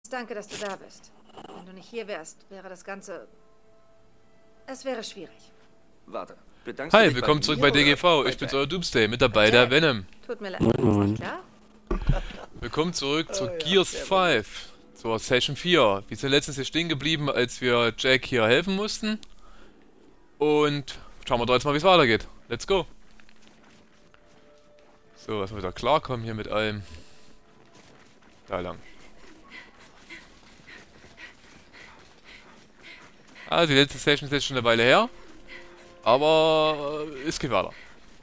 Danke, dass du da bist. Wenn du nicht hier wärst, wäre das Ganze... Es wäre schwierig. Warte, bedankst du Hi, dich willkommen bei zurück mir bei DGV. oder Ich bin's, bei euer Doomsday. Mit dabei der Venom. Tut mir leid, ist nicht klar? Willkommen zurück zu Gears 5. Zur Session 4. Wir sind letztens hier stehen geblieben, als wir Jack hier helfen mussten. Und schauen wir doch jetzt mal, wie es weitergeht. Let's go. So, erstmal wieder klarkommen hier mit allem. Da lang. Also die letzte Session ist jetzt schon eine Weile her. Aber es geht weiter.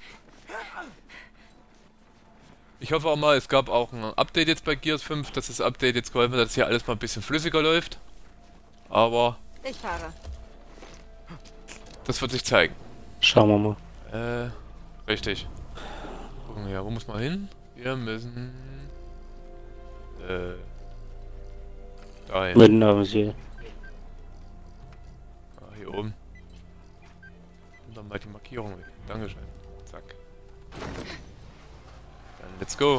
Ich hoffe auch mal, es gab auch ein Update jetzt bei Gears 5, dass das Update jetzt geholfen hat, dass hier alles mal ein bisschen flüssiger läuft. Aber Ich fahre. das wird sich zeigen. Schauen wir mal. Richtig. Gucken wir, ja, wo muss man hin? Wir müssen... dahin. Mitten auf dem See. Ah, hier oben. Und dann mal die Markierung weg. Dankeschön. Zack. Dann let's go.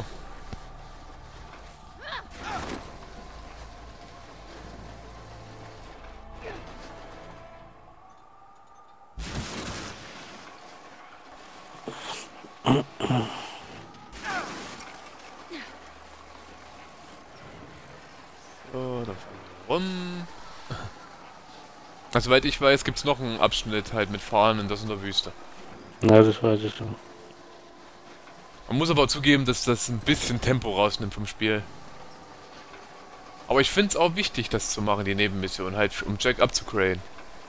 So, da fahren wir rum. Also, soweit ich weiß, gibt es noch einen Abschnitt halt mit Fahren und das in der Wüste. Na, das weiß ich schon. Man muss aber auch zugeben, dass das ein bisschen Tempo rausnimmt vom Spiel. Aber ich finde es auch wichtig, das zu machen, die Nebenmission, halt, um Jack abzugraden.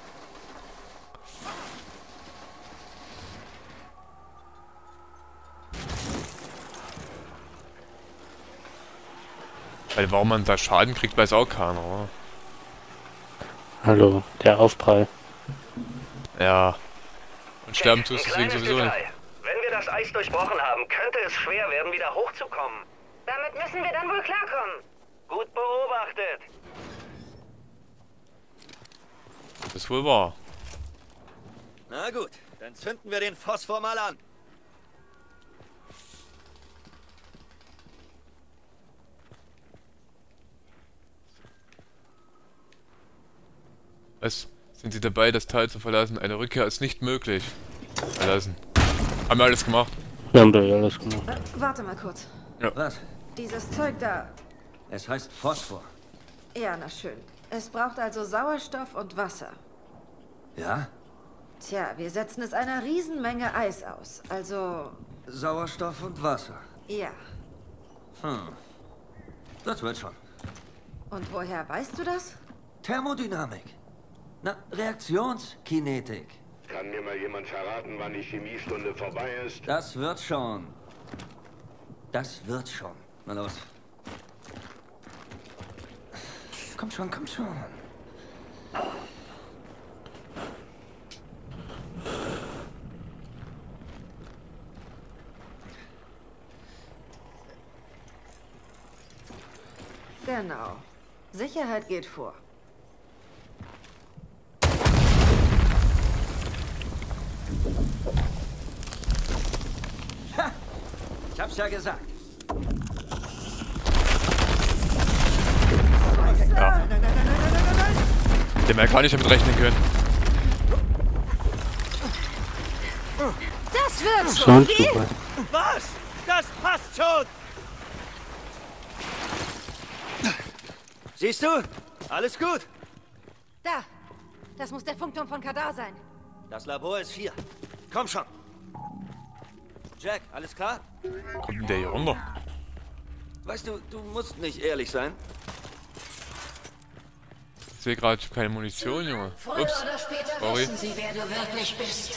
Weil warum man da Schaden kriegt, weiß auch keiner, oder? Hallo, der Aufprall. Ja. Und sterben tust du deswegen sowieso nicht. Wenn wir das Eis durchbrochen haben, könnte es schwer werden, wieder hochzukommen. Damit müssen wir dann wohl klarkommen. Gut beobachtet. Das ist wohl wahr. Na gut, dann zünden wir den Phosphor mal an. Was? Sind Sie dabei, das Tal zu verlassen? Eine Rückkehr ist nicht möglich. Verlassen. Haben wir alles gemacht? Wir haben da ja alles gemacht. Warte mal kurz. Was? Dieses Zeug da... Es heißt Phosphor. Ja, na schön. Es braucht also Sauerstoff und Wasser. Ja? Tja, wir setzen es einer Riesenmenge Eis aus. Also... Sauerstoff und Wasser. ja. Das wird schon. Und woher weißt du das? Thermodynamik. Na, Reaktionskinetik. Kann mir mal jemand verraten, wann die Chemiestunde vorbei ist? Das wird schon. Das wird schon. Na los. Komm schon, komm schon. Genau. Sicherheit geht vor. Ha! Ich hab's ja gesagt. Ja. Dem er gar nicht damit rechnen können. Das wird So ein schon, Stück weit. Was? Das passt schon! Siehst du? Alles gut. Da! Das muss der Funkturm von Kadar sein. Das Labor ist hier. Komm schon. Jack, alles klar? Kommt denn der hier runter? Weißt du, du musst nicht ehrlich sein. Ich sehe gerade keine Munition, Junge. Früher Ups. oder später Sorry. wissen sie, wer du wirklich bist.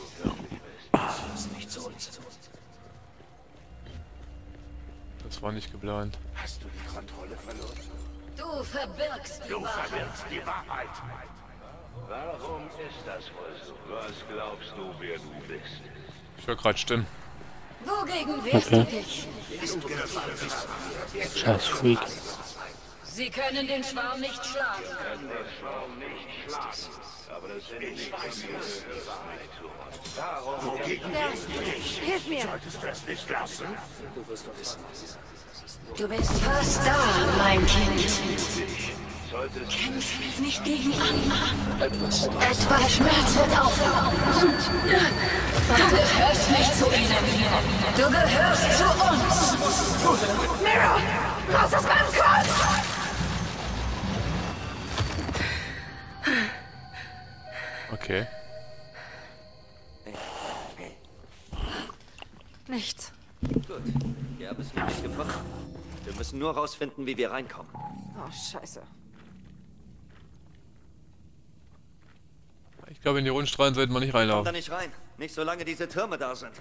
Das war nicht geplant. Hast du die Kontrolle verloren? Du verbirgst die Du Wahrheit. verwirrst die Wahrheit. Warum ist das wohl so? Was glaubst du, wer du bist? Ich höre gerade Stimmen. Wogegen wehrst Okay. du dich? Scheiß Freak. Sie können den Schwarm nicht schlagen. Kann den Schwarm nicht schlagen. Aber das sind nicht die Wahrheit zu uns. Darum Wogegen Hilf mir! solltest du es nicht lassen. Du bist fast da, mein Kind. solltest... Kämpfe nicht gegen andere. Etwas Schmerz wird aufhören. Du gehörst nicht zu ihnen. Du gehörst zu uns. Mira, raus aus meinem Kopf! Okay. Nichts. Gut. Wir haben es noch nicht gefunden. Wir müssen nur rausfinden, wie wir reinkommen. Oh, scheiße. Ich glaube, in die Rundstrahlen sollten wir nicht Komm da reinlaufen. nicht rein. Nicht solange diese Türme da sind.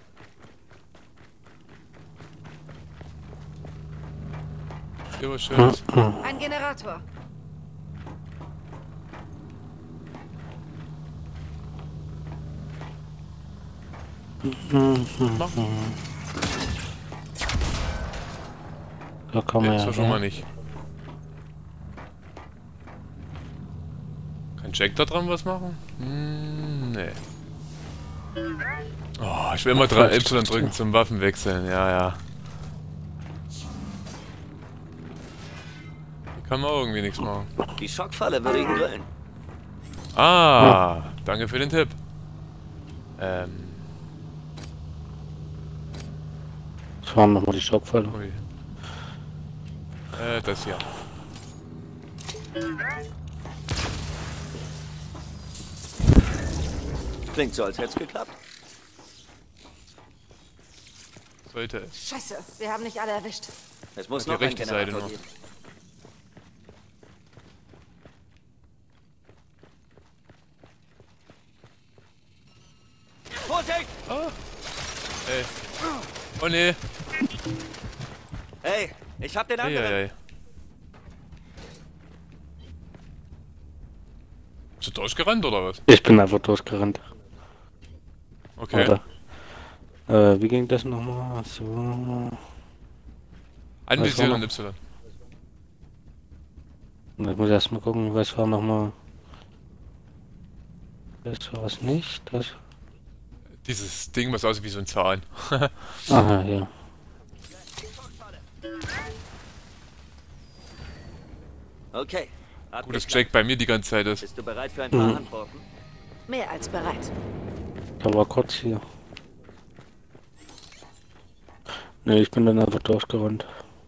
Hier was Schönes. Ein Generator. Da kann man Jetzt ja. schon mal nicht. Kann Jack da dran was machen? Nee. Oh, ich will immer Y drücken zum Waffenwechseln. Ja, ja. Hier kann man irgendwie nichts machen. Die Schockfalle würde ihn grillen. Ah, danke für den Tipp. Das waren nochmal die Schockfalle. Ui. Das hier. Klingt so, als hätte es geklappt. Sollte es. Scheiße, wir haben nicht alle erwischt. Es muss Die noch einen rechte Seite Generator noch. geben. Vorsicht! Ey. Oh nee. Hey, ich hab den anderen. Eieiei. Bist du durchgerannt oder was? Ich bin einfach durchgerannt. Okay. Oder, wie ging das nochmal? So. Anvisieren und Y. Ich muss erstmal gucken, was war nochmal. Das war es nicht. Das. Dieses Ding, was aussieht wie so ein Zahn. Aha, ja. Okay. Gut, dass Jack bei mir die ganze Zeit ist. Bist du bereit für ein paar Antworten? Mehr als bereit. Da war kurz hier. Ne, ich bin dann einfach durchgerannt.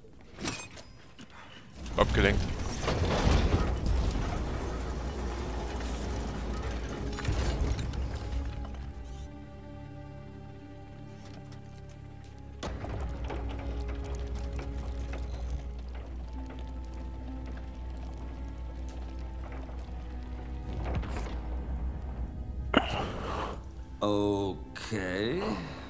Abgelenkt. Okay.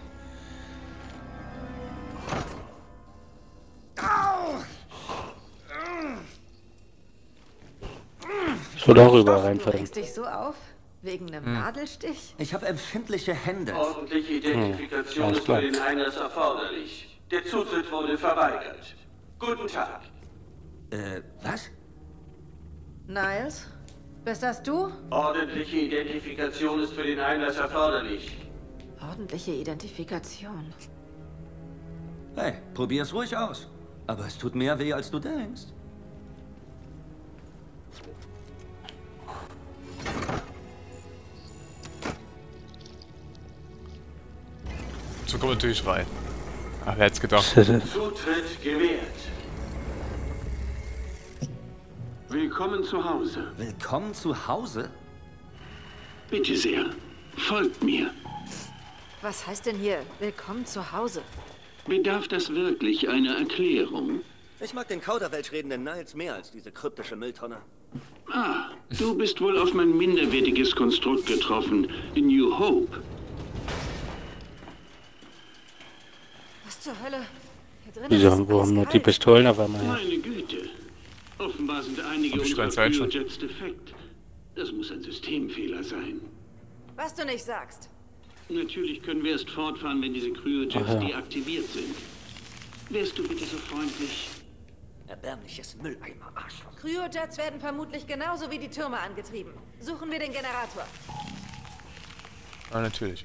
Ich würde auch überall Du reinfallen. regst dich so auf? Wegen einem Nadelstich? Ich habe empfindliche Hände. Ordentliche Identifikation alles ist klar. für den Einlass erforderlich. Der Zutritt wurde verweigert. Guten Tag. Was? Niles? Bist das du? Ordentliche Identifikation ist für den Einlass erforderlich. Ordentliche Identifikation. Hey, probier's ruhig aus. Aber es tut mehr weh, als du denkst. So kommt natürlich rein. Ach, wer hätte gedacht? Zutritt gewährt. Willkommen zu Hause. Willkommen zu Hause? Bitte sehr. Folgt mir. Was heißt denn hier willkommen zu Hause? Bedarf das wirklich einer Erklärung? Ich mag den Kauderwelsch redenden Niles mehr als diese kryptische Mülltonne. Ah, du bist wohl auf mein minderwertiges Konstrukt getroffen. New Hope. Was zur Hölle? Hier drin Wieso ist haben wir nur die eiskalt. Pistolen auf einmal her? Meine Güte. Offenbar sind einige Hab ich unserer keine Zeit schon. Cryojets defekt. Das muss ein Systemfehler sein. Was du nicht sagst. Natürlich können wir erst fortfahren, wenn diese Cryojets Ach ja. deaktiviert sind. Wärst du bitte so freundlich? Erbärmliches Mülleimer-Arschloch. Cryojets werden vermutlich genauso wie die Türme angetrieben. Suchen wir den Generator. Ah, natürlich.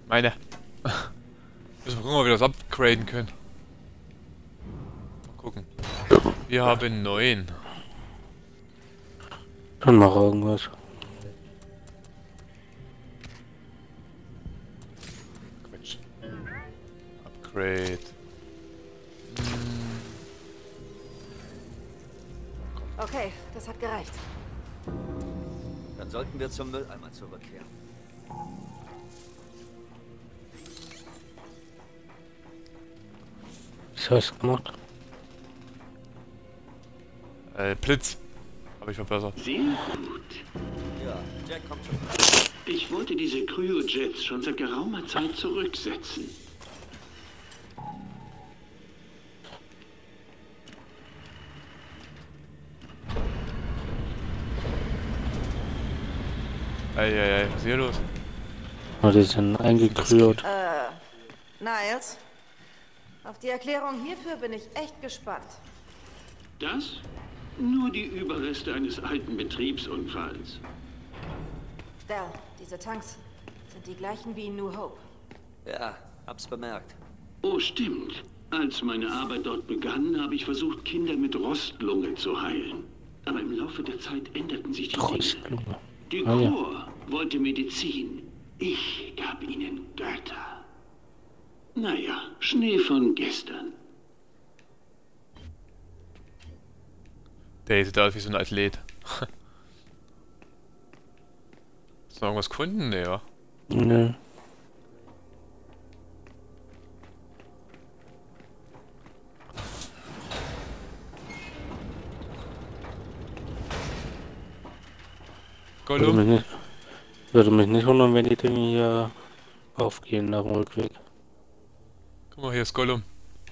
Meine. Müssen wir gucken, ob wir das upgraden können. Mal gucken. Wir haben 9. Dann mach irgendwas. Quatsch. Upgrade. Okay, das hat gereicht. Dann sollten wir zum Mülleimer zurückkehren. Was hast du gemacht? Blitz. Habe ich verbessert. Sehr gut. Ja, Jack kommt schon. Ich wollte diese Cryojets schon seit geraumer Zeit zurücksetzen. Eieiei, was ist hier los? Oh, die sind eingekrüht. Niles, auf die Erklärung hierfür bin ich echt gespannt. Das? Nur die Überreste eines alten Betriebsunfalls. Dell, diese Tanks sind die gleichen wie in New Hope. Ja, hab's bemerkt. Oh, stimmt. Als meine Arbeit dort begann, habe ich versucht, Kinder mit Rostlunge zu heilen. Aber im Laufe der Zeit änderten sich die Dinge. Rostlunge. Die Ah, ja. Chor wollte Medizin. Ich gab ihnen Götter. Naja, Schnee von gestern. Der sieht aus wie so ein Athlet. Hast du noch irgendwas gefunden? Nee, ja. Nö. Gollum? Würde mich nicht wundern, wenn die Dinge hier aufgehen nach dem Rückweg. Guck mal, hier ist Gollum.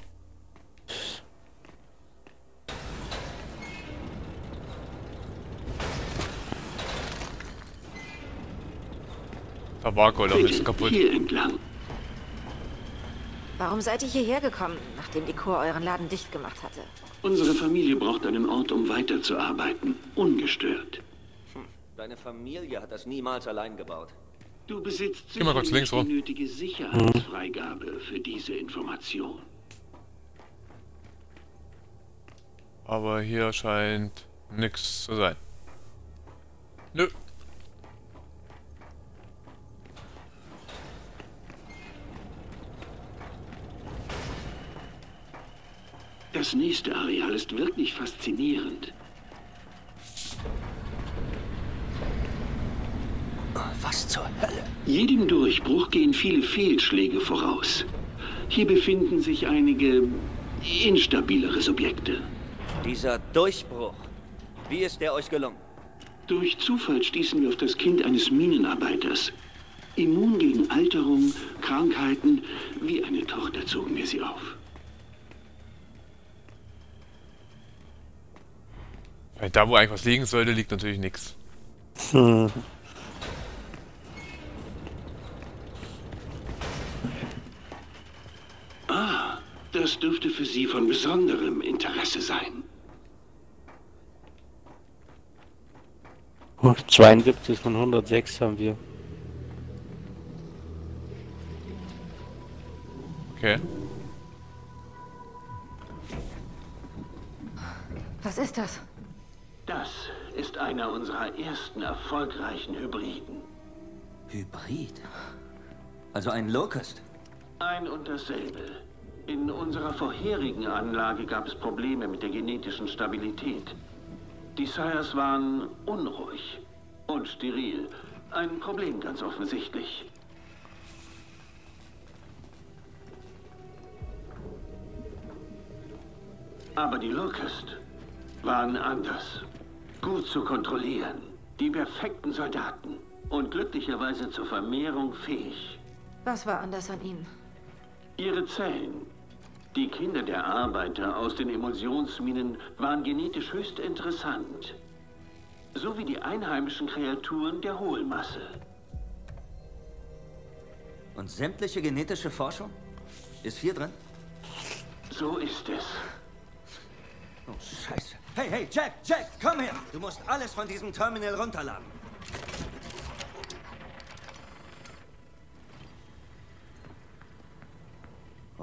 Da war Gollum, ist kaputt. Hier entlang. Warum seid ihr hierher gekommen, nachdem die Chor euren Laden dicht gemacht hatte? Unsere Familie braucht einen Ort, um weiterzuarbeiten. Ungestört. Deine Familie hat das niemals allein gebaut. Du besitzt Geh mal kurz links die rum. nötige Sicherheitsfreigabe für diese Information. Aber hier scheint nichts zu sein. Nö. Das nächste Areal ist wirklich faszinierend. Was zur Hölle? Jedem Durchbruch gehen viele Fehlschläge voraus. Hier befinden sich einige instabilere Subjekte. Dieser Durchbruch. Wie ist der euch gelungen? Durch Zufall stießen wir auf das Kind eines Minenarbeiters. Immun gegen Alterung, Krankheiten, wie eine Tochter zogen wir sie auf. Weil da, wo eigentlich was liegen sollte, liegt natürlich nichts. Hm. Ah, das dürfte für Sie von besonderem Interesse sein. 72 von 106 haben wir. Okay. Was ist das? Das ist einer unserer ersten erfolgreichen Hybriden. Hybrid? Also ein Locust? Ein und dasselbe. In unserer vorherigen Anlage gab es Probleme mit der genetischen Stabilität. Die Sires waren unruhig und steril. Ein Problem ganz offensichtlich. Aber die Locust waren anders. Gut zu kontrollieren. Die perfekten Soldaten. Und glücklicherweise zur Vermehrung fähig. Was war anders an ihnen? Ihre Zellen. Die Kinder der Arbeiter aus den Emulsionsminen waren genetisch höchst interessant. So wie die einheimischen Kreaturen der Hohlmasse. Und sämtliche genetische Forschung? Ist hier drin? So ist es. Oh, Scheiße. Hey, hey, Jack, komm her! Du musst alles von diesem Terminal runterladen.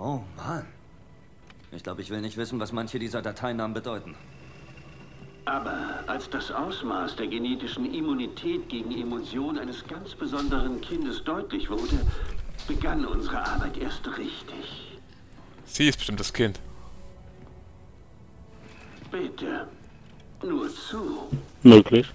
Oh Mann. Ich glaube, ich will nicht wissen, was manche dieser Dateinamen bedeuten. Aber als das Ausmaß der genetischen Immunität gegen Emotionen eines ganz besonderen Kindes deutlich wurde, begann unsere Arbeit erst richtig. Sie ist bestimmt das Kind. Bitte, nur zu. Möglich.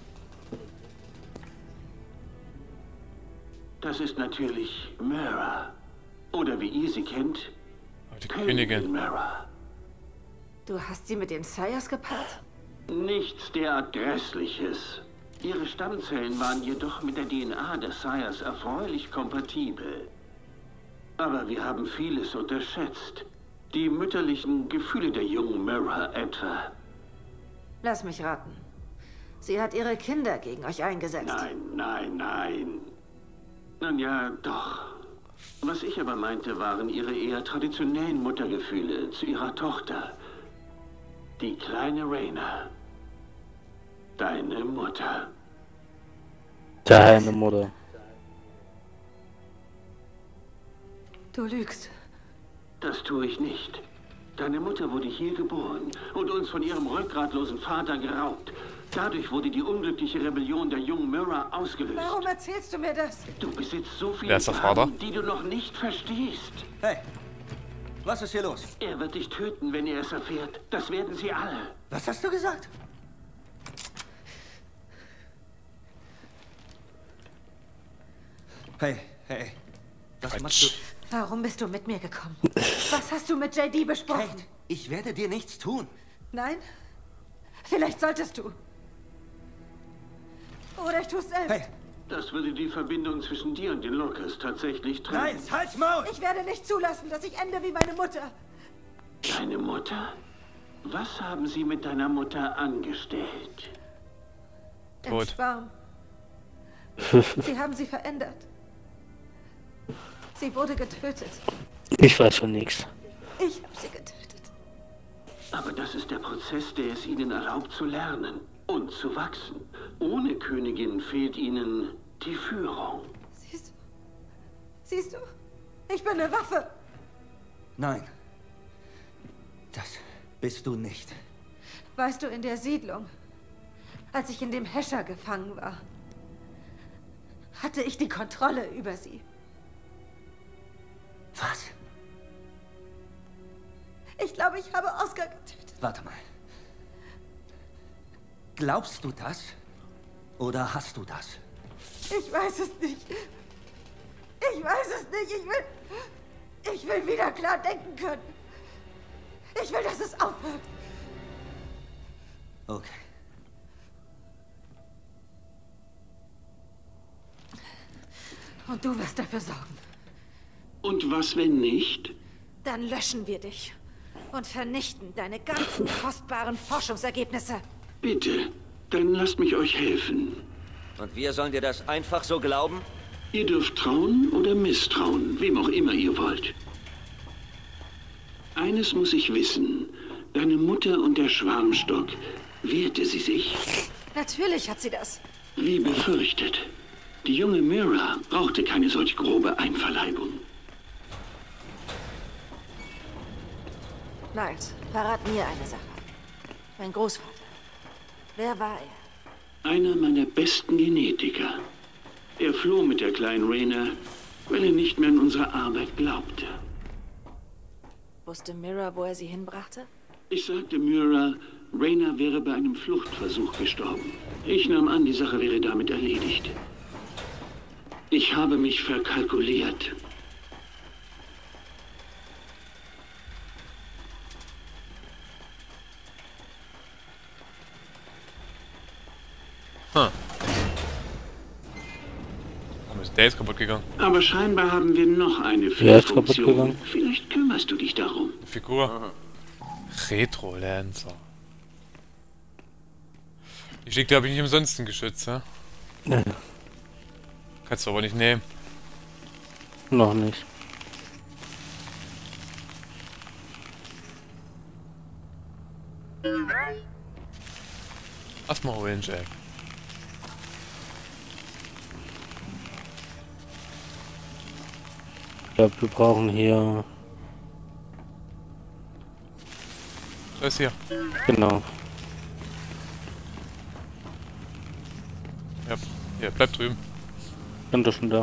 Das ist natürlich Mara. Oder wie ihr sie kennt, Die Königin. Mara. Du hast sie mit den Sires gepaart? Nichts derart Grässliches. Ihre Stammzellen waren jedoch mit der DNA des Sires erfreulich kompatibel. Aber wir haben vieles unterschätzt. Die mütterlichen Gefühle der jungen Mara etwa. Lass mich raten. Sie hat ihre Kinder gegen euch eingesetzt. Nein. Nun ja, doch. Was ich aber meinte, waren ihre eher traditionellen Muttergefühle zu ihrer Tochter. Die kleine Raina. Deine Mutter. Deine Mutter. Du lügst. Das tue ich nicht. Deine Mutter wurde hier geboren und uns von ihrem rückgratlosen Vater geraubt. Dadurch wurde die unglückliche Rebellion der jungen Mara ausgelöst. Warum erzählst du mir das? Du besitzt so viele Wer ist der Vater? Gaben, die du noch nicht verstehst. Hey, was ist hier los? Er wird dich töten, wenn er es erfährt. Das werden sie alle. Was hast du gesagt? Hey. Was machst du? Warum bist du mit mir gekommen? Was hast du mit JD besprochen? Kate, ich werde dir nichts tun. Nein? Vielleicht solltest du. Oder ich tue es selbst. Hey, Das würde die Verbindung zwischen dir und den Locust tatsächlich trennen. nein, halt's Maul! Ich werde nicht zulassen, dass ich ende wie meine Mutter. Deine Mutter? Was haben sie mit deiner Mutter angestellt? Im Tot. Schwarm. Sie haben sie verändert. Sie wurde getötet. Ich weiß schon nichts. Ich habe sie getötet. Aber das ist der Prozess, der es ihnen erlaubt zu lernen und zu wachsen. Ohne Königin fehlt ihnen die Führung. Siehst du? Ich bin eine Waffe. Nein. Das bist du nicht. Weißt du, in der Siedlung, als ich in dem Häscher gefangen war, hatte ich die Kontrolle über sie. Was? Ich glaube, ich habe Oscar getötet. Warte mal. Glaubst du das? Oder hast du das? Ich weiß es nicht. Ich weiß es nicht. Ich will wieder klar denken können. Ich will, dass es aufhört. Okay. Und du wirst dafür sorgen. Und was, wenn nicht? Dann löschen wir dich und vernichten deine ganzen kostbaren Forschungsergebnisse. Bitte, dann lasst mich euch helfen. Und wir sollen dir das einfach so glauben? Ihr dürft trauen oder misstrauen, wem auch immer ihr wollt. Eines muss ich wissen. Deine Mutter und der Schwarmstock, wehrte sie sich? Natürlich hat sie das. Wie befürchtet. Die junge Mira brauchte keine solch grobe Einverleibung. Niles, verrat mir eine Sache. Mein Großvater. Wer war er? Einer meiner besten Genetiker. Er floh mit der kleinen Raina, weil er nicht mehr an unsere Arbeit glaubte. Wusste Mira, wo er sie hinbrachte? Ich sagte Mira, Raina wäre bei einem Fluchtversuch gestorben. Ich nahm an, die Sache wäre damit erledigt. Ich habe mich verkalkuliert. Warum ist der jetzt kaputt gegangen? Aber scheinbar haben wir noch eine Wer ist kaputt Fehlfunktion. gegangen? Vielleicht kümmerst du dich darum. Figur. Retro-Lancer. Die schickt, glaube ich, nicht umsonst ein Geschütz, ja? Ja, Kannst du aber nicht nehmen. noch nicht. Lass mal holen, Jack. Ich glaube, wir brauchen hier Da ist hier. Genau. Ja, hier, bleib drüben. Bin doch schon da.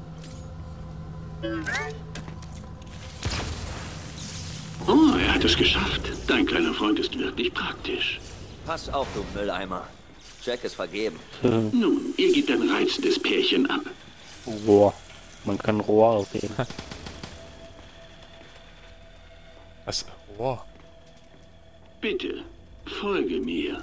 Oh, er hat es geschafft. Dein kleiner Freund ist wirklich praktisch. Pass auf, du Mülleimer. Jack ist vergeben. Nun, ihr gebt ein reizendes Pärchen ab. Rohr. Man kann Rohr aufheben. Was? Oh. Bitte, folge mir.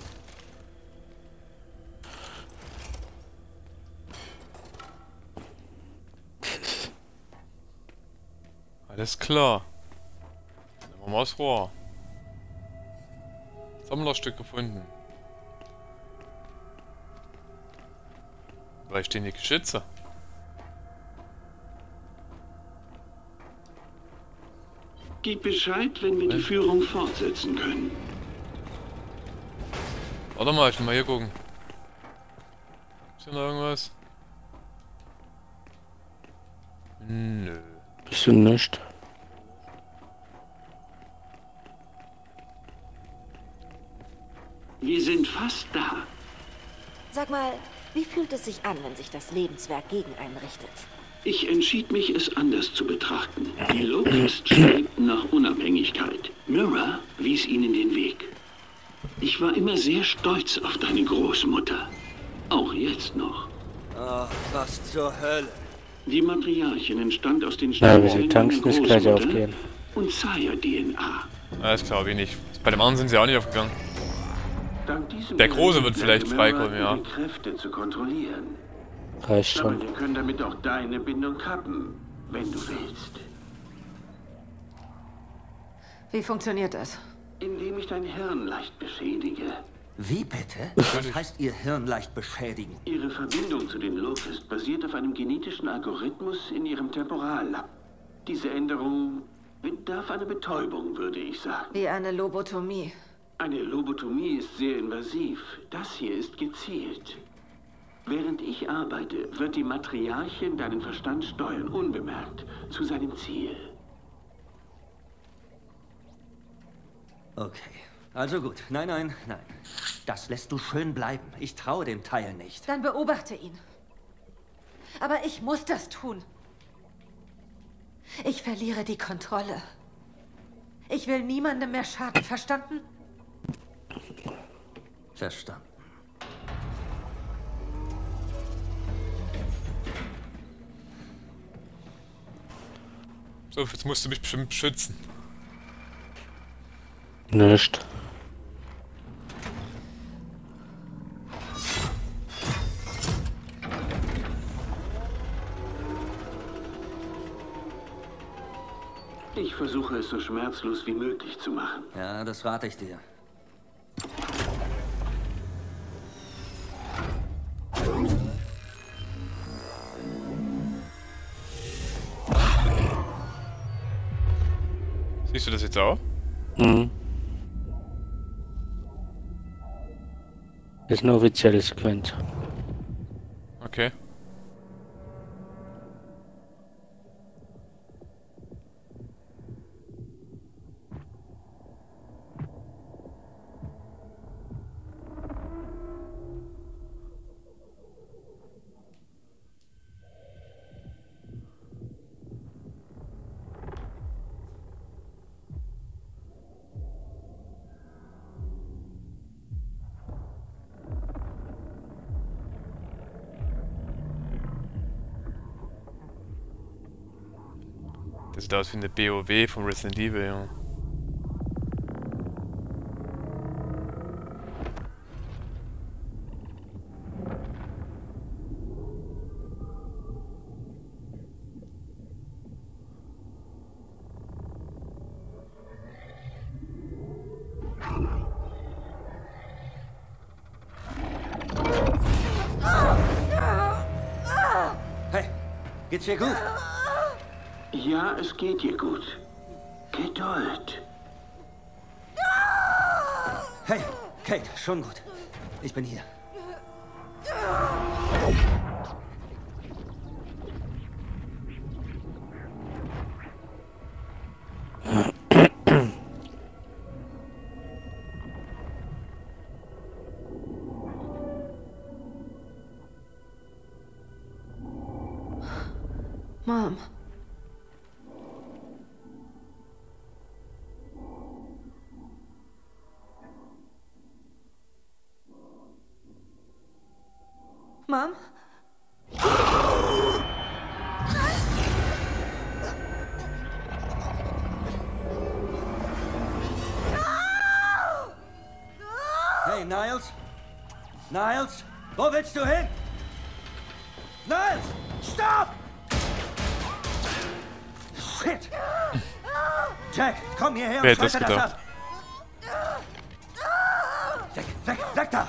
Alles klar. Nehmen wir mal das Rohr. Sammlerstück gefunden. Vielleicht stehen die Geschütze. Gib Bescheid, wenn wir die Führung fortsetzen können. Warte mal, ich will mal hier gucken. Ist hier noch irgendwas? Nö. Bist du nicht? Wir sind fast da. Sag mal, wie fühlt es sich an, wenn sich das Lebenswerk gegen einen richtet? Ich entschied mich, es anders zu betrachten. Die Locust strebten nach Unabhängigkeit. Mira wies ihnen den Weg. Ich war immer sehr stolz auf deine Großmutter. Auch jetzt noch. Ach, was zur Hölle. Die Matriarchin entstand aus den Ja, wie sie Stammzellen tanzen, meiner ist gleich Großmutter aufgehen. und Sire-DNA. Alles klar, wie nicht. Bei dem anderen sind sie auch nicht aufgegangen. Dank diesem Der Große wird Gerät vielleicht lernt Mira, freikommen, ja. ihre Kräfte zu kontrollieren. Reicht Aber schon. wir können damit auch deine Bindung kappen, wenn du willst. Wie funktioniert das? Indem ich dein Hirn leicht beschädige. Wie bitte? Was heißt ihr Hirn leicht beschädigen? Ihre Verbindung zu den Locust basiert auf einem genetischen Algorithmus in ihrem Temporallappen. Diese Änderung bedarf einer Betäubung, würde ich sagen. Wie eine Lobotomie. Eine Lobotomie ist sehr invasiv. Das hier ist gezielt. Während ich arbeite, wird die Matriarchin deinen Verstand steuern, unbemerkt, zu seinem Ziel. Okay. Also gut. Nein, nein, nein. Das lässt du schön bleiben. Ich traue dem Teil nicht. Dann beobachte ihn. Aber ich muss das tun. Ich verliere die Kontrolle. Ich will niemandem mehr schaden, verstanden? Verstanden. So, jetzt musst du mich bestimmt beschützen. Nicht. Ich versuche es so schmerzlos wie möglich zu machen. Ja, das rate ich dir. Siehst du das jetzt auch? Mhm. Das ist eine offizielle Sequenz. Okay. Das sieht aus wie eine BOW vom Resident Evil, ja. Hey, geht's dir gut? Ja, es geht dir gut. Geduld. Hey, Kate, schon gut. Ich bin hier. Mom. Mom? Hey, Niles? Niles? Wo willst du hin? Niles! Stopp! Shit! Jack, komm hierher Wer und hätte das schalte das gedacht? ab! Weg da!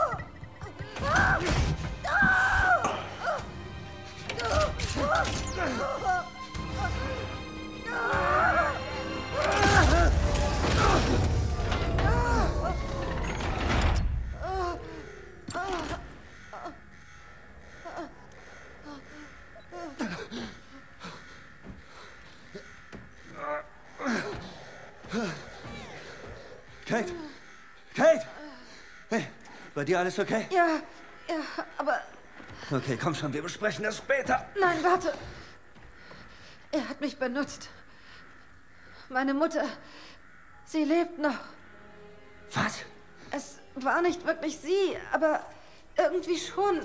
Kate! Kate! Hey, bei dir alles okay? Ja, aber... Okay, komm schon, wir besprechen das später. Nein, warte. Er hat mich benutzt. Meine Mutter, sie lebt noch. Was? Es war nicht wirklich sie, aber irgendwie schon.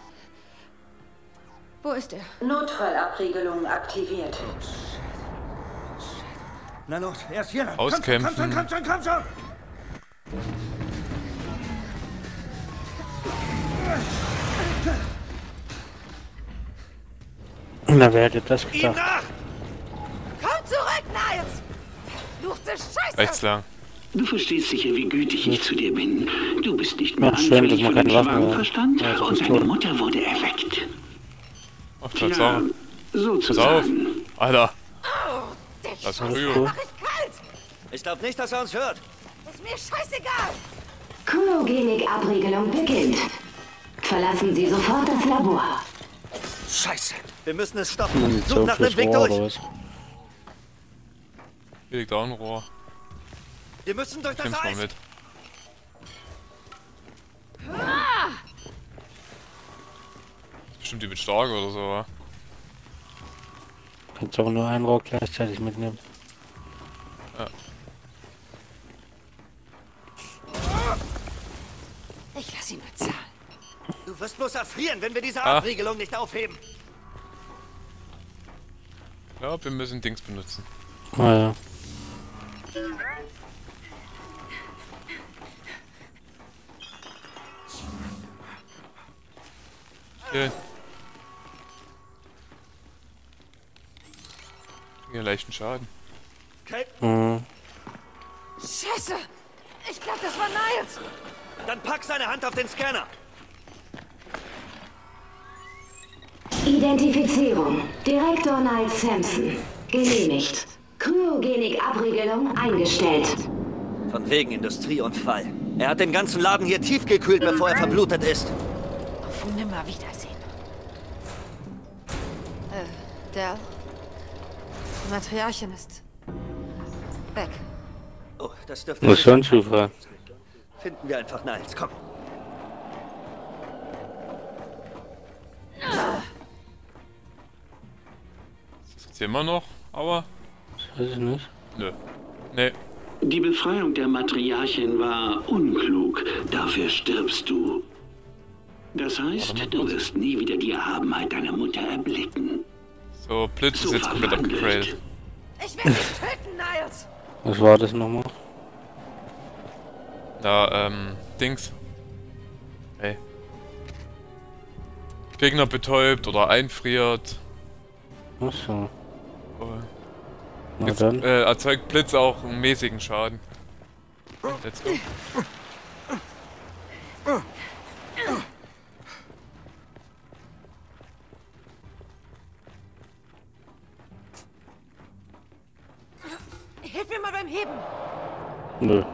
Wo ist er? Notfallabriegelung aktiviert. Na los, er ist hier. Auskämpfen. Komm schon! Na, wer hätte das Ihm gedacht? nach! Komm zurück, Niles! Verfluchte Scheiße! Rechts lang. Du verstehst sicher, wie gütig ich zu dir bin. Du bist nicht mehr Ach, schön, anfällig dass für man den keine Waffen Schwarmverstand hat. Ja, das und ist deine toll. Mutter wurde erweckt. Ach, Ja, Tatsache. Pass auf. sozusagen. Alter. Oh, Das ist Scheiße, Kryo. mach ich kalt! Ich glaube nicht, dass er uns hört. Ist mir scheißegal! Kryogenik-Abriegelung beginnt. Verlassen Sie sofort das Labor. Scheiße. Wir müssen es stoppen. Such Munition nach dem fürs Weg Rohr durch. oder was? Hier liegt auch ein Rohr. Wir müssen durch das Nimm's mal Eis. mit. Bestimmt die mit stark oder so, wa? Kannst auch nur ein Rohr gleichzeitig mitnehmen. Ja. Ich lass ihn bezahlen. Du wirst bloß erfrieren, wenn wir diese Ah. Abriegelung nicht aufheben. Ja, wir müssen Dings benutzen. Ah ja. Hier. Hier leichten Schaden. Okay, Mhm. Scheiße! Ich glaube, das war Niles! dann pack seine Hand auf den Scanner. Identifizierung. Direktor Niles Sampson. Genehmigt. Kryogenik-Abriegelung eingestellt. Von wegen Industrieunfall. Er hat den ganzen Laden hier tiefgekühlt, bevor er verblutet ist. Auf Nimmerwiedersehen. Dell? Die Matriarchin ist... weg. Oh, das dürfte... Muss schon Zufall. Finden wir einfach Niles, komm. Das ist immer noch, aber... Weiß ich nicht. Nö. Nee. Die Befreiung der Matriarchin war unklug. Dafür stirbst du. Das heißt, du wirst nie wieder die Erhabenheit deiner Mutter erblicken. So, Blitz ist So jetzt komplett verwandelt. abgegradet. Ich will dich töten, Niles! Was war das nochmal? Da, Dings. Hey. Gegner betäubt oder einfriert. Achso. Oh. Na Jetzt, dann. erzeugt Blitz auch einen mäßigen Schaden. Let's go. Hilf mir mal beim Heben! Nö.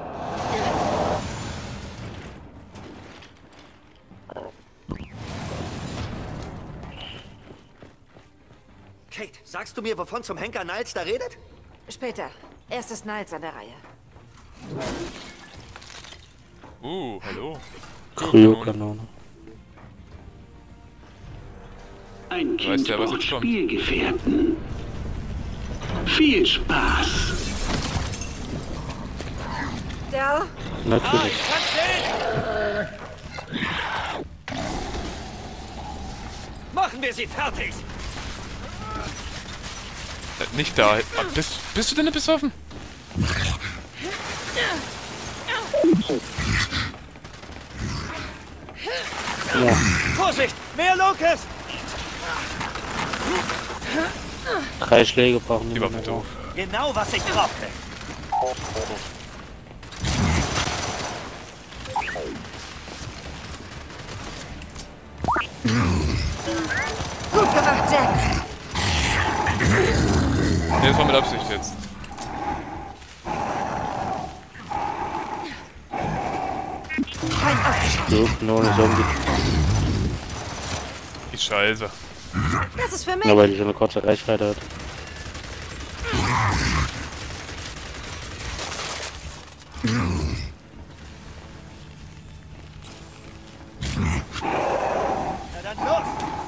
Kate, sagst du mir, wovon zum Henker Niles da redet? Später. Erst ist Niles an der Reihe. Hallo. Kryokanone. Ein Weißt Kind ja, was braucht jetzt kommt. Spielgefährten. Viel Spaß! Del? Natürlich. Machen wir sie fertig! Nicht da. Bist du denn besoffen? Ja. Vorsicht! Mehr Locust! 3 Schläge brauchen Die die Waffe mehr doof. Genau, was ich brauchte. Gut gemacht, Jack. Nee, das war mit Absicht jetzt. Kein ausgeschaltet. So, nur eine Zombie. Die Scheiße. Das ist für mich. Ja, weil die so eine kurze Reichweite hat. Na dann los!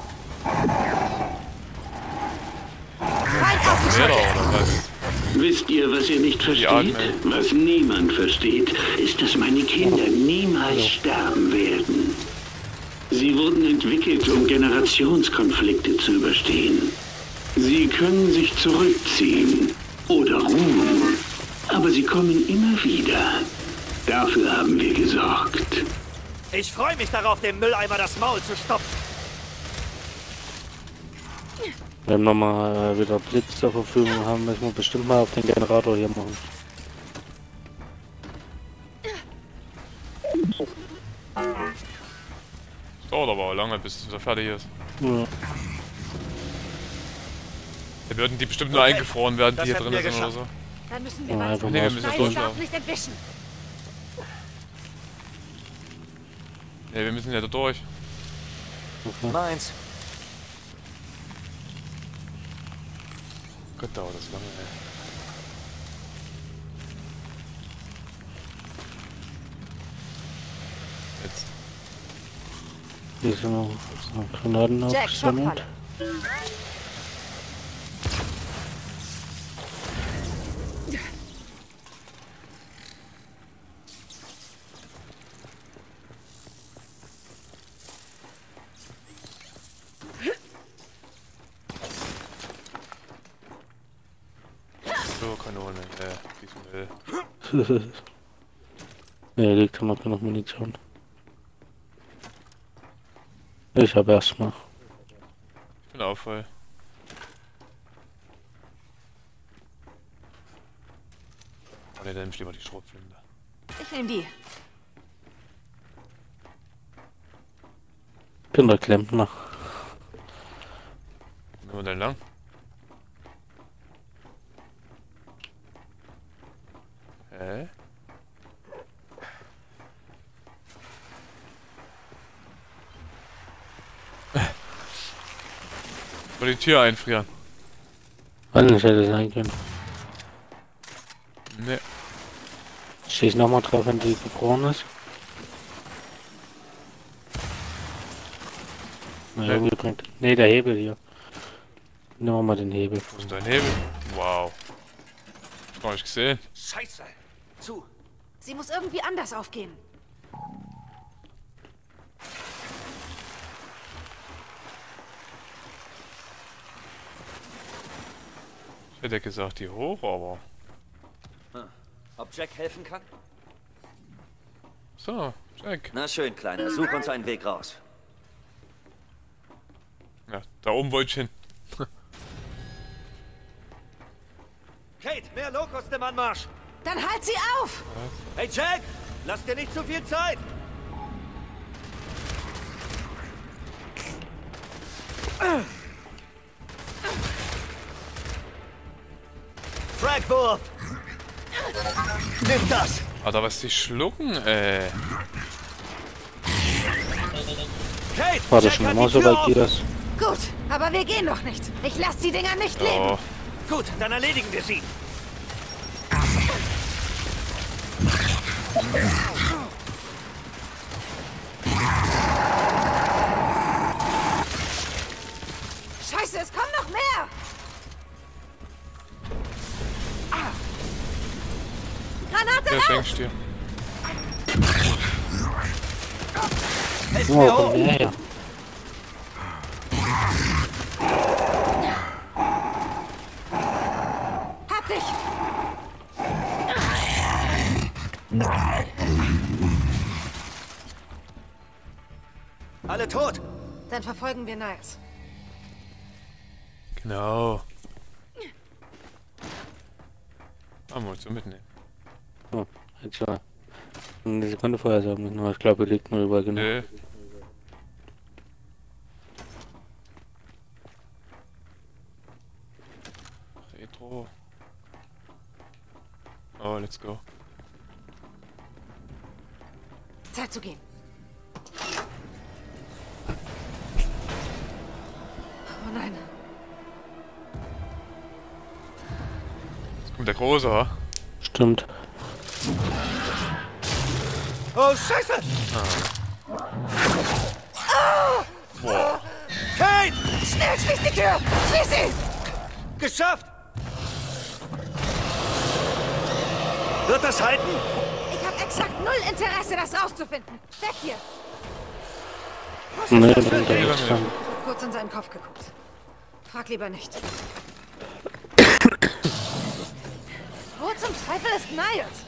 Kein Mehr ausgeschaltet. oder was? Wisst ihr, was ihr nicht versteht? Atmen. Was niemand versteht, ist, dass meine Kinder niemals sterben werden. Sie wurden entwickelt, um Generationskonflikte zu überstehen. Sie können sich zurückziehen oder ruhen, aber sie kommen immer wieder. Dafür haben wir gesorgt. Ich freue mich darauf, dem Mülleimer das Maul zu stopfen. Wenn wir mal wieder Blitz zur Verfügung haben, müssen wir bestimmt mal auf den Generator hier machen. Dauert aber auch lange, bis es fertig ist. Ja. Da würden die bestimmt nur eingefroren werden, Das die hier hätten drin wir sind oder geschafft. so. Dann müssen wir Ja, weiter. einfach Nee, wir mal müssen Nein, jetzt ich darf durchlaufen. nicht entwischen. Nee, wir müssen ja da durch. Meins. Gott, dauert das lange, ey. Jetzt. Hier sind noch Granaten Jack, aufgesammelt. Schockfalle. So, Kanone, diesmal. Ne, liegt noch genug Munition. Ich habe erstmal. Ich bin auch voll. Oh ne, dann nimm ich lieber die Schrotflinte. Ich nehme die. Bin der Klempner. Wo wir denn lang? Hä? Soll die Tür einfrieren? Wann hätte sein können. Ne. Stehe ich nochmal drauf, wenn die gefroren ist? Na, Nee. irgendwie bringt. Ne, der Hebel hier. Nehmen wir mal den Hebel. Wo ist denn dein Hebel? Wow. Hab gar nicht gesehen. Scheiße! Zu! Sie muss irgendwie anders aufgehen. Ich hätte gesagt, die hoch, aber. Ob Jack helfen kann? So, Jack. Na schön, Kleiner. Such uns einen Weg raus. Ja, da oben wollte ich hin. Kate, mehr Locust im Anmarsch! Dann halt sie auf! Hey Jack! Lass dir nicht zu viel Zeit! Fragwurf! Nimm das! Alter, was die schlucken, Kate! War das Jack schon hat immer die so Tür weit, geht offen. das? Gut, aber wir gehen noch nicht. Ich lasse die Dinger nicht leben. Oh, Gut, dann erledigen wir sie. Scheiße, es kommen noch mehr! Granate Der raus! schenkst dir. Helft Oh, mir komm hoch! her. Hab dich! Alle tot! Dann verfolgen wir Niles. Genau. Ammunition mitnehmen. Oh, jetzt war. Eine Sekunde vorher sagen wir noch. Ich glaube, liegt nur überall genug. Nee. Retro. Oh, let's go. Zeit zu gehen. Oh nein. Jetzt kommt der Große, ha? Stimmt. Oh, Scheiße! Boah. Kate! Schnell, schließ die Tür! Schließ sie! Geschafft! Wird das halten? Ich habe exakt null Interesse, das rauszufinden. Weg hier! Nee, das dann für der ein- ist dann. Kurz in seinen Kopf geguckt. Frag lieber nicht. Wo zum Teufel ist Niles?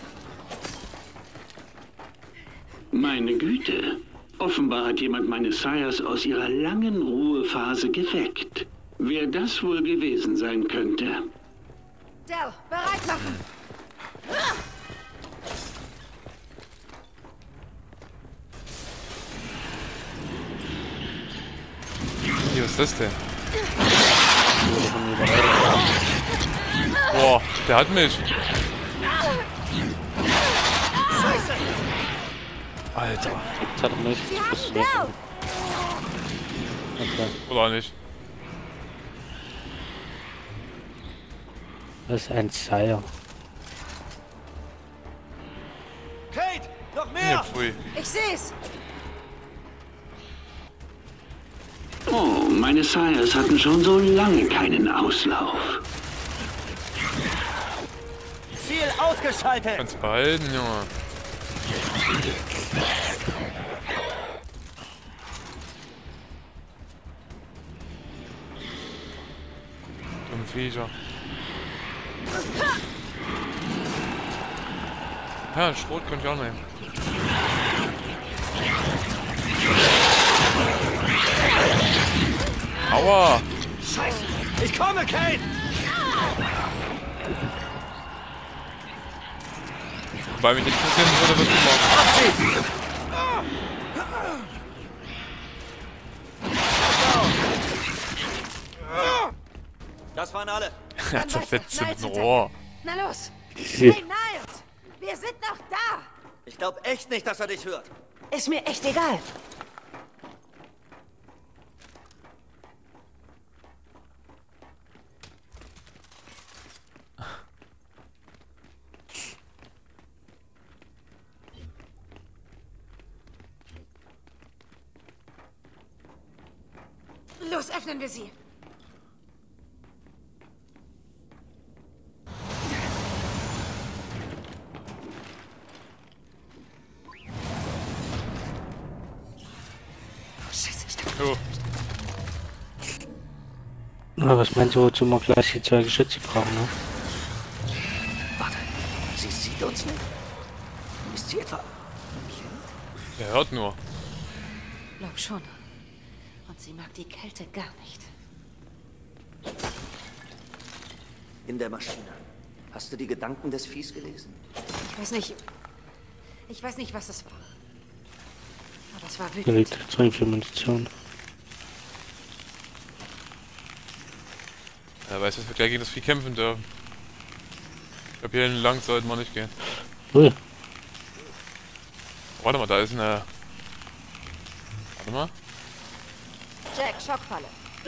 Meine Güte. Offenbar hat jemand meine Sires aus ihrer langen Ruhephase geweckt. Wer das wohl gewesen sein könnte? Del, bereit machen! Hier, was ist das denn? Boah, der hat mich. Alter. Jetzt hat er mich. Sie Das haben ist Del! okay. Oder nicht? Das ist ein Sire. Kate! Noch Nee, mehr! pfui. Ich seh's! Oh, meine Sires hatten schon so lange keinen Auslauf. Ziel ausgeschaltet! Kannst behalten, Junge. Dumme Viecher. Ja, Schrot könnte ich auch nehmen. Aua! Scheiße! Ich komme, Kate! Weil mich nicht interessieren würde, was du machst. Das waren alle. Ja, zerfetzt Niles mit dem hinterher. Rohr. Na los! Hier. Hey, Niles! Wir sind noch da! Ich glaube echt nicht, dass er dich hört. Ist mir echt egal. Los, öffnen wir sie! Scheiße, ich dachte... Jo. Na, was meinst du, wozu wir gleich die zwei Geschütze brauchen, ne? Warte, sie sieht uns nicht. Ist sie etwa... Der hört nur. Glaub schon. Und sie mag die Kälte gar nicht. In der Maschine. Hast du die Gedanken des Viehs gelesen? Ich weiß nicht, was es war. Aber es war Hier wütend. liegt zu viel Munition. Er weiß, dass wir gleich gegen das Vieh kämpfen dürfen. Ich glaube, hier lang sollten wir nicht gehen. Ui, Warte mal, da ist eine... Warte mal. Jack, Schockfalle.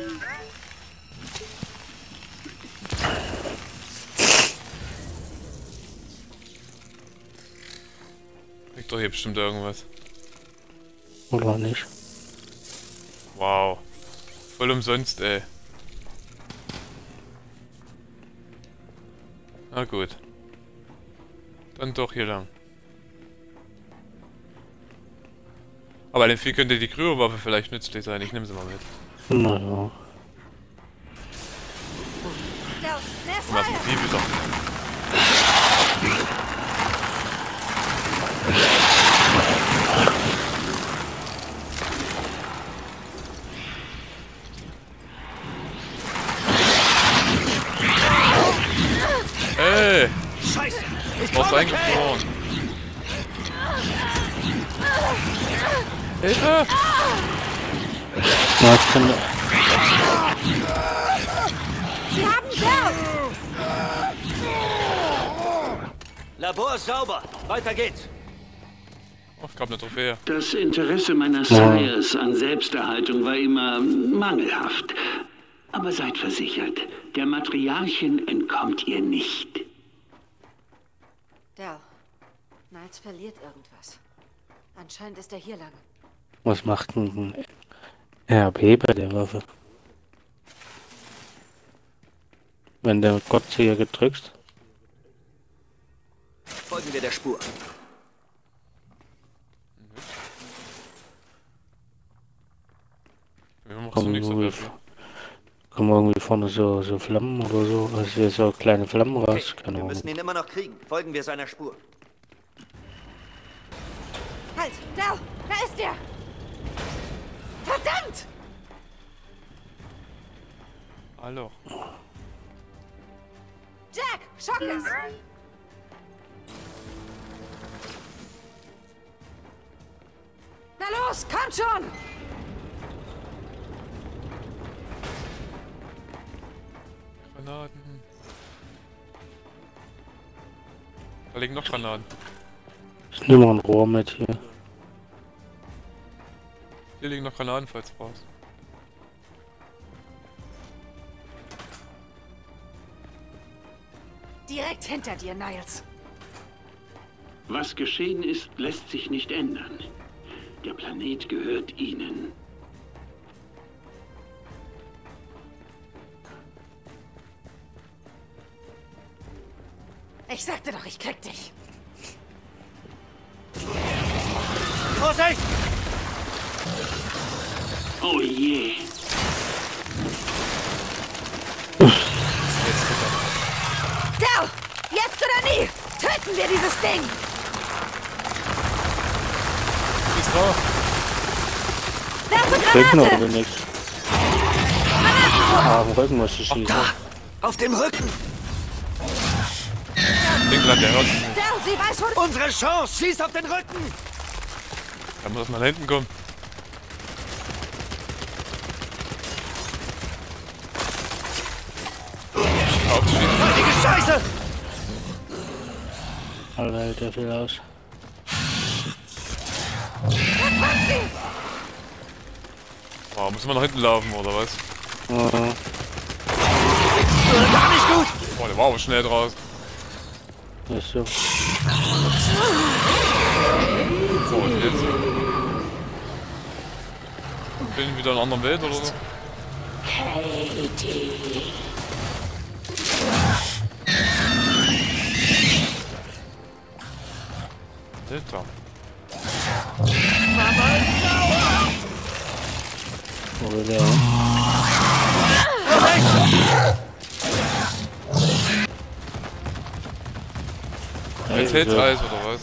Liegt doch hier bestimmt irgendwas. oder nicht? Wow. Voll umsonst, ey. Na gut. Dann doch hier lang. Aber dem Vieh könnte die Kryowaffe vielleicht nützlich sein. Ich nehme sie mal mit. Naja. Und was mit die wieder? Hey! Scheiße! Ich Was eingefroren? Hilfe! Na, ich kann... Sie haben Bell! Labor ist sauber. Weiter geht's. Oh, ich gab eine Trophäe. Das Interesse meiner Sires an Selbsterhaltung war immer mangelhaft. Aber seid versichert, der Matriarchin entkommt ihr nicht. Dal, Niles verliert irgendwas. Anscheinend ist er hier lang. Was macht denn ein RP bei der Waffe? Wenn der Gottzieher gedrückt. Folgen wir der Spur. Wir machen nichts so dafür. Kommen irgendwie vorne so Flammen oder so. Also hier so kleine Flammen raus. Okay, Keine wir Ahnung. müssen ihn immer noch kriegen. Folgen wir seiner Spur. Halt! Dal! Da ist er! Verdammt! Hallo. Jack! Schock es! Na los, kommt schon! Granaten. Da liegen noch Granaten. Ich nehme mal ein Rohr mit hier. Hier liegen noch Granaten, falls du brauchst. Direkt hinter dir, Niles. Was geschehen ist, lässt sich nicht ändern. Der Planet gehört ihnen. Ich sagte doch, ich krieg dich. Vorsicht! Oh je. Dal! Jetzt oder nie! Töten wir dieses Ding! Schieß drauf! Werfe Rücken Granate! oder nichts? Ah, am Rücken musst du schießen. Auf dem Rücken! Winkel der hört. Dal, sie weiß, wo du... Unsere Chance! Schieß auf den Rücken! Da muss mal nach hinten kommen. Aufschießen. Heilige Scheiße! Alter, hält der viel aus. Oh, müssen wir nach hinten laufen, oder was? Gar nicht gut! Oh, der war aber schnell draus. Ist so. So, und jetzt? Bin ich wieder in einer anderen Welt, oder so? Katie. Alter. Wo will der? Jetzt hält's Eis, oder was?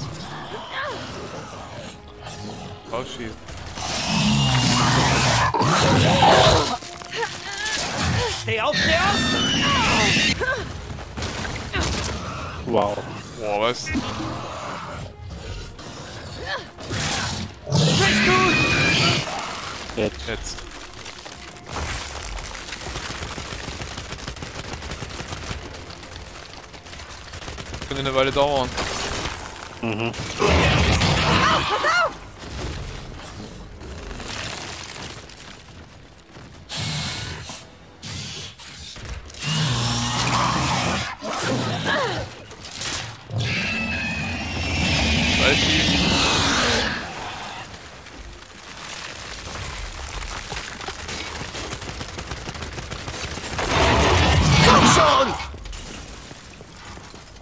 Rausschießen. Steh auf, steh auf! Wow. Boah, was? Jetzt. Könnte eine Weile dauern. Mhm. Komm schon!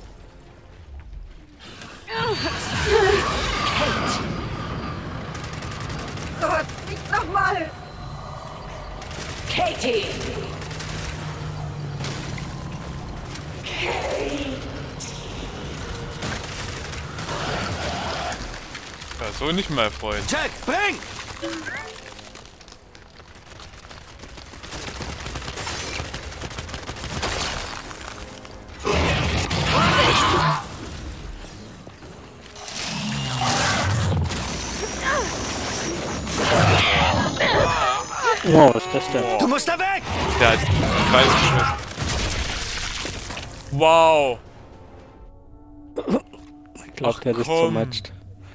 So nicht, mein Freund. Jack, bring! Wow, was ist das denn? Du musst da weg! Der hat Kreis geschmissen. Wow! Ich glaube, der ist zermatscht.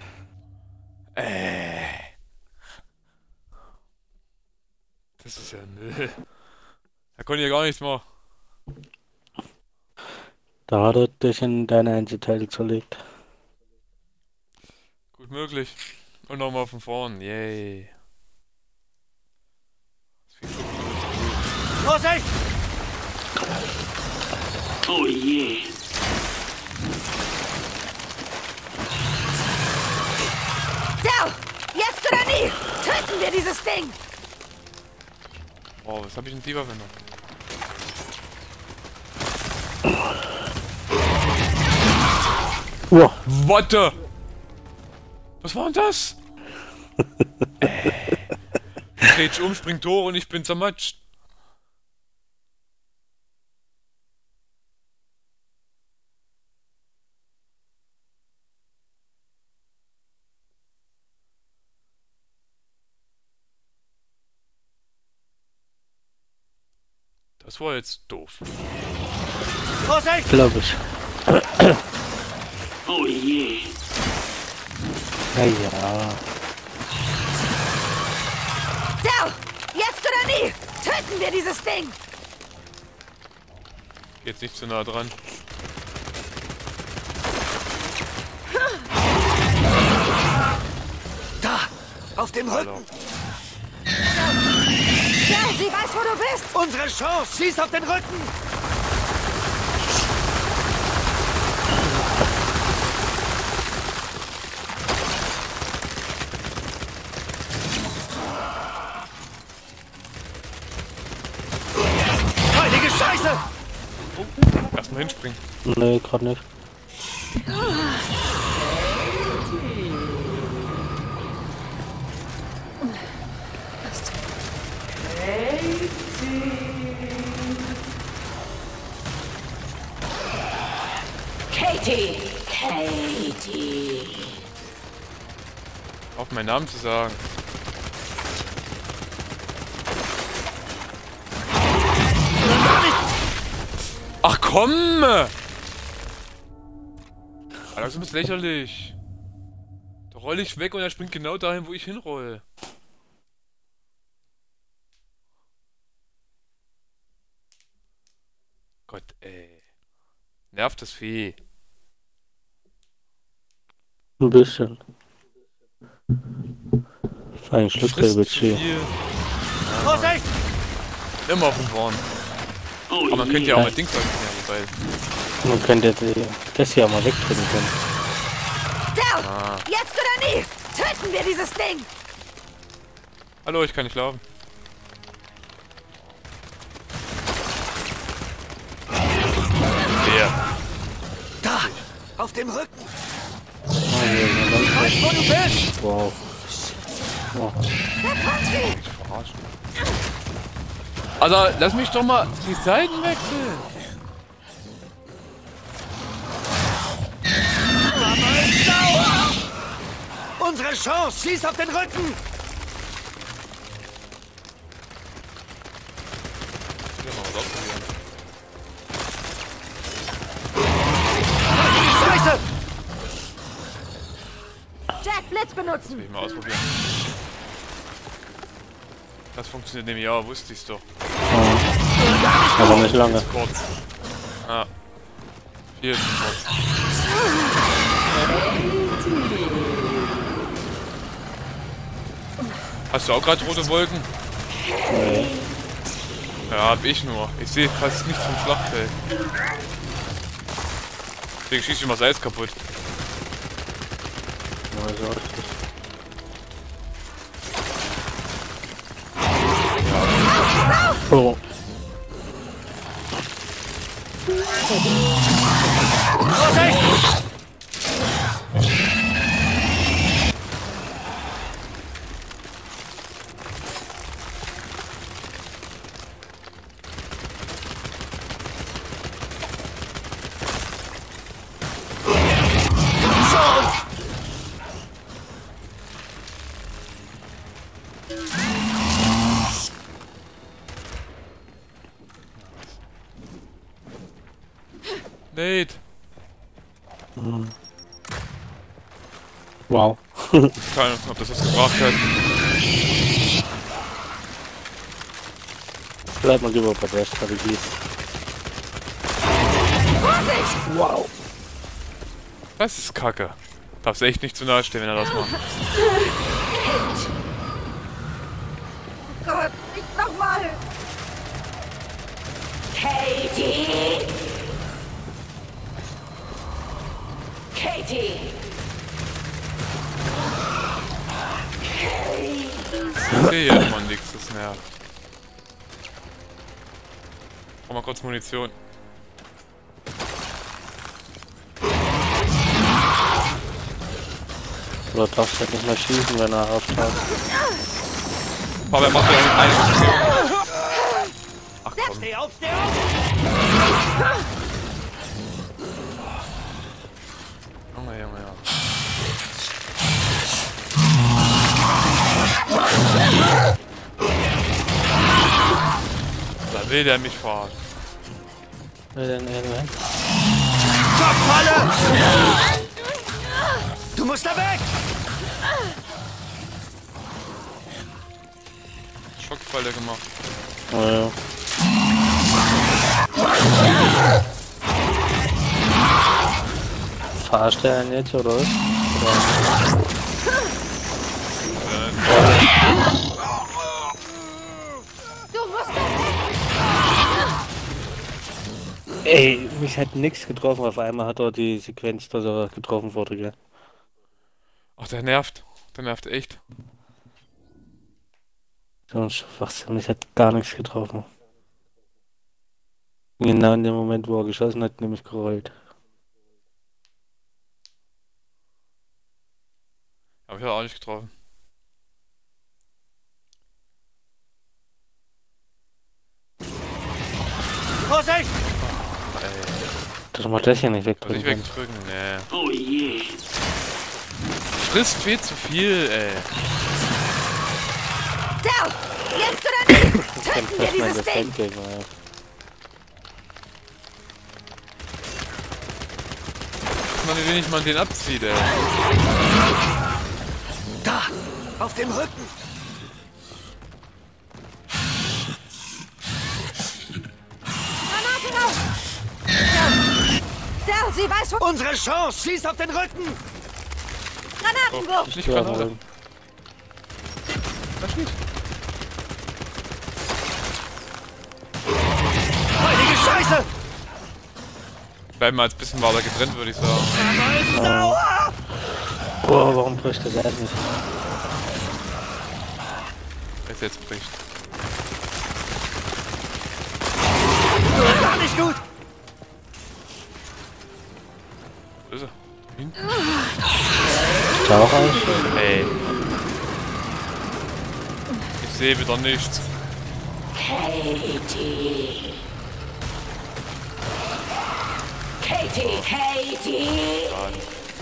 Das ist ja Müll. Da konnte ich ja gar nichts machen. Da hat er dich in deine Einzelteile zerlegt. Gut möglich. Und nochmal von vorn. Yay. Vorsicht! Oh je. So, jetzt oder nie! Töten wir dieses Ding! Oh, was habe ich denn die Waffe noch? Wow. Warte! Was war denn das? Ich dreh dich um, spring Tor und ich bin zermatscht. Das war jetzt doof. Vorsicht! Glaube ich. Oh je. Naja. So, jetzt oder nie! Töten wir dieses Ding! Jetzt nicht zu nah dran. Da! Auf dem Rücken! Ja, sie weiß, wo du bist! Unsere Chance! Schieß auf den Rücken! Heilige Scheiße! Erstmal hinspringen. Nee, gerade nicht. Katie! Katie! Auf meinen Namen zu sagen. Ach komm! Alter, das ist ein bisschen lächerlich. Da roll ich weg und er springt genau dahin, wo ich hinroll. Gott, ey. Nervt das Vieh. Ein bisschen. Fein Schluck der Frisst zu Budget. viel. Vorsicht! Immer von vorn. Oh Aber man je. könnte ja auch mal Dings sagen, wobei. Man könnte das hier mal wegdrücken können. So, jetzt oder nie! Töten wir dieses Ding! Hallo, ich kann nicht laufen. Der. Da! Auf dem Rücken! Weiß, wo du bist! wow. Oh. Verarschen. Also, lass mich doch mal die Seiten wechseln. Mama ist sauer! Unsere Chance! Schieß auf den Rücken! Scheiße! Jack, Blitz benutzen! Will ich mal ausprobieren. Das funktioniert nämlich auch, wusste ich's doch. Aber nicht lange. Kurz. Ah. Viel zu kurz. Hast du auch gerade rote Wolken? Nee. Ja, hab ich nur. Ich sehe fast nichts vom Schlachtfeld. Deswegen schieße ich immer das Eis kaputt. Also, oh. Nate! Wow. Keine Ahnung, ob das was gebracht hat. Bleib mal lieber bei der Strategie. Vorsicht! Wow. Das ist kacke. Darfst echt nicht zu nahe stehen, wenn er das macht. Gott, nicht nochmal! Katie! Katie! Okay, jetzt mal nix, das nervt. Brauch mal kurz Munition. Oder darfst du halt nicht mehr schießen, wenn er auftaucht. Aber er macht ja auch eine Munition. Ach komm. Steh auf, steh auf! Junge, Junge, Junge. Da will der mich fahren. Schockfalle! Du musst da weg! Schockfalle gemacht. Oh, ja. Verarscht er einen jetzt, oder was? Du musst da weg! Ey, mich hat nichts getroffen. Auf einmal hat er die Sequenz, dass er getroffen wurde, gell? Ach, der nervt. Der nervt echt. So ein Schwachsinn, mich hat gar nichts getroffen. Genau in dem Moment, wo er geschossen hat, nämlich gerollt. Aber ich habe auch nicht getroffen. Vorsicht! Dass man das hier nicht Soll wegdrücken ich kann. wegdrücken? Nee. Oh je. Frisst viel zu viel, ey. Dell! Jetzt oder nicht! Töten wir Das ist mein dieses Ding! Defendgegner, ja. Man, wie wenig man den abzieht, ey. Da! Auf dem Rücken! Granate raus! Dell, sie weiß wo... Unsere Chance! Schieß auf den Rücken! Granatenwurf! Nicht Granate. Da steht. Heilige Scheiße! Bleiben wir als bisschen weiter getrennt, würde ich sagen. Boah, warum bricht das nicht? Jetzt bricht. Gar nicht gut! Wo ist er? Hinten? Tauch aus? Ey. Ich sehe wieder nichts. Katie! Katie! Katie! Schade.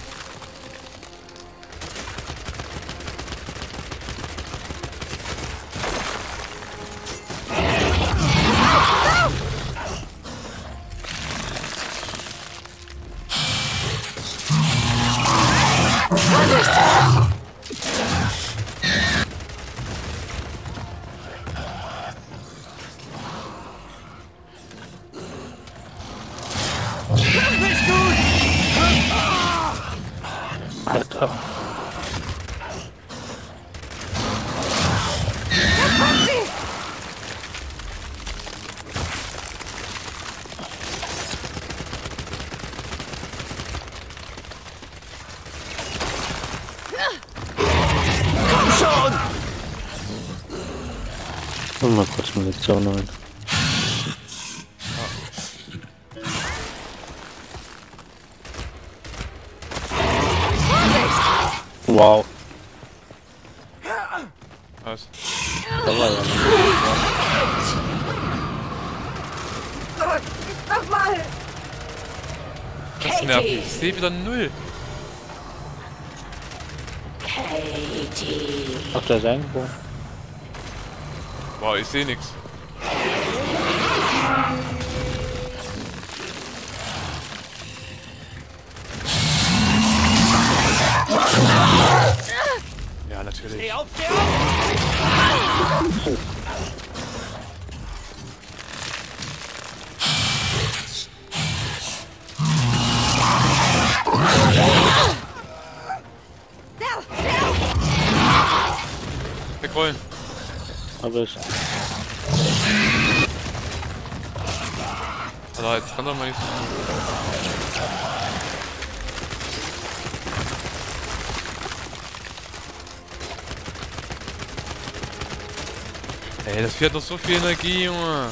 Nicht gut! Alter. Komm schon! Und mal kurz Munition holen. Wow. Was? Da war ja Gott, nicht nochmal! Das nervt mich. Ich sehe wieder 0. Katie! Ach, da ist irgendwo. Wow, ich sehe nichts. Rollen. Hab ich. Also jetzt kann doch mal nicht. Ey, das Vieh hat noch so viel Energie, Junge.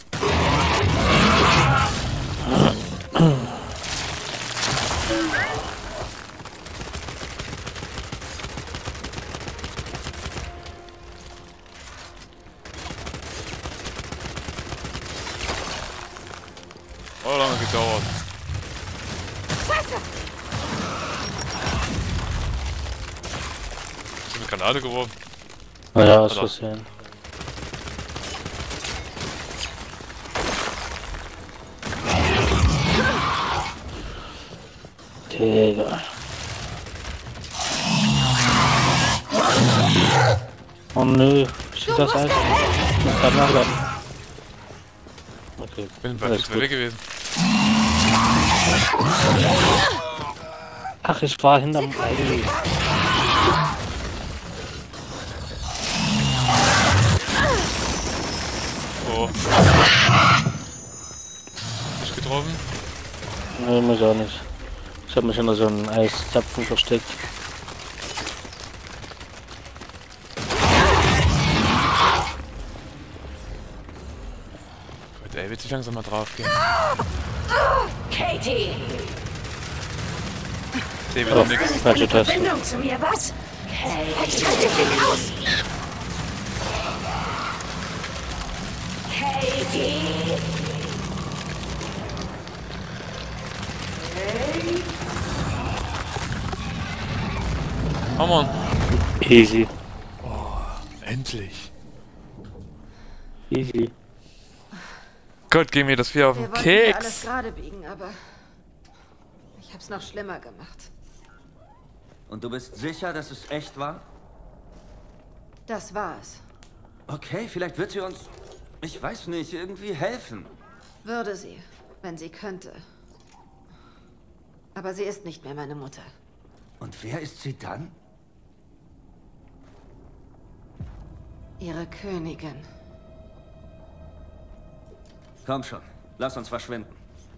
Oh, lange gedauert. Hast du eine Granate geworfen? Naja, aus Versehen. Digga. Oh nö, steht das Eis? Ich kann nachladen. Okay, Bin bei weg gewesen. Ach, ich war hinterm Ei. Oh. Nicht getroffen? Nee, muss auch nicht. Ich hab mich hinter so einem Eiszapfen versteckt. Gut, ey, willst du langsam mal drauf gehen? Katie! Ich seh wieder nix. Falsche Taste. Verbindung zu mir, was? Hey, ich halte dich aus! Katie! Oh Mann. Easy. Oh, endlich. Easy. Gott, geh mir das Vieh auf den Wir wollten hier alles Keks. gerade biegen, aber ich hab's noch schlimmer gemacht. Und du bist sicher, dass es echt war? Das war's. Okay, vielleicht wird sie uns, ich weiß nicht, irgendwie helfen. Würde sie, wenn sie könnte. Aber sie ist nicht mehr meine Mutter. Und wer ist sie dann? Ihre Königin. Komm schon, lass uns verschwinden.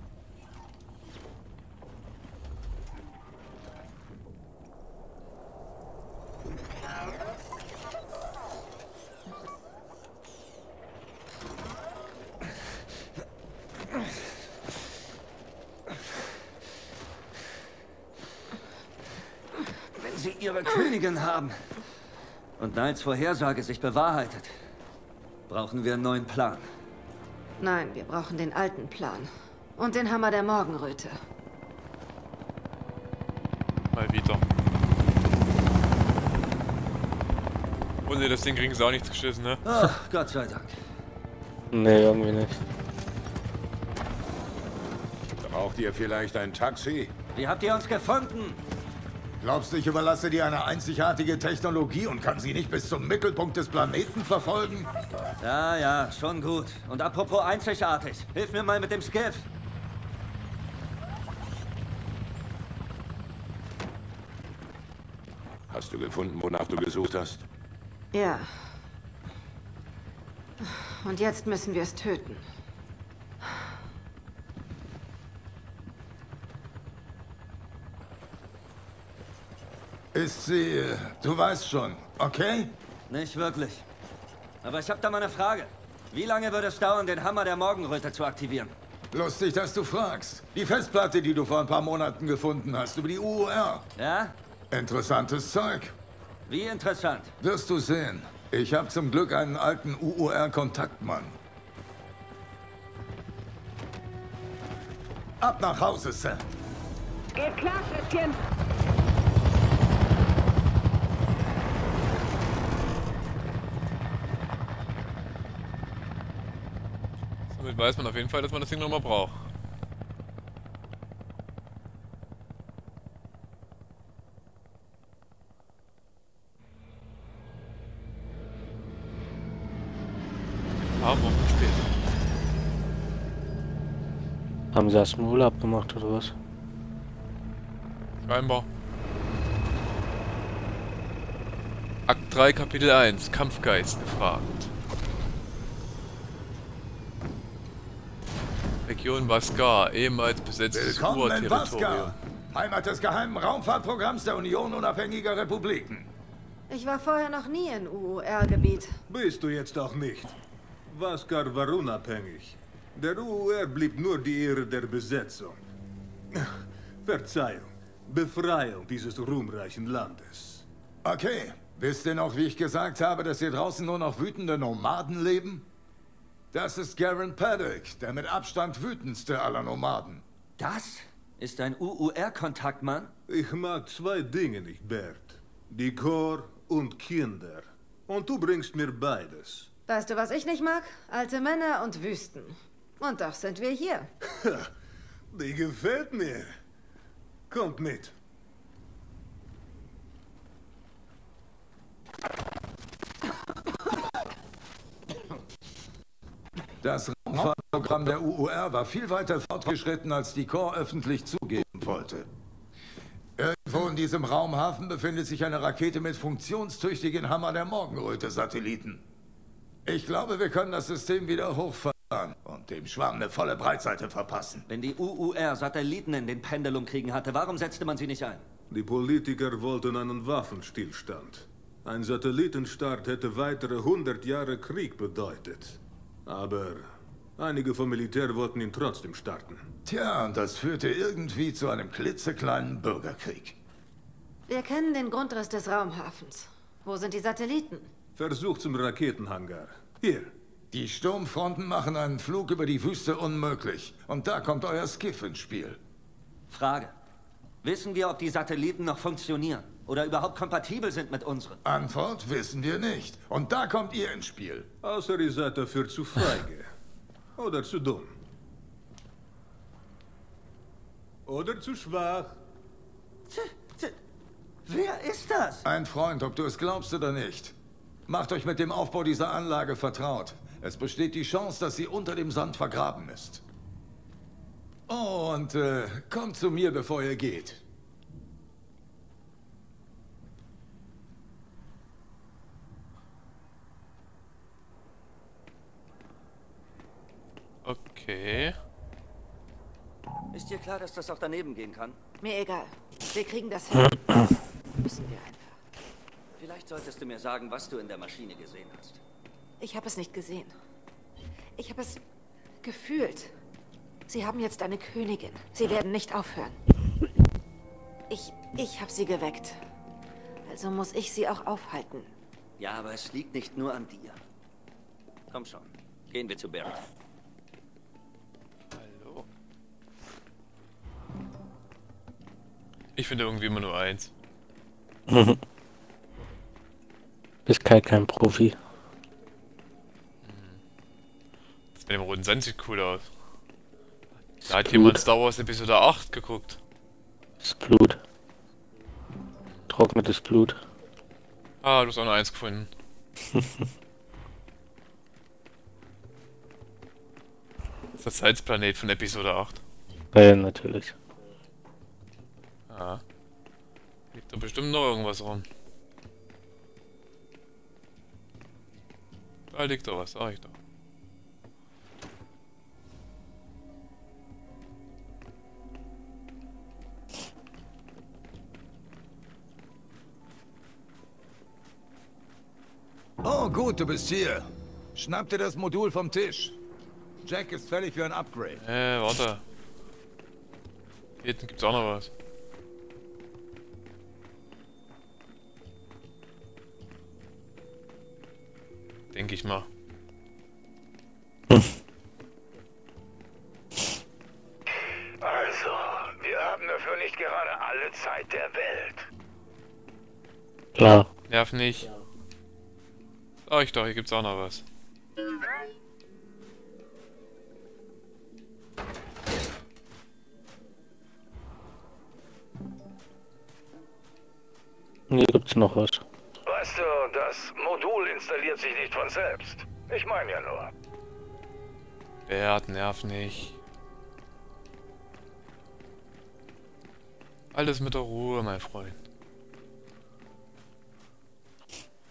Wenn Sie Ihre Königin haben und Niles Vorhersage sich bewahrheitet, brauchen wir einen neuen Plan. Nein, wir brauchen den alten Plan. Und den Hammer der Morgenröte. Mal wieder. Ohne das Ding kriegen sie auch nichts geschissen, ne? Ach, Gott sei Dank. Nee, irgendwie nicht. Braucht ihr vielleicht ein Taxi? Wie habt ihr uns gefunden? Glaubst du, ich überlasse dir eine einzigartige Technologie und kann sie nicht bis zum Mittelpunkt des Planeten verfolgen? Ja, ja, schon gut. Und apropos einzigartig, hilf mir mal mit dem Skiff. Hast du gefunden, wonach du gesucht hast? Ja. Und jetzt müssen wir es töten. Ist sie... du weißt schon, okay? Nicht wirklich. Aber ich habe da mal eine Frage. Wie lange würde es dauern, den Hammer der Morgenröte zu aktivieren? Lustig, dass du fragst. Die Festplatte, die du vor ein paar Monaten gefunden hast, über die UUR. Ja? Interessantes Zeug. Wie interessant. Wirst du sehen. Ich habe zum Glück einen alten UUR-Kontaktmann. Ab nach Hause, Sam. Geht klar, Schätzchen. Somit weiß man auf jeden Fall, dass man das Ding nochmal braucht. Ein paar Wochen später. Haben sie erstmal Urlaub gemacht oder was? Scheinbar. Akt 3, Kapitel 1, Kampfgeist gefragt. Region Vaskar, ehemals besetztes Willkommen in Urterritorium. Vaskar, Heimat des geheimen Raumfahrtprogramms der Union unabhängiger Republiken. Ich war vorher noch nie in UUR-Gebiet. Bist du jetzt auch nicht. Vaskar war unabhängig. Der UUR blieb nur die Ehre der Besetzung. Verzeihung. Befreiung dieses ruhmreichen Landes. Okay. Wisst ihr noch, wie ich gesagt habe, dass hier draußen nur noch wütende Nomaden leben? Das ist Garen Paddock, der mit Abstand wütendste aller Nomaden. Das ist ein UUR-Kontaktmann? Ich mag zwei Dinge nicht, Bert. Die Chor und Kinder. Und du bringst mir beides. Weißt du, was ich nicht mag? Alte Männer und Wüsten. Und doch sind wir hier. Die gefällt mir. Kommt mit. Das Raumfahrtprogramm der UUR war viel weiter fortgeschritten, als die Corps öffentlich zugeben wollte. Irgendwo in diesem Raumhafen befindet sich eine Rakete mit funktionstüchtigen Hammer der Morgenröte-Satelliten. Ich glaube, wir können das System wieder hochfahren und dem Schwarm eine volle Breitseite verpassen. Wenn die UUR Satelliten in den Pendelumkriegen hatte, warum setzte man sie nicht ein? Die Politiker wollten einen Waffenstillstand. Ein Satellitenstart hätte weitere 100 Jahre Krieg bedeutet. Aber einige vom Militär wollten ihn trotzdem starten. Tja, und das führte irgendwie zu einem klitzekleinen Bürgerkrieg. Wir kennen den Grundriss des Raumhafens. Wo sind die Satelliten? Versuch zum Raketenhangar. Hier. Die Sturmfronten machen einen Flug über die Wüste unmöglich. Und da kommt euer Skiff ins Spiel. Frage. Wissen wir, ob die Satelliten noch funktionieren? Oder überhaupt kompatibel sind mit unseren? Antwort wissen wir nicht. Und da kommt ihr ins Spiel. Außer ihr seid dafür zu feige. Oder zu dumm. Oder zu schwach. Wer ist das? Ein Freund, ob du es glaubst oder nicht. Macht euch mit dem Aufbau dieser Anlage vertraut. Es besteht die Chance, dass sie unter dem Sand vergraben ist. Oh, und kommt zu mir, bevor ihr geht. Okay. Ist dir klar, dass das auch daneben gehen kann? Mir egal. Wir kriegen das hin. Müssen wir einfach. Vielleicht solltest du mir sagen, was du in der Maschine gesehen hast. Ich habe es nicht gesehen. Ich habe es gefühlt. Sie haben jetzt eine Königin. Sie werden nicht aufhören. Ich habe sie geweckt. Also muss ich sie auch aufhalten. Ja, aber es liegt nicht nur an dir. Komm schon. Gehen wir zu Barrett. Hallo. Ich finde irgendwie immer nur eins. Ist kein Profi. Das mit dem roten Sand sieht cool aus. Da hat jemand Star Wars Episode 8 geguckt. Das Blut. Trocknetes Blut. Ah, du hast auch noch eins gefunden. Das ist der Salzplanet von Episode 8. Ja, natürlich. Ah. Liegt da bestimmt noch irgendwas rum. Da liegt doch was, sag ich doch. Oh, gut, du bist hier. Schnapp dir das Modul vom Tisch. Jack ist fällig für ein Upgrade. Warte. Hier hinten gibt's auch noch was. Denke ich mal. Also, wir haben dafür nicht gerade alle Zeit der Welt. Klar. Nerv nicht. Sag ich doch, hier gibt's auch noch was. Hier gibt's noch was. Weißt du, das Modul installiert sich nicht von selbst. Ich meine ja nur. Bert, nerv nicht. Alles mit der Ruhe, mein Freund.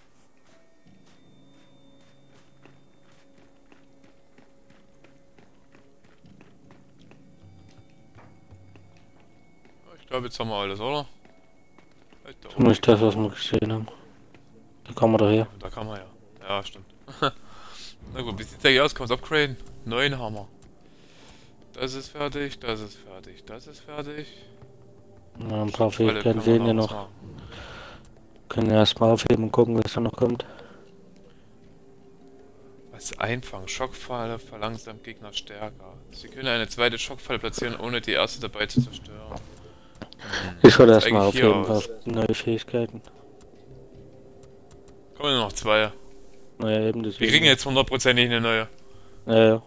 glaube, jetzt haben wir alles, oder? Zumindest das, was wir gesehen haben. Da kann man daher. Da kann man ja. Ja, stimmt. Na gut, wie sieht's eigentlich aus? Kann man es upgraden? 9 haben wir. Das ist fertig, das ist fertig, das ist fertig. Ja, ein paar Fähigkeiten sehen wir noch. Können erstmal aufheben und gucken, was da noch kommt. Was einfangen? Schockfalle verlangsamt Gegner stärker. Sie können eine zweite Schockfalle platzieren, ohne die erste dabei zu zerstören. Ich wollte erstmal aufheben auf neue Fähigkeiten. Kommen nur noch 2. Naja, eben deswegen. Wir kriegen jetzt 100%ig eine neue. Ja.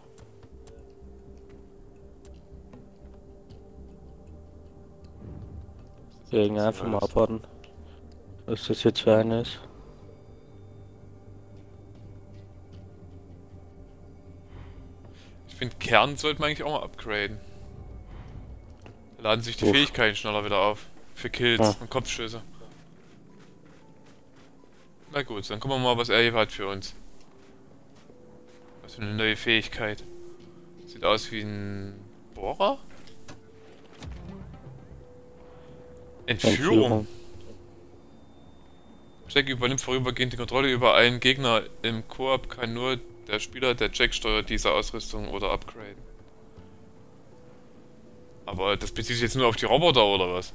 Deswegen einfach mal abwarten, was das jetzt für eine ist. Ich finde, Kern sollte man eigentlich auch mal upgraden. Da laden sich die Fähigkeiten schneller wieder auf. Für Kills und Kopfschüsse. Na gut, dann gucken wir mal, was er hier hat für uns. Was für eine neue Fähigkeit. Sieht aus wie ein Bohrer? Entführung. Jack übernimmt vorübergehend die Kontrolle über einen Gegner. Im Koop kann nur der Spieler, der Jack steuert, diese Ausrüstung oder upgraden. Aber das bezieht sich jetzt nur auf die Roboter oder was?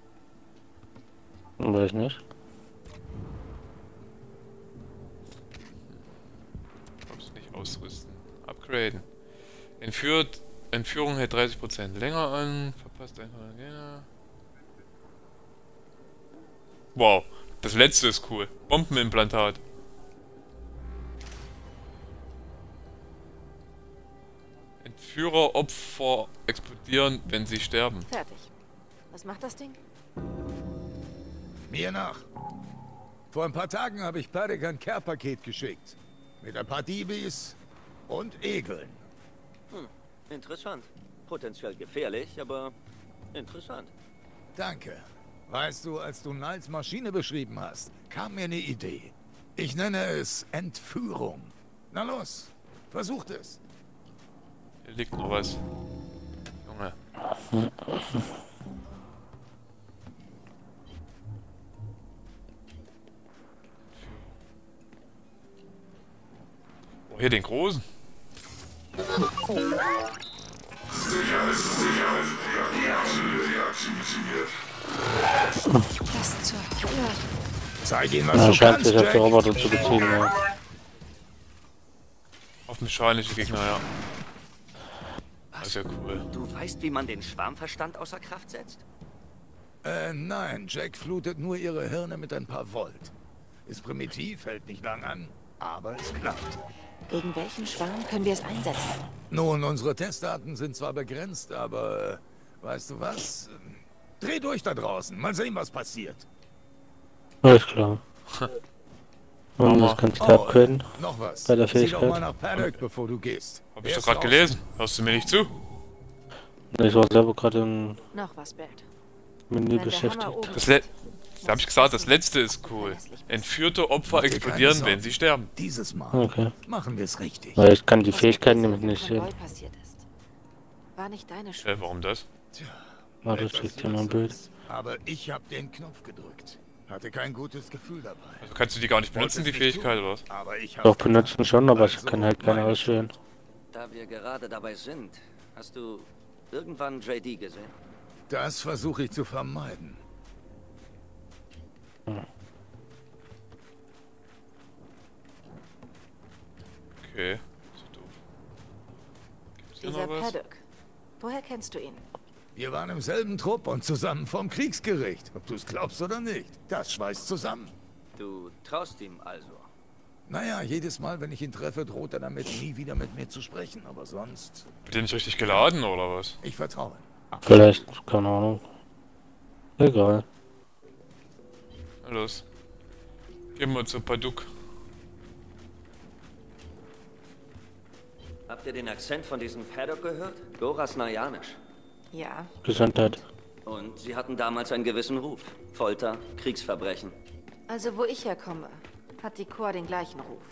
Weiß nicht. Kommst nicht ausrüsten. Upgraden. Entführung hält 30% länger an. Verpasst einfach einen Gegner. Wow, das letzte ist cool. Bombenimplantat. Entführer, Opfer explodieren, wenn sie sterben. Fertig. Was macht das Ding? Mir nach. Vor ein paar Tagen habe ich Paddock ein Care-Paket geschickt. Mit ein paar Diebis und Egeln. Interessant. Potenziell gefährlich, aber interessant. Danke. Weißt du, als du Niles Maschine beschrieben hast, kam mir eine Idee. Ich nenne es Entführung. Na los, versucht es. Hier liegt noch was. Junge. Oh, hier den großen. Was zur Hölle? Zeig ihnen, was du scheint kannst, sich auf die Jack. Roboter zu beziehen, ja. Auf mechanische Gegner, ja. Das ist ja cool. Du weißt, wie man den Schwarmverstand außer Kraft setzt? Nein, Jack flutet nur ihre Hirne mit ein paar Volt. Ist primitiv, hält nicht lang an, aber es klappt. Gegen welchen Schwarm können wir es einsetzen? Nun, unsere Testdaten sind zwar begrenzt, aber weißt du was? Dreh durch da draußen, mal sehen, was passiert. Alles klar. Und das kannst du upgraden. Noch was. Bei der Sieh doch mal Fähigkeit. nach Paddock, bevor du gehst. Hab ich doch gerade gelesen. Hörst du mir nicht zu? Ich war selber gerade im Noch was, Bert. Menü beschäftigt. Da hab ich gesagt, das letzte ist cool. Entführte Opfer explodieren, wenn sie sterben. Dieses Mal Okay. machen wir es richtig. Weil ich kann die Fähigkeiten nämlich nicht sehen. Neu passiert ist. War nicht deine Schuld. Warum das? Warte, ich krieg dir mal ein Bild. Aber ich habe den Knopf gedrückt. Hatte kein gutes Gefühl dabei. Also kannst du die gar nicht benutzen, die Fähigkeit, oder was? Aber ich Doch, benutzen schon, aber ich kann halt keine auswählen. Da wir gerade dabei sind, hast du irgendwann JD gesehen? Das versuche ich zu vermeiden. Okay, so doof. Gibt's hier Dieser noch was? Paddock. Woher kennst du ihn? Wir waren im selben Trupp und zusammen vom Kriegsgericht. Ob du es glaubst oder nicht. Das schweißt zusammen. Du traust ihm also? Naja, jedes Mal, wenn ich ihn treffe, droht er damit, nie wieder mit mir zu sprechen. Aber sonst... Wird der nicht richtig geladen, oder was? Ich vertraue. Vielleicht, keine Ahnung. Egal. Na los. Gehen wir zu Paduk. Habt ihr den Akzent von diesem Paddock gehört? Goras Najanisch. Ja. Gesundheit. Und sie hatten damals einen gewissen Ruf. Folter, Kriegsverbrechen. Also wo ich herkomme, hat die Chor den gleichen Ruf.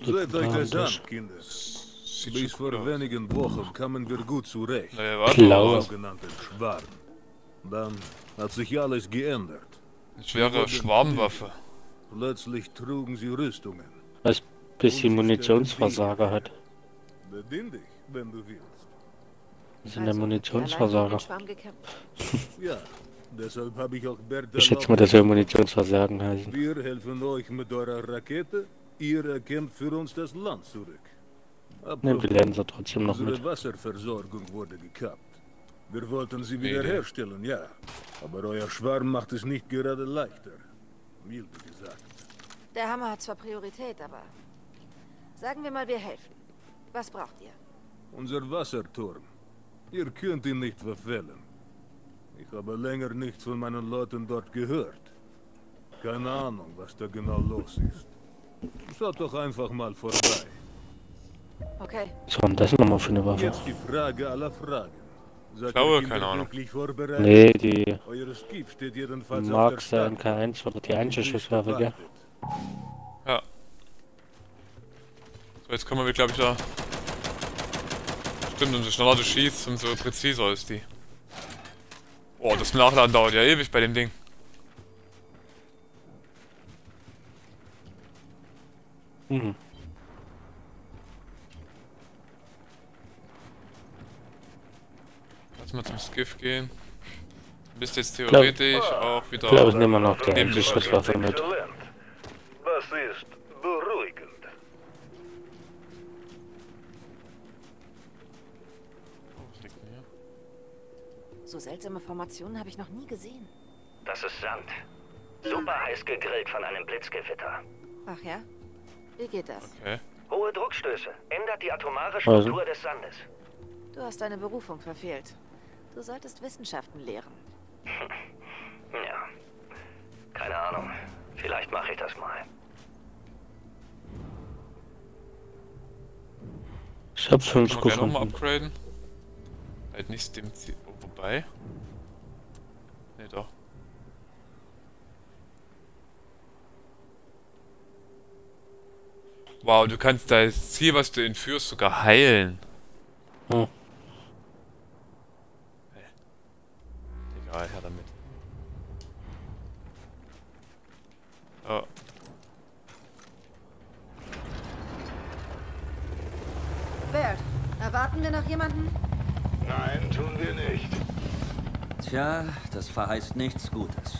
Seht euch das an, Kinder. Bis vor wenigen Wochen kamen wir gut zurecht. Sogenannten Schwarm. Dann hat sich alles geändert. Eine schwere Schwarmwaffe. Plötzlich trugen sie Rüstungen. Was bisschen Munitionsversager hat. Bedien dich, wenn du willst. Wir sind der Munitionsversager. Ja, deshalb habe ich auch Bert Ich schätze mal, dass wir Munitionsversagen heißen. Wir helfen euch mit eurer Rakete. Ihr erkämpft für uns das Land zurück. Ne, wir lernen sie trotzdem noch Unsere mit. Wasserversorgung wurde gekappt. Wir wollten sie wiederherstellen, ja. Aber euer Schwarm macht es nicht gerade leichter. Milde gesagt. Der Hammer hat zwar Priorität, aber sagen wir mal, wir helfen. Was braucht ihr? Unser Wasserturm. Ihr könnt ihn nicht verfehlen. Ich habe länger nichts von meinen Leuten dort gehört. Keine Ahnung, was da genau los ist. Schaut doch einfach mal vorbei. Okay. Was war denn das nochmal für eine Waffe? Jetzt die Frage aller Fragen. Seid Blaue, ihr keine Ahnung. wirklich vorbereitet? Nee, die Euer Schiff steht jedenfalls auf der Mark Stadt. K1 oder die Einschusswaffe, gell? Ja. So, jetzt kommen wir, glaube ich, da. Stimmt, umso schneller du schießt, umso präziser ist die. Boah, das Nachladen dauert ja ewig bei dem Ding. Mhm. Lass mal zum Skiff gehen. Du bist jetzt theoretisch auch wieder... Ich glaube, ich nehme noch die Einschusswaffe mit. Das ist beruhigend. So seltsame Formationen habe ich noch nie gesehen. Das ist Sand. Super heiß gegrillt von einem Blitzgewitter. Ach ja? Wie geht das? Okay. Hohe Druckstöße. Ändert die atomare Struktur des Sandes. Du hast deine Berufung verfehlt. Du solltest Wissenschaften lehren. Ja. Keine Ahnung. Vielleicht mache ich das mal. Ich hab 5 Kann man gleich nochmal gefunden. upgraden. Halt nicht dem Ziel. Oh, wobei. Ne, doch. Wow, du kannst das Ziel, was du entführst, sogar heilen. Hm. Egal, her damit. Oh. Bert, erwarten wir noch jemanden? Nein, tun wir nicht. Tja, das verheißt nichts Gutes.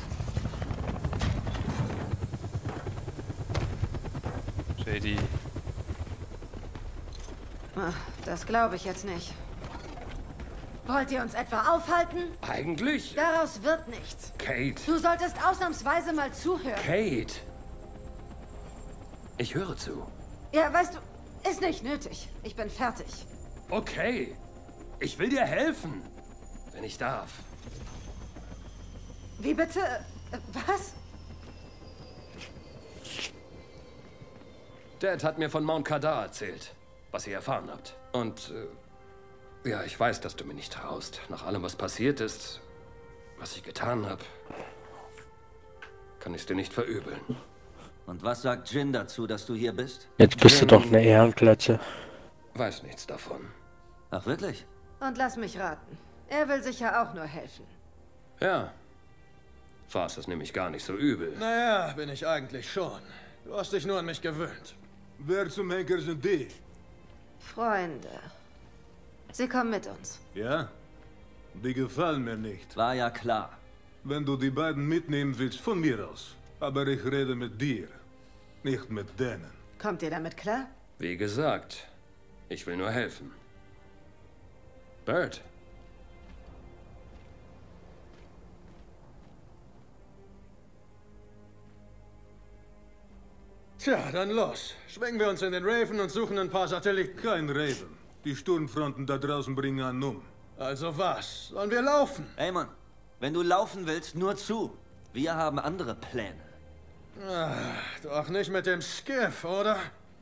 JD. Ach, das glaube ich jetzt nicht. Wollt ihr uns etwa aufhalten? Eigentlich? Daraus wird nichts. Kate. Du solltest ausnahmsweise mal zuhören. Kate. Ich höre zu. Ja, weißt du, ist nicht nötig. Ich bin fertig. Okay. Ich will dir helfen. Wenn ich darf. Wie bitte? Was? Dad hat mir von Mount Kadar erzählt, was ihr erfahren habt. Und, ja, ich weiß, dass du mir nicht traust. Nach allem, was passiert ist, was ich getan habe, kann ich es dir nicht verübeln. Und was sagt Jin dazu, dass du hier bist? Jetzt bist du doch eine Ehrenklötze. Weiß nichts davon. Ach, wirklich? Und lass mich raten. Er will sicher auch nur helfen. Ja. Far's ist nämlich gar nicht so übel. Naja, bin ich eigentlich schon. Du hast dich nur an mich gewöhnt. Wer zum Henker sind die? Freunde. Sie kommen mit uns. Ja? Die gefallen mir nicht. War ja klar. Wenn du die beiden mitnehmen willst, von mir aus. Aber ich rede mit dir, nicht mit denen. Kommt ihr damit klar? Wie gesagt, ich will nur helfen. Bert. Tja, dann los. Schwingen wir uns in den Raven und suchen ein paar Satelliten. Kein Raven. Die Sturmfronten da draußen bringen einen um. Also was? Sollen wir laufen? Ey Mann, wenn du laufen willst, nur zu. Wir haben andere Pläne. Ach, doch nicht mit dem Skiff, oder?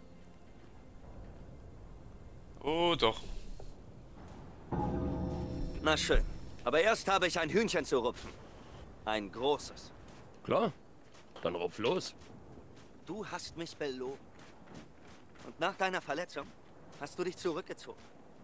Oh, doch. Na schön. Aber erst habe ich ein Hühnchen zu rupfen. Ein großes. Klar. Dann rupf los. Du hast mich belogen. Und nach deiner Verletzung hast du dich zurückgezogen.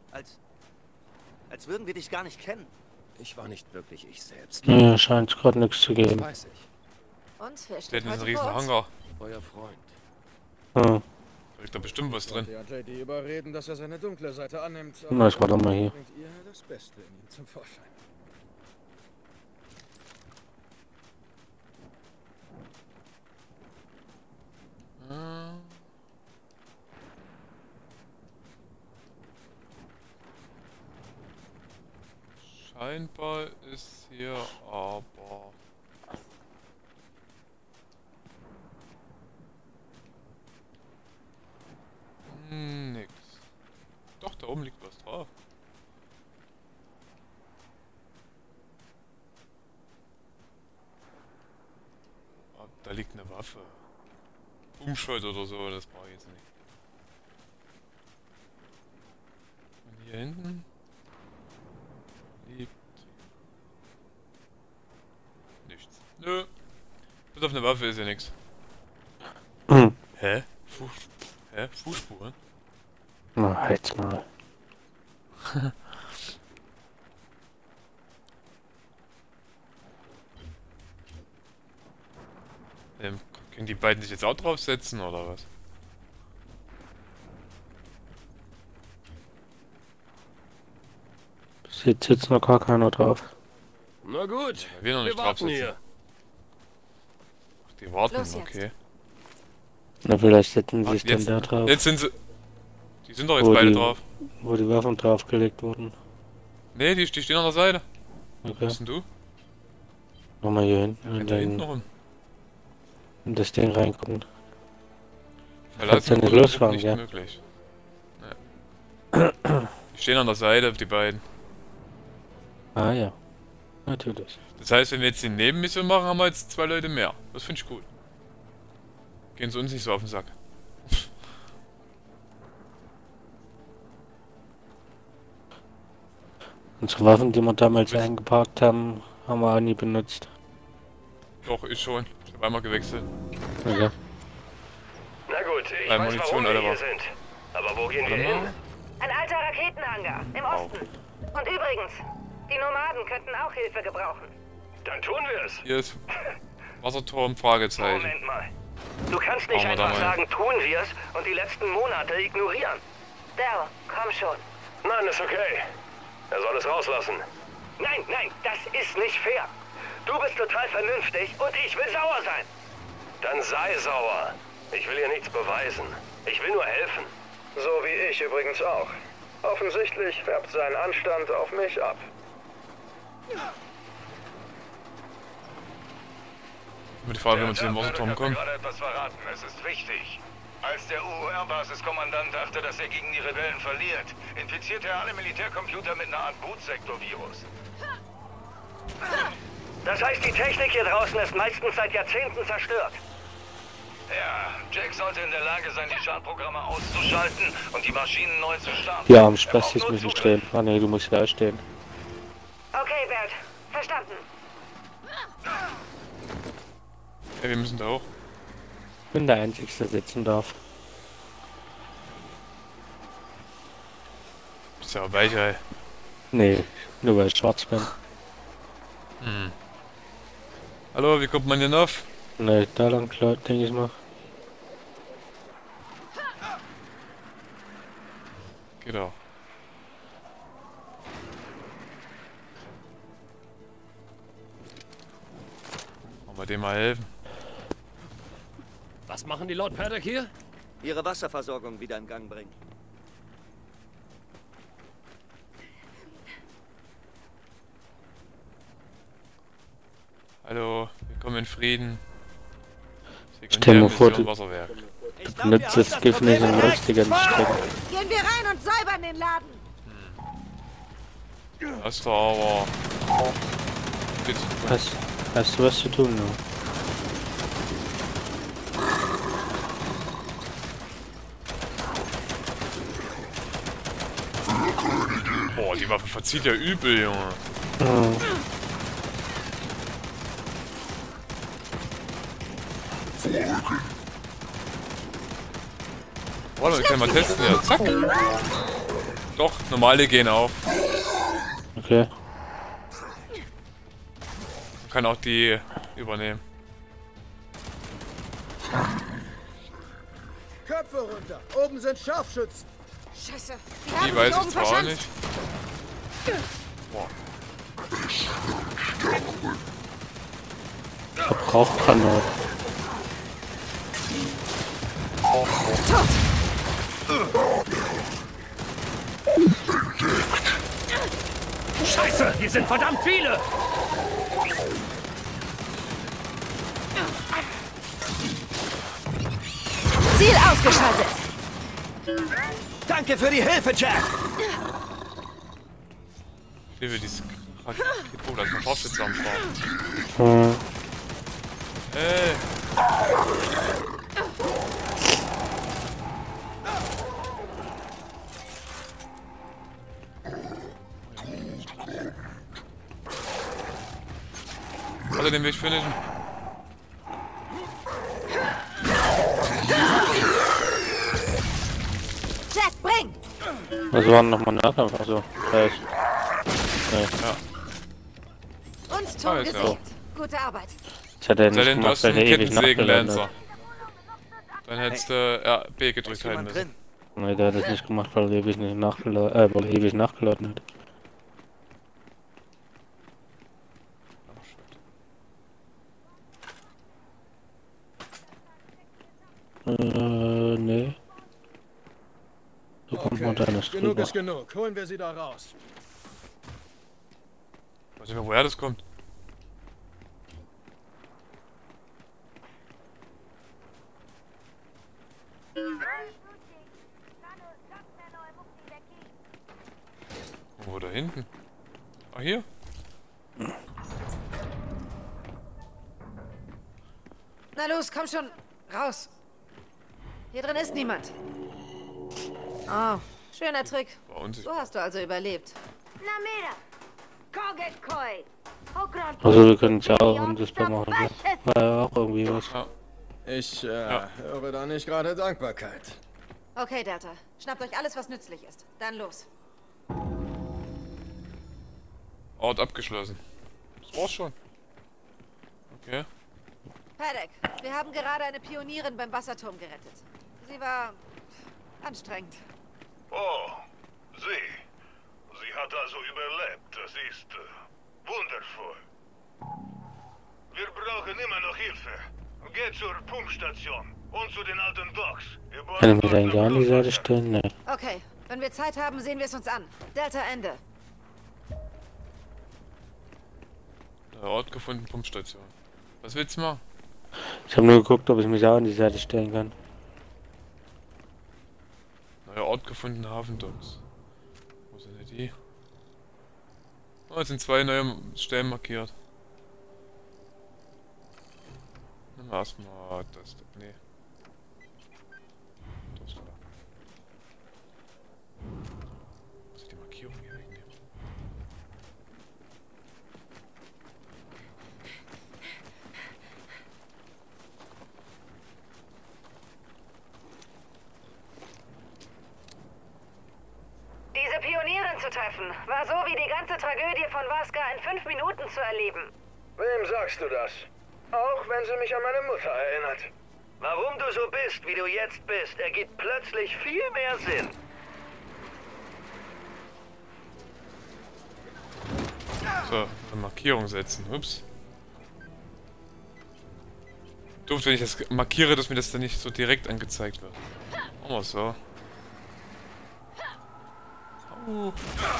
Als würden wir dich gar nicht kennen. Ich war nicht wirklich ich selbst. Ja, scheint gerade nichts zu geben. Weiß ich. Und wer Der steht hat einen heute riesen vor uns? Hangar. Euer Freund. Hm. Da ist da bestimmt was drin. Der JD überreden, dass er seine dunkle Seite annimmt. Na, ich war doch mal hier. Bringt ihr das Beste in ihm zum Vorschein. Scheinbar ist hier aber... nix. Doch, da oben liegt was drauf. Ah, da liegt eine Waffe. Umschalt oder so, das brauche ich jetzt nicht. Und hier hinten liegt nichts. Nö. Bis auf eine Waffe ist ja nichts. Hä? Fußspuren? Na, halt's mal. Können die beiden sich jetzt auch draufsetzen, oder was? Bis jetzt sitzt noch gar keiner drauf. Na gut, Ja, wir noch nicht warten draufsetzen. hier. Ach, die warten, Los jetzt. okay. Na, vielleicht setzen Ach, sich dann da drauf. Jetzt sind sie... Die sind doch jetzt Wo beide die- drauf. Wo die Waffen draufgelegt wurden. Nee, die stehen an der Seite. Okay. Was denn du? Nochmal hier hinten Ja, in, da hinten rum. in das Ding reingucken. Verlassen ja nicht wurde losfahren, nicht ja. möglich. Nee. Die stehen an der Seite, die beiden. Ah ja, natürlich. Das heißt, wenn wir jetzt die Nebenmission machen, haben wir jetzt 2 Leute mehr. Das finde ich gut. Gehen sie uns nicht so auf den Sack. Unsere Waffen, die wir damals eingeparkt haben, haben wir auch nie benutzt. Doch, ich schon. Ich habe einmal gewechselt. Okay. Na gut, ich Weil weiß, Munition warum wir alle hier war. sind. Aber wo gehen wir Warte mal. hin? Ein alter Raketenhangar im Osten. Und übrigens, die Nomaden könnten auch Hilfe gebrauchen. Dann tun wir es. Hier ist Wasserturm, Fragezeichen. Moment mal. Du kannst nicht Machen wir da einfach mal. sagen, tun wir es und die letzten Monate ignorieren. Dell, komm schon. Nein, ist okay. Er soll es rauslassen. Nein, nein, das ist nicht fair. Du bist total vernünftig und ich will sauer sein. Dann sei sauer. Ich will ihr nichts beweisen. Ich will nur helfen. So wie ich übrigens auch. Offensichtlich färbt sein Anstand auf mich ab. Mit die Frage, wie wir zu dem Jump Wasserturm hat mir kommen. gerade etwas verraten. Es ist wichtig. Als der UUR-Basiskommandant dachte, dass er gegen die Rebellen verliert, infizierte er alle Militärcomputer mit einer Art Bootsektor-Virus. Das heißt, die Technik hier draußen ist meistens seit Jahrzehnten zerstört. Ja, Jack sollte in der Lage sein, die Schadprogramme auszuschalten und die Maschinen neu zu starten. Ja, am Spastis müssen stehen. Ah ne, du musst da stehen. Okay, Bert. Verstanden. Ja, wir müssen da hoch. Ich bin der Einzige, der sitzen darf. Bist ja auch Weichei. Nee, nur weil ich schwarz bin. Hm. Hallo, wie kommt man denn auf? Ne, da lang, denke ich mal. Geht auch. Wollen wir dem mal helfen? Was machen die Lord Paddock hier? Ihre Wasserversorgung wieder in Gang bringen. Hallo, willkommen in Frieden. Stell mir vor, du Wasserwerk. benutzt das Gift nicht und läufst die ganze Strecke. Gehen wir rein und säubern den Laden. Hast du aber... Hast du was zu tun, ne? Boah, die Waffe verzieht ja übel, Junge. Mhm. Warte, wir können mal testen hier. Zack. Doch, normale gehen auch. Okay. Man kann auch die übernehmen. Köpfe runter. Oben sind Scharfschützen. Scheiße. Die weiß ich zwar auch nicht. Boah. Verbrauchgranat. Scheiße, hier sind verdammt viele! Ziel ausgeschaltet. Danke für die Hilfe, Jack! Ich liebe dieses Raket. Oh, da ist ein Scharfschütze am Start. Hey! Alle den Weg finishen. Jack, bring! Was waren nochmal Nahkampf? Also, gleich. Nee. Ja. Und Ton gesichert. Gute Arbeit. Das hat er nicht Seitdem du gemacht, hast weil einen er ewig Kettensägenlancer. nachgeladen Dann hättest du RB gedrückt halten müssen. Nee, der hat das nicht gemacht, weil er ewig nicht nachgeladen hat. Nee. So kommt man da nicht Genug drüber. ist genug. Holen wir sie da raus. Weiß nicht mehr, woher das kommt. Wo da hinten? Ah, hier? Na los, komm schon. Raus. Hier drin ist niemand. Oh, schöner Trick. So hast du also überlebt. Also wir können es ja auch unsichtbar machen. Ne? War ja auch irgendwie was. Ich höre da nicht gerade Dankbarkeit. Okay, Delta. Schnappt euch alles, was nützlich ist. Dann los. Ort abgeschlossen. Das war's schon. Okay. Paddock, wir haben gerade eine Pionierin beim Wasserturm gerettet. Sie war anstrengend. Oh, sie hat also überlebt. Das ist wundervoll. Wir brauchen immer noch Hilfe. Geht zur Pumpstation und zu den alten Docks. Kann ich mich eigentlich an die Seite stellen? Nee. Okay, wenn wir Zeit haben, sehen wir es uns an. Delta, Ende. Ort gefunden, Pumpstation. Was willst du machen? Ich habe nur geguckt, ob ich mich auch an die Seite stellen kann. Neuer Ort gefunden, Hafendocks. Wo sind denn die? Oh, es sind 2 neue Stellen markiert. Nehmen wir erstmal das. Nee. Das da. Muss ich die Markierung hier wegnehmen? Diese Pionierin zu treffen, war so wie die ganze Tragödie von Vaska in 5 Minuten zu erleben. Wem sagst du das? Auch wenn sie mich an meine Mutter erinnert. Warum du so bist, wie du jetzt bist, ergibt plötzlich viel mehr Sinn. So, eine Markierung setzen. Ups. Doof, wenn ich das markiere, dass mir das dann nicht so direkt angezeigt wird. Machen wir so. Au.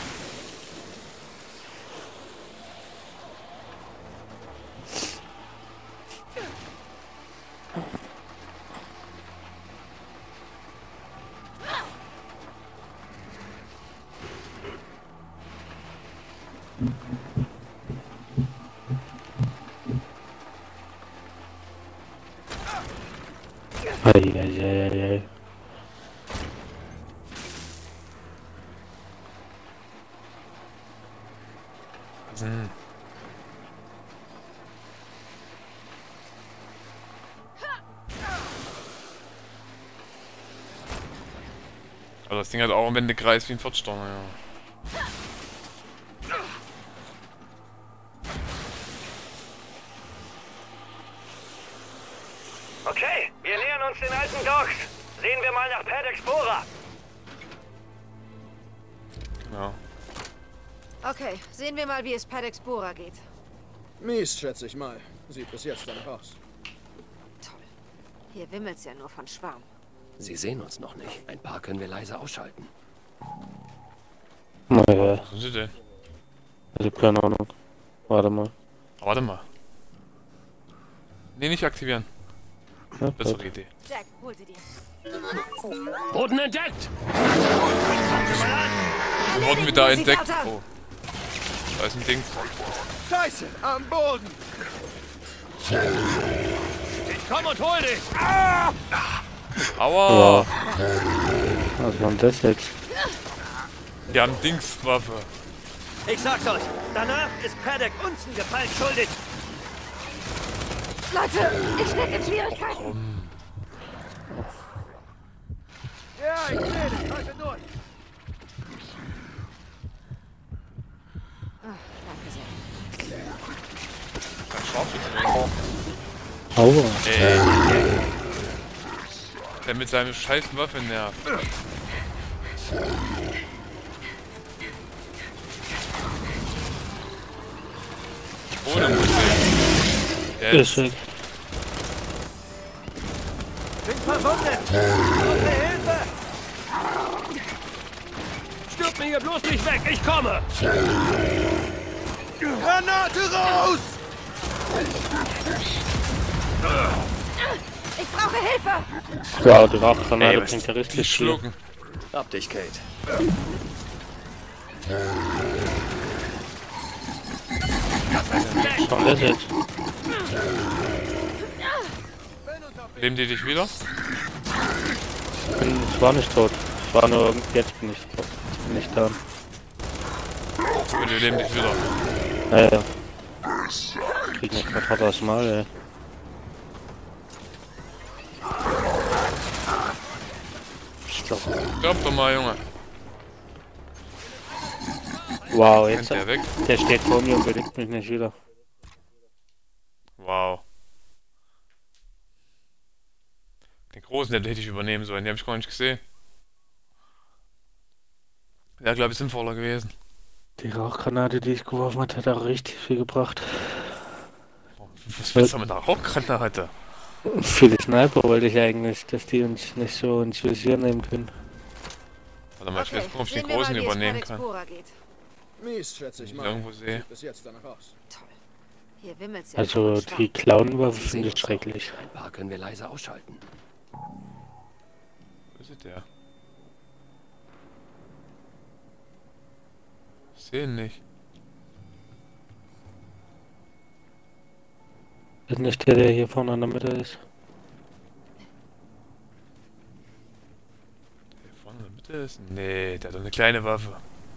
Eieieiei. Aber das Ding hat auch einen Wendekreis wie ein Viertsterne, ja. Okay, wir nähern uns den alten Docks. Sehen wir mal nach Pad Explorer. Genau. Okay, sehen wir mal, wie es Pad Explorer geht. Mies, schätze ich mal. Sieht bis jetzt danach aus. Toll. Hier wimmelt's ja nur von Schwarm. Sie sehen uns noch nicht. Ein paar können wir leise ausschalten. Naja. Was sind sie denn? Ich hab keine Ahnung. Warte mal. Warte mal. Nee, nicht aktivieren. Ja, bessere Idee. Jack, hol sie dir. Boden entdeckt! Wir wurden wieder entdeckt. Oh. Da ist ein Ding. Scheiße, am Boden! Ich komm und hol dich! Ah! Aua! Was war denn das jetzt? Die haben Dingswaffe. Ich sag's euch, danach ist Paddock uns einen Gefallen schuldig. Leute, ich stecke in Schwierigkeiten. Ja, ich sehe dich. Leute durch. Danke sehr. Ein Scharfschütze. Aua. Der mit seiner scheiß Waffe nervt. Ohne Musik. Ist weg. Bin verwundet. Gute Hilfe. Stirb mir hier bloß nicht weg, ich komme! Granate raus! Ich brauche Hilfe! Wow, die Rauchgranate bringt ja richtig viel. Hab dich, Kate. Was war das jetzt? Leben die dich wieder? Ich war nicht tot. Ich war nur jetzt bin ich tot. Jetzt bin ich da. Und die leben dich wieder. Ja. Krieg mich grad hart aus dem Maul, ey. Stopp. Stopp doch mal, Junge. Wow, jetzt der weg. Der steht vor mir und belegt mich nicht wieder. Wow. Den großen, den hätte ich übernehmen sollen, den habe ich gar nicht gesehen. Wäre, glaube ich, sinnvoller gewesen. Die Rauchgranate, die ich geworfen habe, hat auch richtig viel gebracht. Was willst du mit einer Rauchgranate? Für die Sniper wollte ich eigentlich, dass die uns nicht so ins Visier nehmen können. Warte mal, ich weiß nicht, ob ich den großen übernehmen kann. Mies, schätze ich mal. Irgendwo sehe. Sieht bis jetzt danach aus. Toll. Hier wimmelt's ja. Also die Clown-Waffe finde ich schrecklich. Ein paar können wir leise ausschalten. Wo ist der? Ich sehe ihn nicht. Ist nicht der hier vorne in der Mitte ist. Der hier vorne in der Mitte ist? Nee, der hat doch eine kleine Waffe.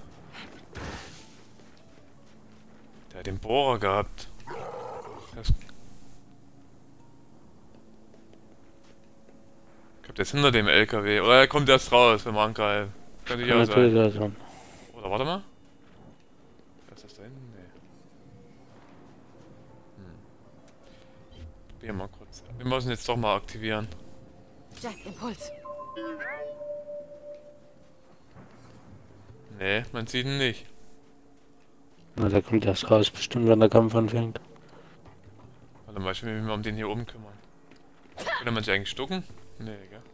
Der hat den Bohrer gehabt. Ich glaube, der ist hinter dem LKW. Oder er kommt erst raus, wenn wir angreifen. Könnte ich auch sein. Oder warte mal. Was ist das da hinten? Nee. Probieren wir mal kurz. Wir müssen jetzt doch mal aktivieren. Jack, Impuls. Nee, man sieht ihn nicht. Na, der kommt erst raus, bestimmt, wenn der Kampf anfängt. Warte mal, ich will mich mal um den hier oben kümmern. Könnte man sich eigentlich stucken? Nee, gell?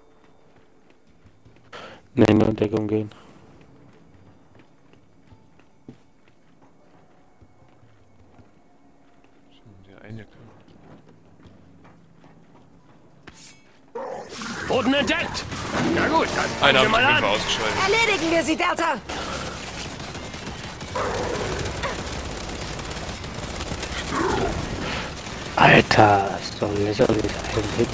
Nee, nur in Deckung gehen. Ich will mir um den einen hier kümmern. Boden entdeckt! Na gut, dann einer fangen wir mal hat an. mich ausgeschaltet. Erledigen wir sie, Delta! Alter, ist doch lächerlich, ein Hit.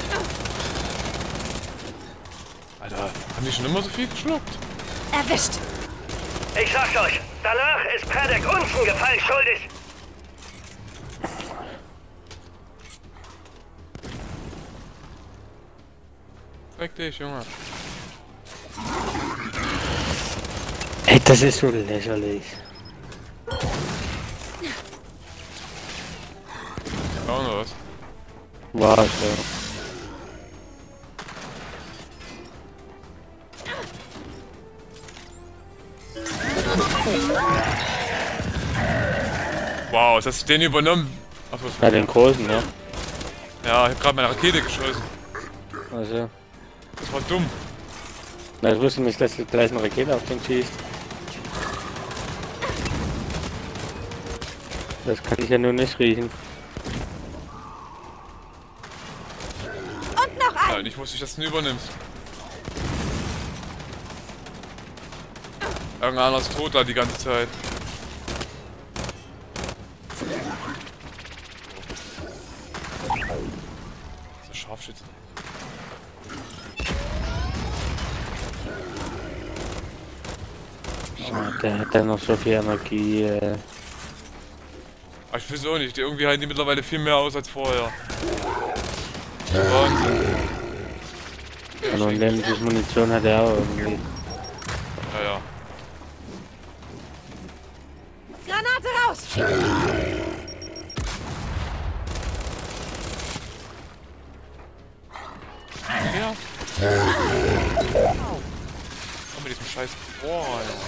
Alter, haben die schon immer so viel geschluckt? Erwischt! Ich sag's euch, danach ist Paddock uns einen Gefallen schuldig. Fick dich, Junge. Ey, das ist so lächerlich. Auch noch was. War's, ja. Wow, jetzt hast du den übernommen. Ach, was Ja, den großen, ja. Ja, ich hab gerade meine Rakete geschossen. Also. Das war dumm. Na, ich wusste nicht, dass gleich eine Rakete auf den schießt. Das kann ich ja nur nicht riechen. Und noch ein! Ja, ich wusste nicht, dass du ihn übernimmst. Irgendeiner ist tot da die ganze Zeit. Das ist Scharfschütze. Oh, der hat dann noch so viel Energie. Ich weiß auch nicht, irgendwie halten die mittlerweile viel mehr aus als vorher. Wahnsinn. Und unendliches Munition hat er auch irgendwie. Ja, ja. Granate raus! Ja. Oh, mit diesem scheiß Boah,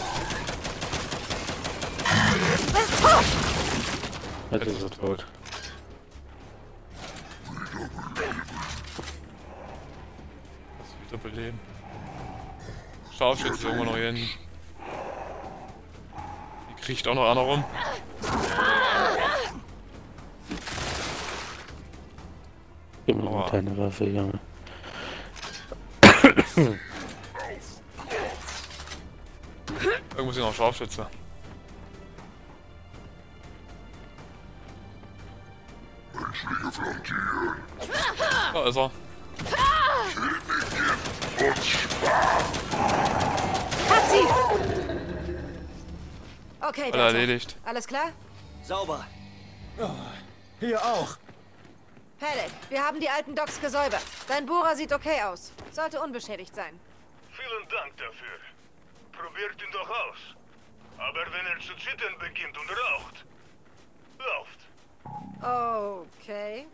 Bist tot! Jetzt ist er tot. Das wiederbeleben. Scharfschütze ist irgendwo noch hier hinten. Die kriegt auch noch einer rum. Gib mir noch eine Waffe, Junge. Irgendwo sind noch Scharfschütze. Da ist er. Hat sie! Okay, Alle Delta. erledigt. Alles klar? Sauber. Oh, hier auch. Paddock, wir haben die alten Docks gesäubert. Dein Bohrer sieht okay aus. Sollte unbeschädigt sein. Vielen Dank dafür. Probiert ihn doch aus. Aber wenn er zu zittern beginnt und raucht, lauft. Okay.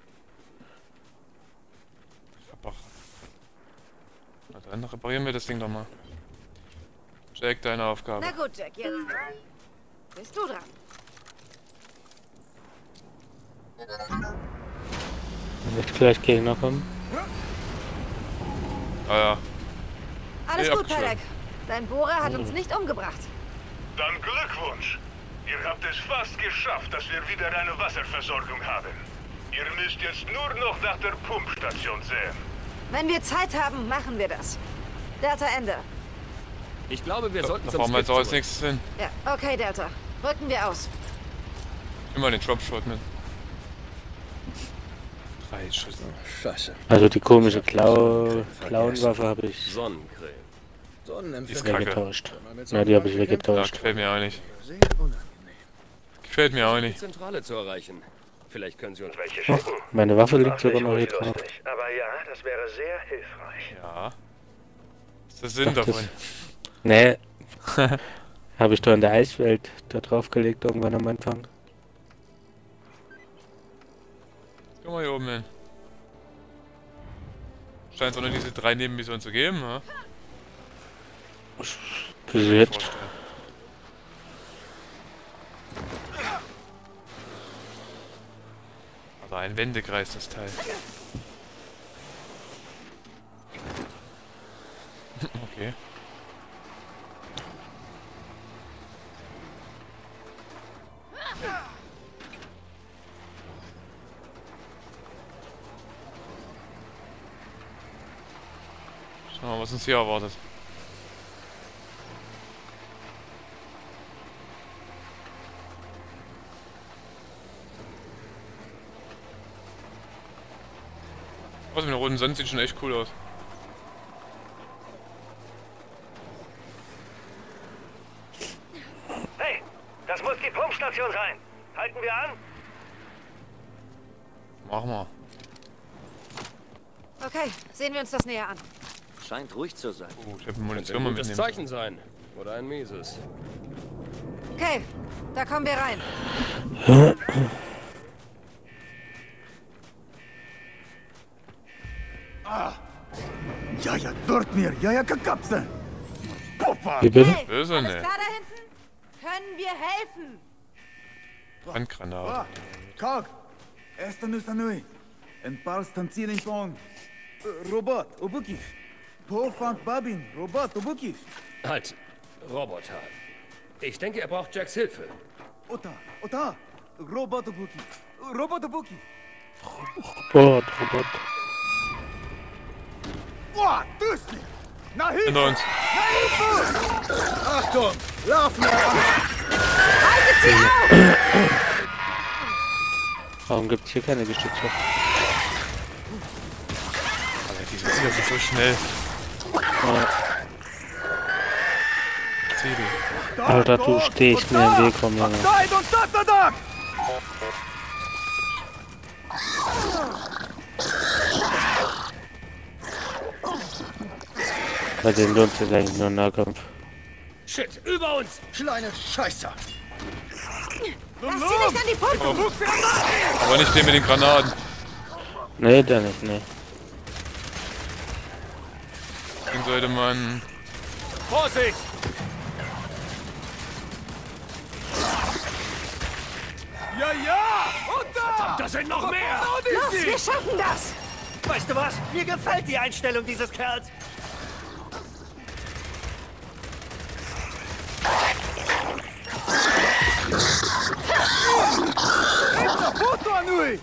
Na dann reparieren wir das Ding doch mal. Jack, deine Aufgabe. Na gut, Jack, jetzt. Bist du dran. Wenn jetzt gleich Gegner kommen. Ah ja. Alles Nee, gut, abgeschlossen. Paddock. Dein Bohrer hat uns nicht umgebracht. Dann Glückwunsch. Ihr habt es fast geschafft, dass wir wieder eine Wasserversorgung haben. Ihr müsst jetzt nur noch nach der Pumpstation sehen. Wenn wir Zeit haben, machen wir das. Delta, Ende. Ich glaube, wir sollten Da zum fahren wir jetzt Skript auch als zurück. nächstes hin. Ja, okay, Delta. Rücken wir aus. Immer den Dropshot mit. 3 Schüsse. Scheiße. Also die komische Klauenwaffe habe ich Sonnencreme. Die ist kacke. weggetauscht. Ja, die habe ich Ja, weggetauscht. gefällt mir auch nicht. Gefällt mir auch Die nicht. Zentrale zu erreichen. Vielleicht können Sie uns welche Oh, schicken. meine Waffe liegt Ach, sogar nicht noch hier lustig. drauf. Aber ja, das wäre sehr hilfreich. Ja. Das ist der Sinn Ach, das- davon. Nee. Habe ich da in der Eiswelt da draufgelegt irgendwann am Anfang. Guck mal hier oben hin. Scheint es auch noch diese 3 Nebenmissionen zu geben, ne? Bis jetzt. Also ein Wendekreis, das Teil. Okay. Schauen wir mal, was uns hier erwartet. Was mit der roten Sonne sieht schon echt cool aus. Hey, das muss die Pumpstation sein. Halten wir an? Mach mal. Okay, sehen wir uns das näher an. Scheint ruhig zu sein. Oh, ich habe Könnte Munition ein mal gutes mitnehmen. Zeichen sein. Oder ein mieses. Okay, da kommen wir rein. Ja, ja, dort mir. Ja, ja, gekapsen. Wie bitte? Hey, alles klar da hinten? Können wir helfen? Handgranate. Kog, esta nu sanui. En par stanzieren von Robot, Obukif. Pofant Babin, Robot, Obukif. Halt, Roboter. Ich denke, er braucht Jacks Hilfe. Ota, Robot, Obukif. Robot, Obukif. Robot. Boah, Düssel! Na Hilfe! Hinter uns. Na Hilfe! Achtung! Laufen! Haltet sie auf! Warum gibt es hier keine Geschütze? Alter, diese Tiere sind so schnell. Ja. Alter, du stehst mir im Weg rum, Junge. Bei den lohnt sich eigentlich nur Nahkampf. Shit, über uns! Kleine Scheiße! Lass sie nicht an die Pumpe! Aber nicht den mit den Granaten. Nee, der nicht, nee. Den sollte man... Vorsicht! Ja! Und da! Verdammt, da sind noch mehr! Los, wir schaffen das! Weißt du was? Mir gefällt die Einstellung dieses Kerls. Foto anui!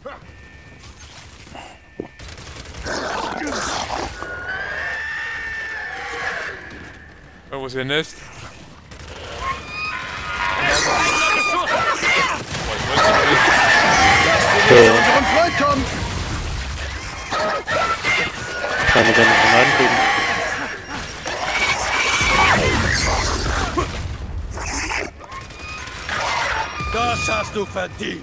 Oh, wo ist ihr Nest? Unseren Freund kommen! Kann man gerne Granaten kriegen. Das hast du verdient!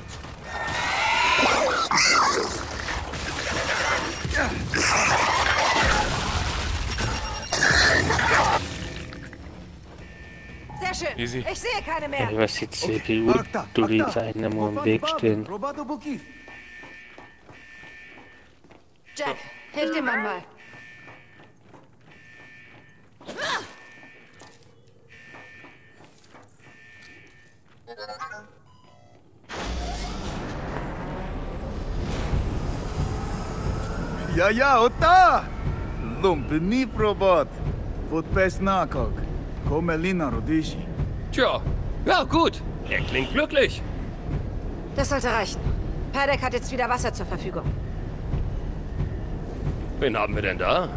Sehr schön. Easy. Ich sehe keine mehr. Was die CPU, du die einem im Weg stehen. Robot, Obukif. Jack, hilf dem Mann mal. Ja, Ota! Lumpeni Robot. Vot pes nakog. Komelina Rodishi. Tja, ja gut. Er klingt glücklich. Das sollte reichen. Paddock hat jetzt wieder Wasser zur Verfügung. Wen haben wir denn da?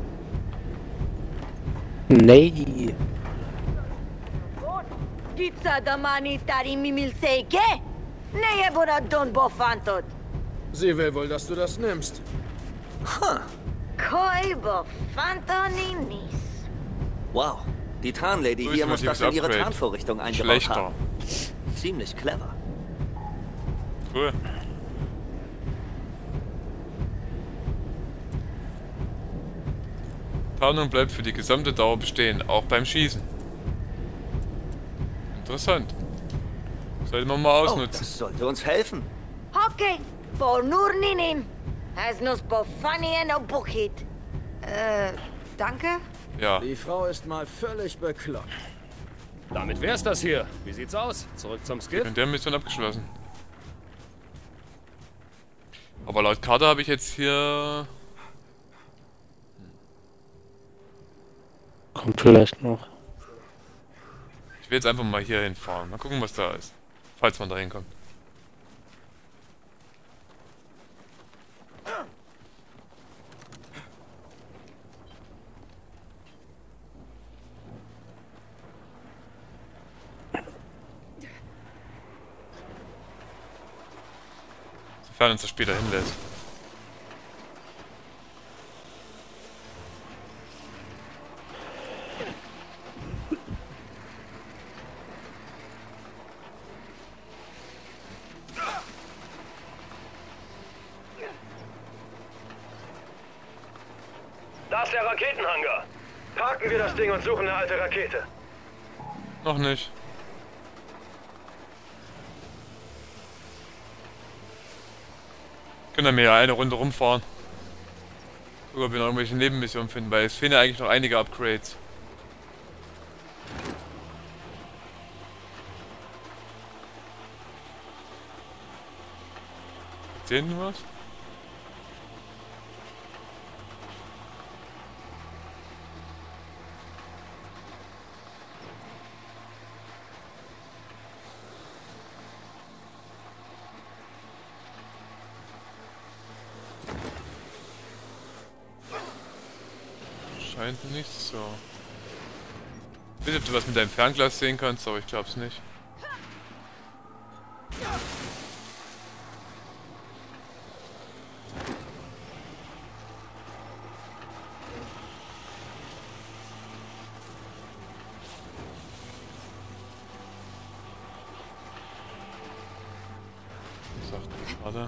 Nee. Pizza da mani tari mimil seike? Neye buna don bofantot. Sie will wohl, dass du das nimmst. Koi bofantoninis. Wow, die Tarnlady hier muss das in ihre Tarnvorrichtung eingebaut haben. Ziemlich clever. Cool. Tarnung bleibt für die gesamte Dauer bestehen, auch beim Schießen. Interessant. Sollte man mal ausnutzen. Das sollte uns helfen. Okay, por nur ninin. Has nos bofanien o bukit. Danke? Ja. Die Frau ist mal völlig bekloppt. Damit wär's das hier. Wie sieht's aus? Zurück zum Skiff? Und der Mission abgeschlossen. Aber laut Karte habe ich jetzt hier... Kommt vielleicht noch. Ich will jetzt einfach mal hier hinfahren. Mal gucken, was da ist. Falls man da hinkommt. Sofern uns das später hinlässt. Da ist der Raketenhangar. Parken wir das Ding und suchen eine alte Rakete. Noch nicht. Können wir ja eine Runde rumfahren. Oder ob wir noch irgendwelche Nebenmissionen finden, weil es fehlen ja eigentlich noch einige Upgrades. Sehen Sie was? Scheint nicht so. Ich weiß nicht, ob du was mit deinem Fernglas sehen kannst, aber ich glaub's nicht. Sagt das gerade.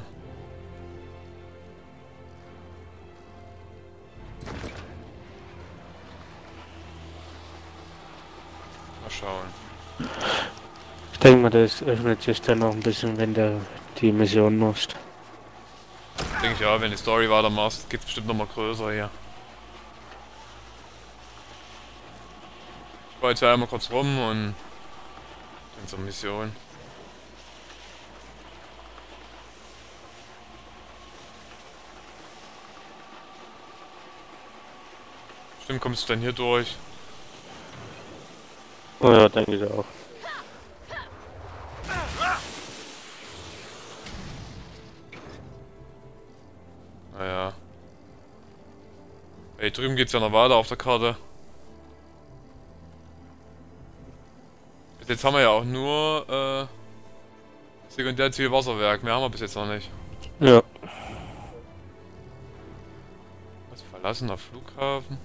Mal schauen. Ich denke mal, das öffnet sich dann noch ein bisschen, wenn du die Mission nutzt. Denke ich ja, wenn die Story weitermachst, geht's bestimmt noch mal größer hier. Ich war jetzt ja einmal kurz rum und dann zur Mission. Bestimmt kommst du dann hier durch. Oh ja, denke ich auch. Naja. Ey, drüben geht's ja noch weiter auf der Karte. Bis jetzt haben wir ja auch nur Sekundärziel Wasserwerk. Mehr haben wir bis jetzt noch nicht. Ja. Was, verlassener Flughafen?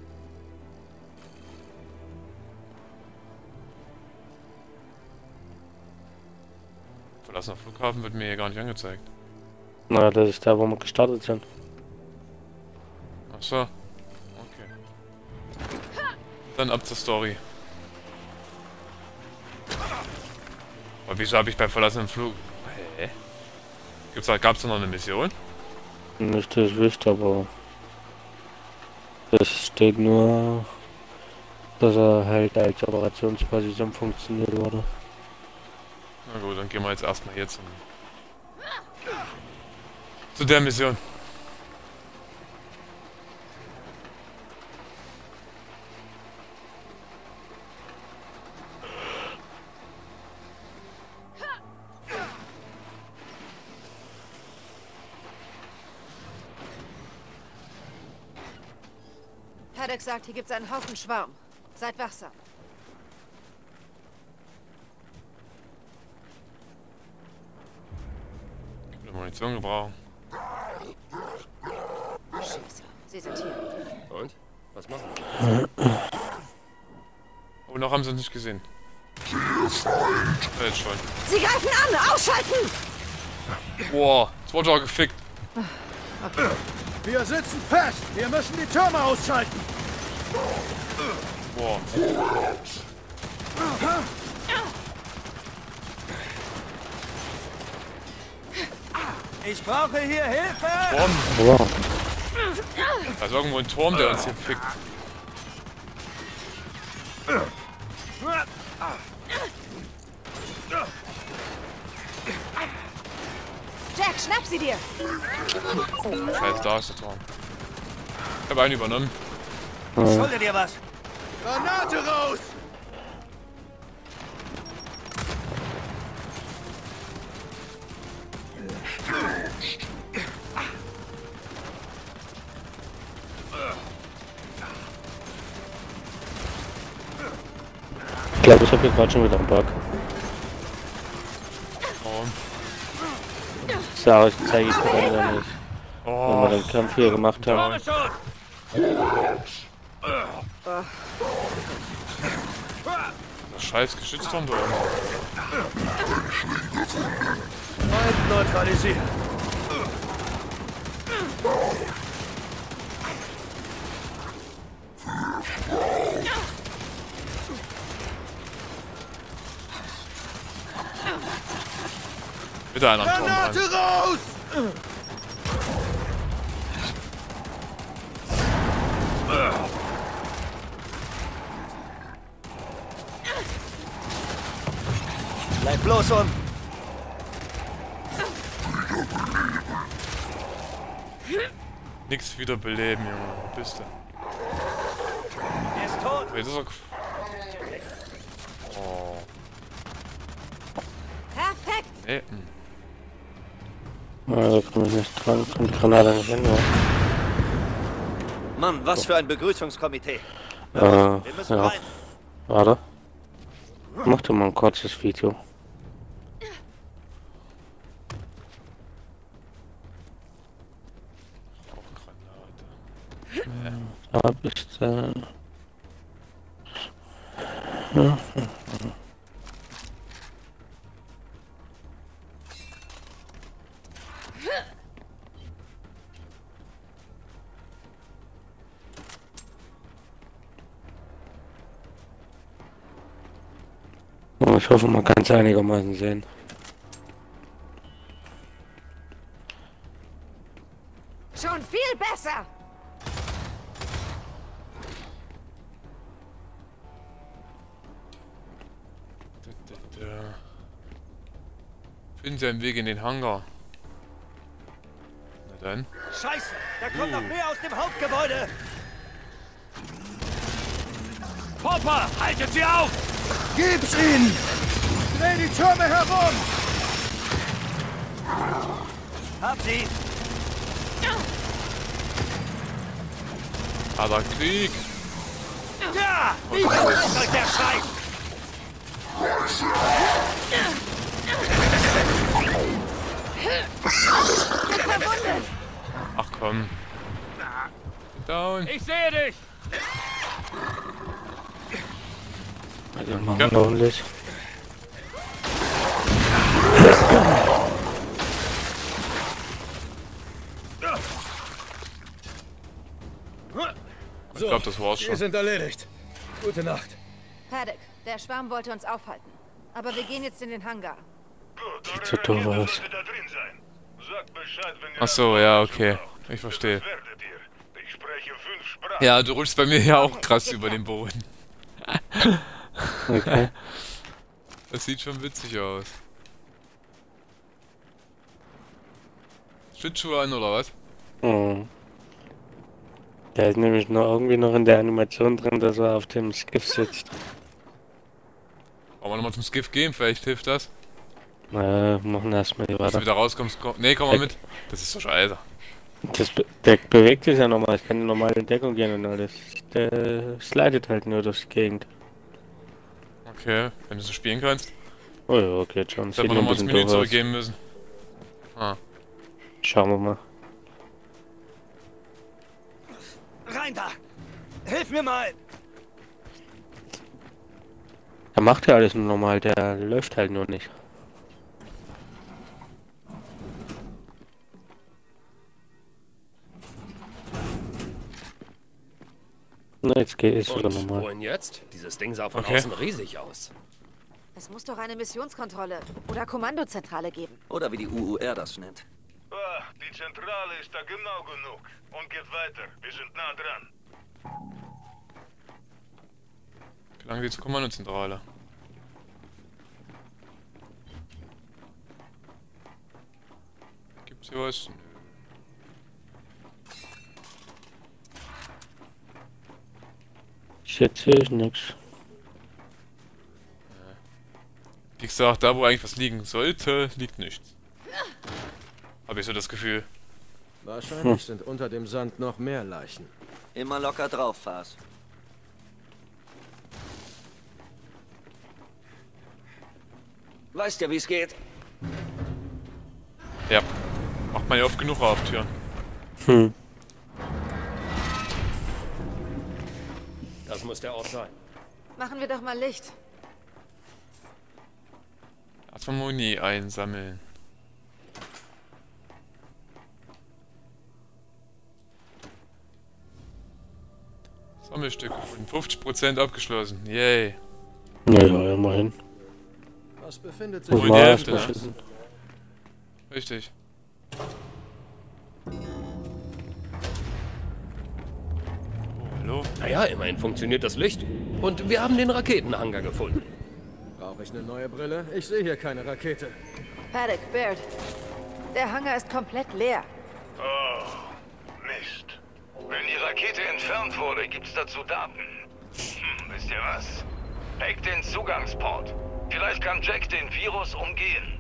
Verlassener Flughafen wird mir hier gar nicht angezeigt. Na, das ist da, wo wir gestartet sind. Ach so. Okay. Dann ab zur Story. Aber wieso habe ich beim verlassenen Flug... Hä? Gab's da noch eine Mission? Nicht, dass ich wüsste, aber... Es steht nur, dass er halt als Operationsposition funktioniert wurde. Na gut, dann gehen wir jetzt erstmal hier zu der Mission. Paddock sagt, hier gibt's einen Haufen Schwarm. Seid wachsam. Munition gebrauchen. Scheiße, sie sind hier. Und? Was machen wir? Oh, noch haben sie uns nicht gesehen. Jetzt schon. Sie greifen an! Ausschalten! Boah, das wurde auch gefickt. Okay. Wir sitzen fest! Wir müssen die Türme ausschalten! Boah. Ich brauche hier Hilfe! Turm. Da ist irgendwo ein Turm, der uns hier fickt. Jack, schnapp sie dir! Scheiße, da ist der Turm. Ich habe einen übernommen. Ich schulde dir was! Granate raus! Ich glaube, ich habe hier gerade schon wieder einen Bug. Warum? Das zeige ich dir dann nicht. Wenn wir den Kampf hier gemacht haben. Das scheiß Geschützturm da oben. Feind neutralisiert. Bitte einer am Turm Granate dran. raus! Bleib bloß um! Nix wiederbeleben, Junge. Wo bist du? Er ist tot! Jetzt ist er... Oh. Perfekt! Nee. Da komme ich nicht dran. Kommt die Granate nicht hin, ja. Mann, was für ein Begrüßungskomitee. Wir müssen Ja. rein. Warte. Mach doch mal ein kurzes Video. Da bist du. Ja. Ich hoffe, man kann es einigermaßen sehen. Schon viel besser! Finden Sie einen Weg in den Hangar. Na dann. Scheiße, da kommt noch mehr aus dem Hauptgebäude. Popper, haltet sie auf! Gib's ihnen! Dreh die Türme herum! Hab sie! Harter Krieg! Ja! Wie groß ist euch der Scheiß? Ach komm. Down. Ich sehe dich! Wir machen ordentlich. Ich glaube, das war's schon. Wir sind erledigt. Gute Nacht. Paddock, der Schwarm wollte uns aufhalten. Aber wir gehen jetzt in den Hangar. Sieht so doof aus. Ach so, ja, okay. Ich verstehe. Ja, du rutschst bei mir ja auch krass über den Boden. Okay. Das sieht schon witzig aus. Schlittschuhe an, oder was? Mhm. Der ist nämlich noch irgendwie noch in der Animation drin, dass er auf dem Skiff sitzt. Wollen wir nochmal zum Skiff gehen? Vielleicht hilft das. Machen erstmal die Wenn du weiter. wieder rauskommst, nee, komm mal mit. Das ist doch scheiße. Der bewegt sich ja nochmal, ich kann in normale Deckung gehen und alles. Der slidet halt nur durch die Gegend. Okay, wenn du so spielen kannst. Oh ja, okay, schon. Jetzt hätten wir nochmal ins Menü zurückgehen müssen. Ah. Schauen wir mal. Rein da! Hilf mir mal! Er macht ja alles nur normal, der läuft halt nur nicht. Na, jetzt geht es sogar normal. Wohin jetzt? Dieses Ding sah von außen riesig aus. Es muss doch eine Missionskontrolle oder Kommandozentrale geben. Oder wie die UUR das nennt. Ah, die Zentrale ist da genau genug. Und geht weiter. Wir sind nah dran. Gelangen Sie zur Kommandozentrale. Gibt's hier was? Jetzt sehe ich nichts. Wie gesagt, da wo eigentlich was liegen sollte, liegt nichts. Habe ich so das Gefühl. Wahrscheinlich sind unter dem Sand noch mehr Leichen. Immer locker drauf, Fas. Weißt ja, wie es geht. Ja. Macht man ja oft genug Auftüren. Das muss der Ort sein. Machen wir doch mal Licht. Erstmal Muni einsammeln. Sammelstück gefunden. 50% abgeschlossen. Yay. Ja, immerhin. Was befindet Muss sich man die erst Hälfte, mal ne? finden. Richtig. Oh, hallo? Naja, immerhin funktioniert das Licht. Und wir haben den Raketenhangar gefunden. Brauche ich eine neue Brille? Ich sehe hier keine Rakete. Paddock, Baird. Der Hangar ist komplett leer. Oh, Mist. Wenn die Rakete entfernt wurde, gibt's dazu Daten. Wisst ihr was? Hackt den Zugangsport. Vielleicht kann Jack den Virus umgehen.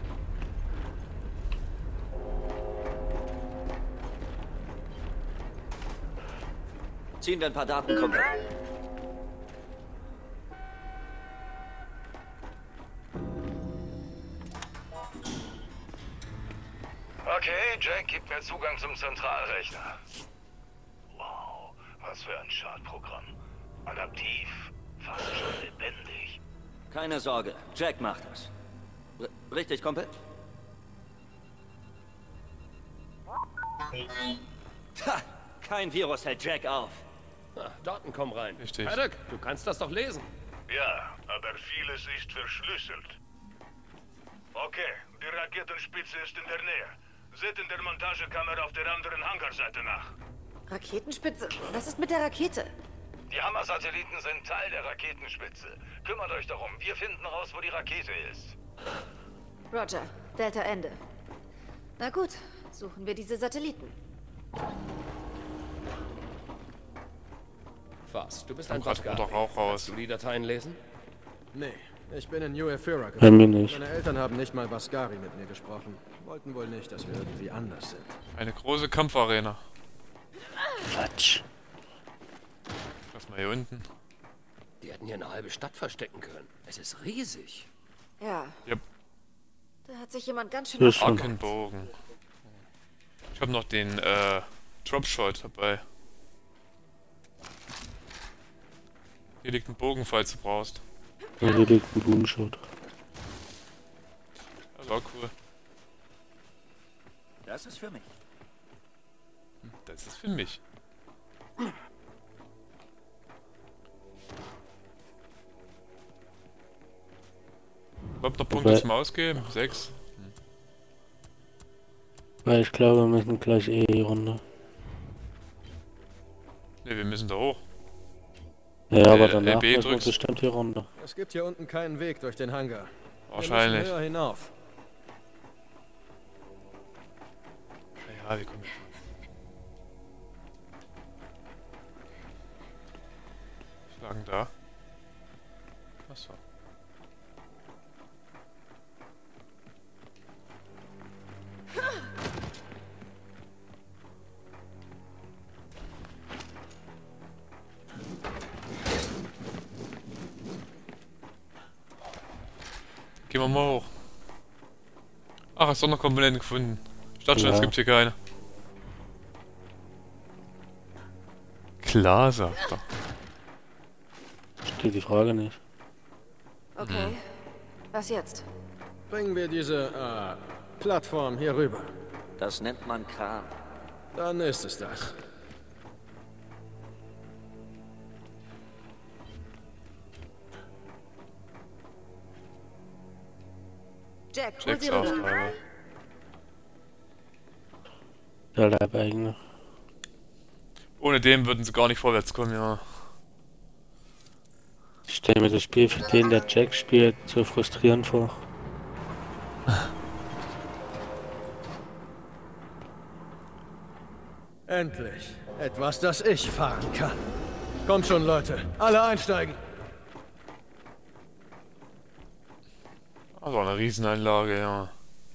Ziehen wir ein paar Daten, Kumpel. Okay, Jack gibt mir Zugang zum Zentralrechner. Wow, was für ein Schadprogramm. Adaptiv, fast schon lebendig. Keine Sorge, Jack macht das. Richtig, Kumpel? Ha, kein Virus hält Jack auf. Daten kommen rein. Richtig. Paddock, du kannst das doch lesen. Ja, aber vieles ist verschlüsselt. Okay, die Raketenspitze ist in der Nähe. Seht in der Montagekamera auf der anderen Hangarseite nach. Raketenspitze? Was ist mit der Rakete? Die Hammer-Satelliten sind Teil der Raketenspitze. Kümmert euch darum. Wir finden raus, wo die Rakete ist. Roger. Delta Ende. Na gut, suchen wir diese Satelliten. Was? Du bist ein Vasgari. Kannst du die Dateien lesen? Nee, ich bin in New Ephyra Bei mir nicht. Meine Eltern haben nicht mal Vasgari mit mir gesprochen. Wollten wohl nicht, dass wir irgendwie anders sind. Eine große Kampfarena. Quatsch. Lass mal hier unten. Die hätten hier eine halbe Stadt verstecken können. Es ist riesig. Ja. Yep. Da hat sich jemand ganz schön... Arkenbogen. Ich habe noch den Dropshot dabei. Hier liegt ein Bogen, falls du brauchst. Ja, hier liegt ein Boomshot. Das war cool. Das ist für mich. Das ist für mich. Überhaupt noch Punkte zum Ausgeben? 6. Weil ich glaube, wir müssen gleich die Runde. Ne, wir müssen da hoch. Ja, aber danach müssen wir bestimmt die Runde. Es gibt hier unten keinen Weg durch den Hangar. Wahrscheinlich. Wir müssen höher hinauf. Ja, wir kommen. Schlagen da. Achso. Gehen wir mal hoch. Ach, hast Sonderkomponenten gefunden. Startschutz Ja. gibt hier keine. Klar, sagt er. Steht die Frage nicht. Okay. Was jetzt? Bringen wir diese, Plattform hier rüber. Das nennt man Kran. Dann ist es das. Jack, hol Jacks sie rüber. Aufgabe. Der Leibeigene. Ohne den würden sie gar nicht vorwärts kommen, ja. Ich stelle mir das Spiel für den, der Jack spielt, so frustrierend vor. Endlich. Etwas, das ich fahren kann. Kommt schon, Leute. Alle einsteigen. Also eine Riesenanlage, ja.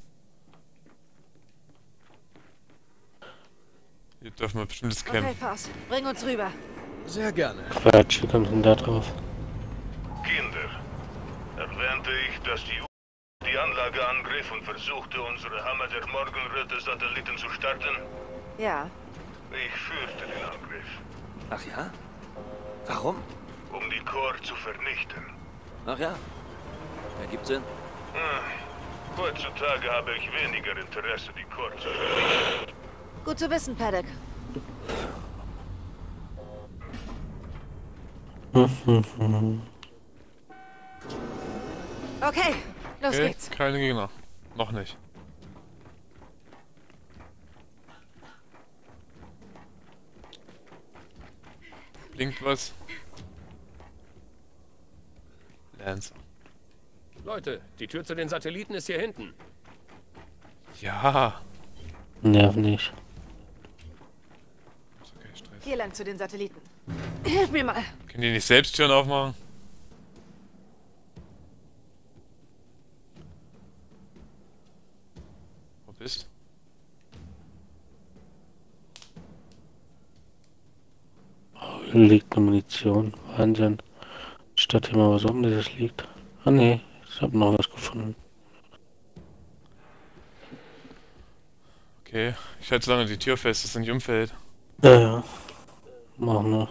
Hier dürfen wir bestimmt das Okay, kämpfen. Fass. Bring uns rüber. Sehr gerne. Quatsch, wie kommt denn da drauf? Kinder, erwähnte ich, dass die Anlage angriff und versuchte, unsere Hammer der Morgenröte-Satelliten zu starten? Ja. Ich fürchte den Angriff. Ach ja? Warum? Um die Core zu vernichten. Ach ja. Ergibt Sinn. Heutzutage habe ich weniger Interesse, die Core zu vernichten. Gut zu wissen, Paddock. Okay, los geht's. Keine Gegner. Noch nicht. Blinkt was. Lancer. Leute, die Tür zu den Satelliten ist hier hinten. Ja. Nerv nicht. Hier lang zu den Satelliten. Hilf mir mal. Können die nicht selbst Türen aufmachen? Wo bist du? Hier liegt eine Munition. Wahnsinn. Statt hier mal was das liegt. Ah ne, ich habe noch was gefunden. Okay, ich halte so lange die Tür fest, dass es nicht umfällt. Ja. Machen wir.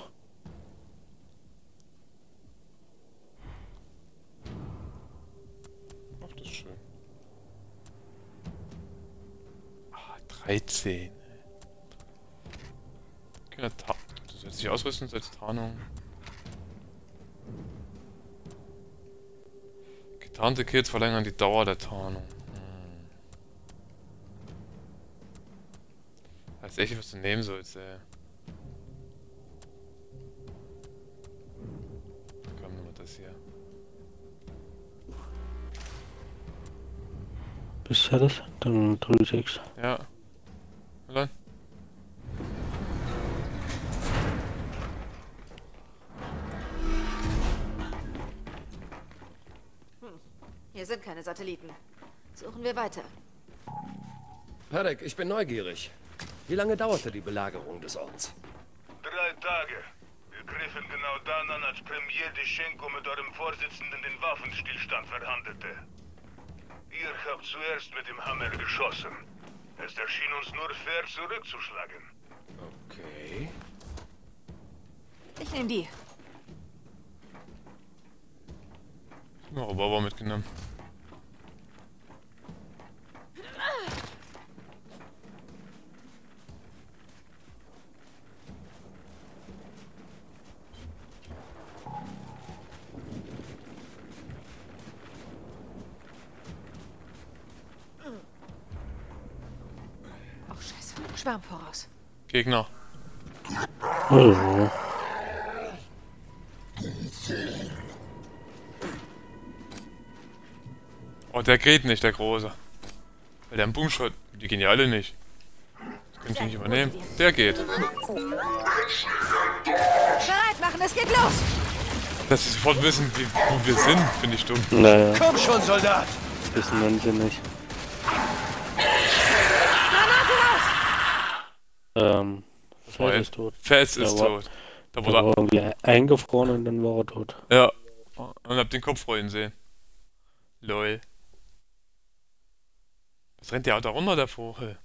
Ach, das ist schön. Ah, 13. Okay, du sollst dich ausrüsten als Tarnung. Getarnte Kills verlängern die Dauer der Tarnung. Weiß echt, was du nehmen sollst, ey. Komm, nimm mal das hier. Bist du fertig? Dann drücke ich X. Ja. Und dann? Hier sind keine Satelliten. Suchen wir weiter. Paddock, ich bin neugierig. Wie lange dauerte die Belagerung des Orts? 3 Tage. Wir griffen genau dann an, als Premier Deschenko mit eurem Vorsitzenden den Waffenstillstand verhandelte. Ihr habt zuerst mit dem Hammer geschossen. Es erschien uns nur fair, zurückzuschlagen. Okay. Ich nehme die. Ich hab Baba mitgenommen. Oh, scheiße. Schwarm voraus. Gegner. Oh. Oh, der geht nicht, der Große. Weil der einen Boomshot. Die gehen ja alle nicht. Das könnt ihr nicht übernehmen. Der geht. Bereit machen, es geht los! Dass sie sofort wissen, wo wir sind, finde ich dumm. Naja. Komm schon, Soldat! Wissen manche nicht. Fels ist tot. Fels ist tot. Da wurde er irgendwie eingefroren und dann war er tot. Ja. Und hab den Kopf rollen sehen. Lol. Was rennt der da runter, der Vogel?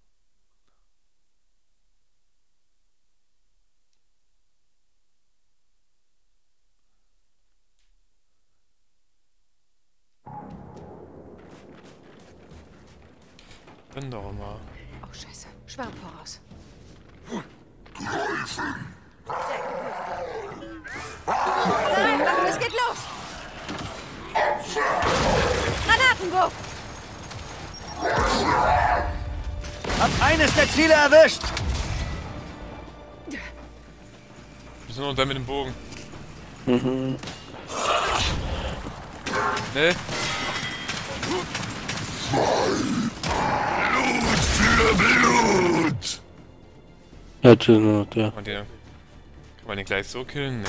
Dann doch mal. Oh, scheiße. Schwarm voraus. Bereit machen, es geht los! Granatenwurf! Hab eines der Ziele erwischt! Wir sind noch da mit dem Bogen. Mhm. Ne? Blut für Blut! Ja, tschüss, ja. Kann man den gleich so killen? Ne.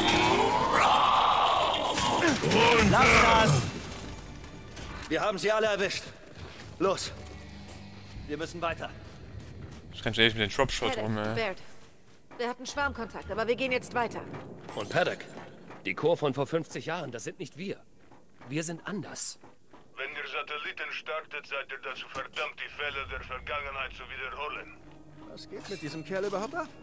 Lass das! Wir haben sie alle erwischt. Los! Wir müssen weiter. Ich renn schnell mit dem Dropshot rum, ey. Baird. Wir hatten Schwarmkontakt, aber wir gehen jetzt weiter. Und Paddock, die Corps von vor 50 Jahren, das sind nicht wir. Wir sind anders. Wenn ihr Satelliten startet, seid ihr dazu verdammt, die Fälle der Vergangenheit zu wiederholen. Was geht mit diesem Kerl überhaupt ab?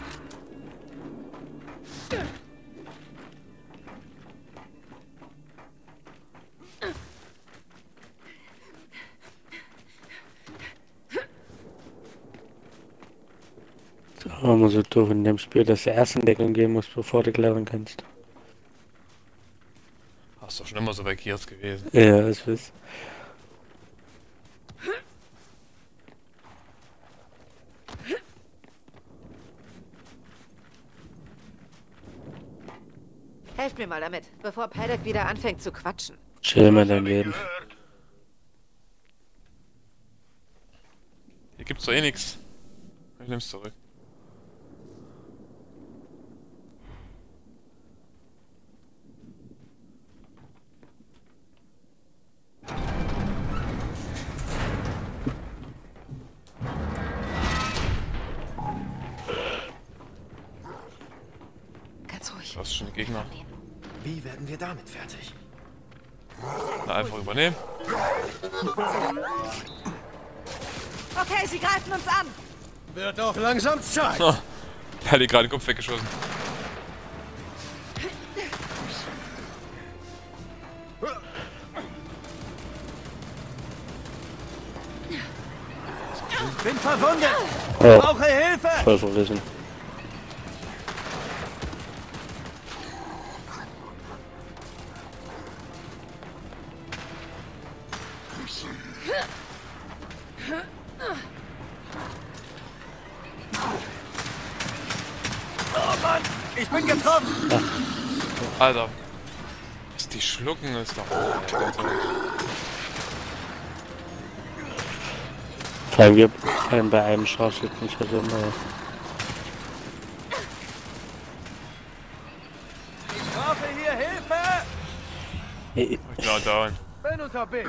So, man so doof in dem Spiel, dass du erst in Deckung gehen musst, bevor du klettern kannst. Ach, ist doch schon immer so bei Gears gewesen. Ja, ich weiß. Helft mir mal damit, bevor Paddock wieder anfängt zu quatschen. Chill mal dein Leben. Hier gibt's doch eh nix. Ich nehm's zurück. Ganz ruhig. Du hast schon die Gegner. Wie werden wir damit fertig? Na, einfach übernehmen. Okay, sie greifen uns an. Wird auch langsam Zeit. Oh, der hat dir gerade den Kopf weggeschossen. Ich bin verwundet. Oh. Brauche Hilfe. Voll verrissen. Oh Mann, ich bin getroffen. Alter. Was die schlucken ist doch. Vor allem wir fallen bei einem Scharfschützen nicht so mal. Ich brauche hier Hilfe. Klar, down. Bin unterwegs.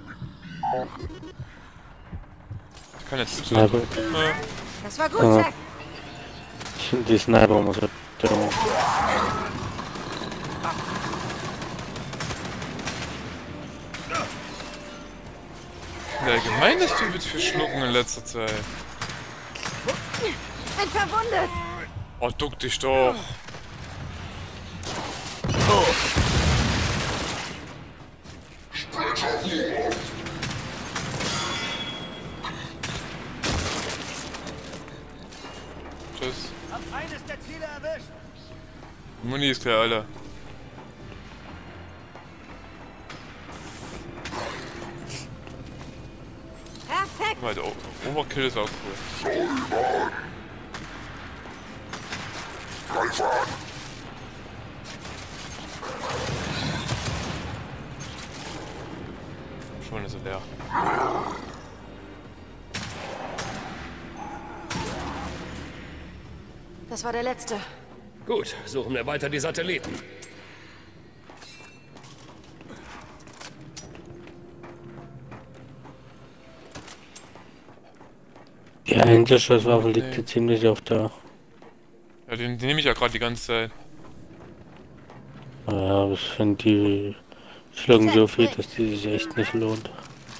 Ich kann jetzt Sniper. Das war gut, Ja. Jack. Die Sniper muss er drin. Der allgemein ist übelst für Schlucken in letzter Zeit. Bin verwundet. Oh, duck dich doch. Tschüss. Hab eines der Ziele erwischt. Muni ist klar, Alter. Perfekt. Weil der Overkill ist auch cool. Schon ist er leer. Das war der letzte. Gut, suchen wir weiter die Satelliten. Die Einzelschusswaffe liegt hier ziemlich auf der. Ja, den nehme ich ja gerade die ganze Zeit. Ja, aber ich finde die schlucken so viel, dass die sich echt nicht lohnt.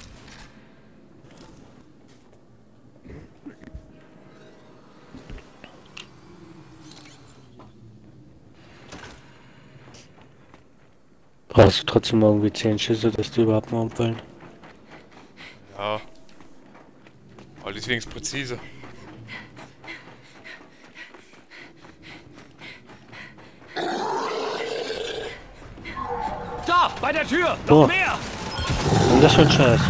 Brauchst du trotzdem irgendwie 10 Schüsse, dass die überhaupt mal umfallen? Ja. Aber deswegen ist präzise. Da, bei der Tür. Oh. Noch mehr. Und das für ein Scheiß.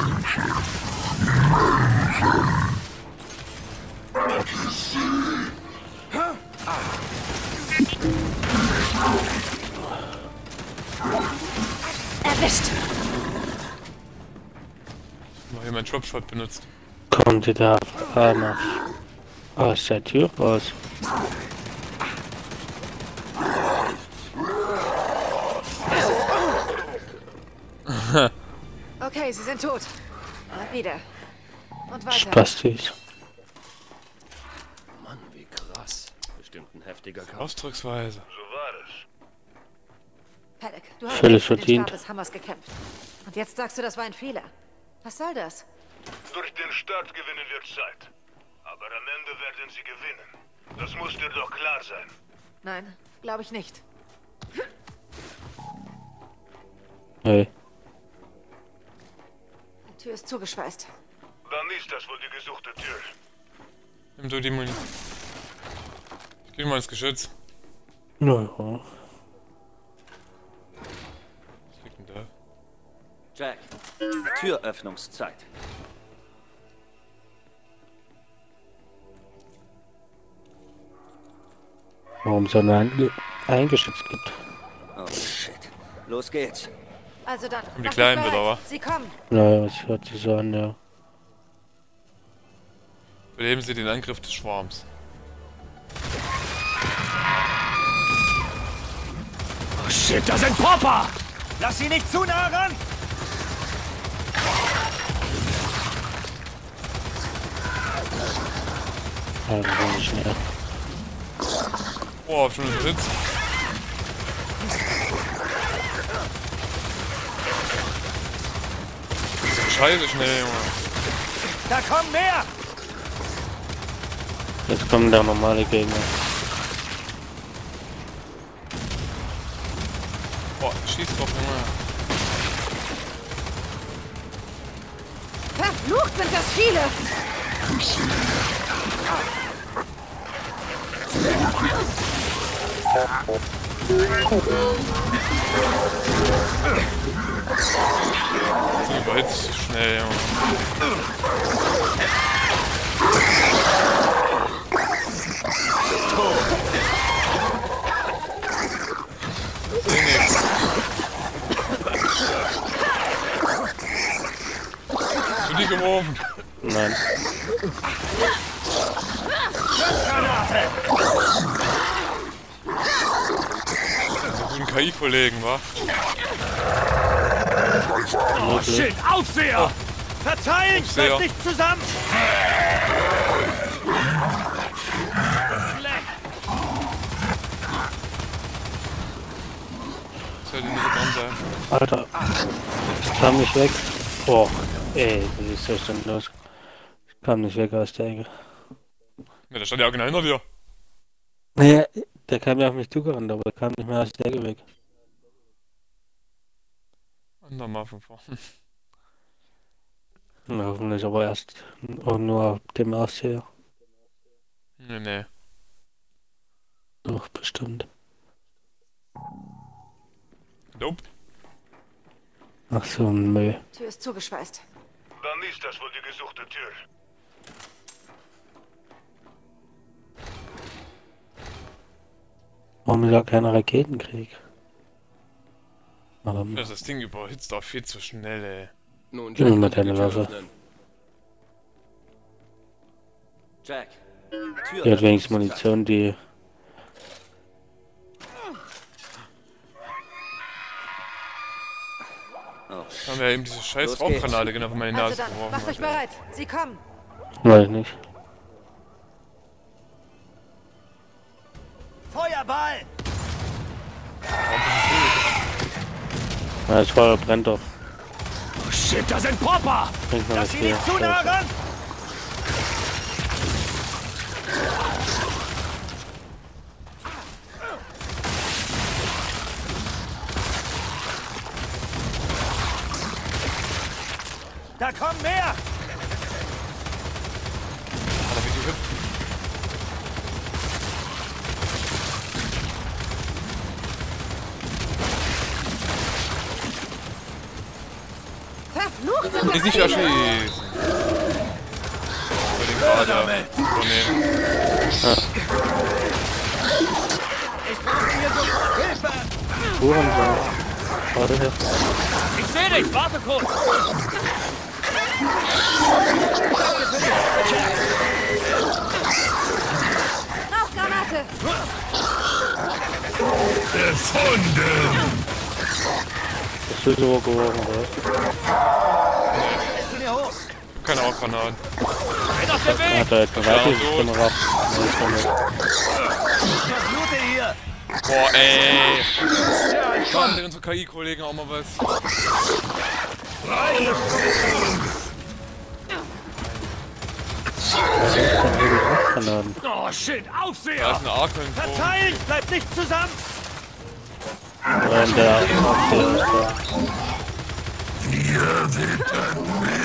Erwischt. Mal hier meinen Dropshot benutzt. Kommt ihr da aus der Tür raus? Okay, sie sind tot. Und wieder. Und weiter. Spastis. Mann, wie krass. Bestimmt ein heftiger Kampf. Ausdrucksweise. So war es. Paddock, du hast Völlig für den verdient. Start des Hammers gekämpft. Und jetzt sagst du, das war ein Fehler. Was soll das? Durch den Start gewinnen wir Zeit. Aber am Ende werden sie gewinnen. Das muss dir doch klar sein. Nein, glaube ich nicht. Hey. Die Tür ist zugeschweißt. Dann ist das wohl die gesuchte Tür. Nimm du die Muni. Ich geh mal ins Geschütz. Naja. Was liegt denn da? Jack, Türöffnungszeit. Warum es eine eingeschätzt gibt. Los geht's. Also dann. Und die Kleinen wieder, wa? Sie kommen. Naja, das hört sich so an, ja. Beleben Sie den Angriff des Schwarms. Oh shit, da sind Popper! Lass sie nicht zu nah ran! Ja, das war nicht schnell. Boah, hab schon einen Sitz. Scheiße schnell, Junge. Da kommen mehr! Jetzt kommen da normale Gegner. Boah, schieß doch, Junge. Verflucht sind das viele! Die überhitzt schnell, Junge. Hast du die geworfen? Nein. So guten KI-Kollegen, wa? Oh shit, Aufseher! Oh. Verteilen! Bleibt nicht zusammen! Soll die nicht dran sein? Alter, ich kam nicht weg. Oh, ey, das ist so sinnlos. Ich kam nicht weg aus der Ecke. Ja, da stand ja auch genau hinter dir. Naja, der kam ja auf mich zugerannt, aber der kam nicht mehr aus der Ecke weg. Andermal von vorne. Na, hoffentlich aber erst auch nur auf dem Ausseher. Nee. Doch, bestimmt. Nope. Ach so, ein Müll. Tür ist zugeschweißt. Dann ist das wohl die gesuchte Tür. Warum ist da kein Raketenkrieg? Warum? Das Ding überhitzt auch viel zu schnell, ey. Nun, Jack, mit deiner Waffe. Jack. Die hat wenigstens Munition, die... Haben wir eben diese scheiß Rauchgranate genau auf meine Nase Also geworfen. macht euch bereit. Sie kommen. Weiß nicht. Feuerball! Ja, das Feuer brennt doch. Oh shit, da sind Popper! Bringt noch Lass was sie hier. nicht zu nah ran! Da kommen mehr! Alter, wie die hüpfen. Verflucht sind Die das sich viele! erschießen. Für den Kader. Übernehmen. Ich brauche hier sofort Hilfe! Hurensohn. Warte her. Ich seh dich, warte kurz! Rauchgranate! Gefunden! Hast du so geworfen, oder? Keine Rauchgranaten. Bin auf dem Weg! Hat er jetzt eine Weite drauf? Hier! Boah, ey. Machen denn unsere KI-Kollegen auch mal was? Oh shit, Da Aufseher! ist eine Arkeln. Verteilen! Bleibt nicht zusammen! Und der Aufseher ist da. Hier wird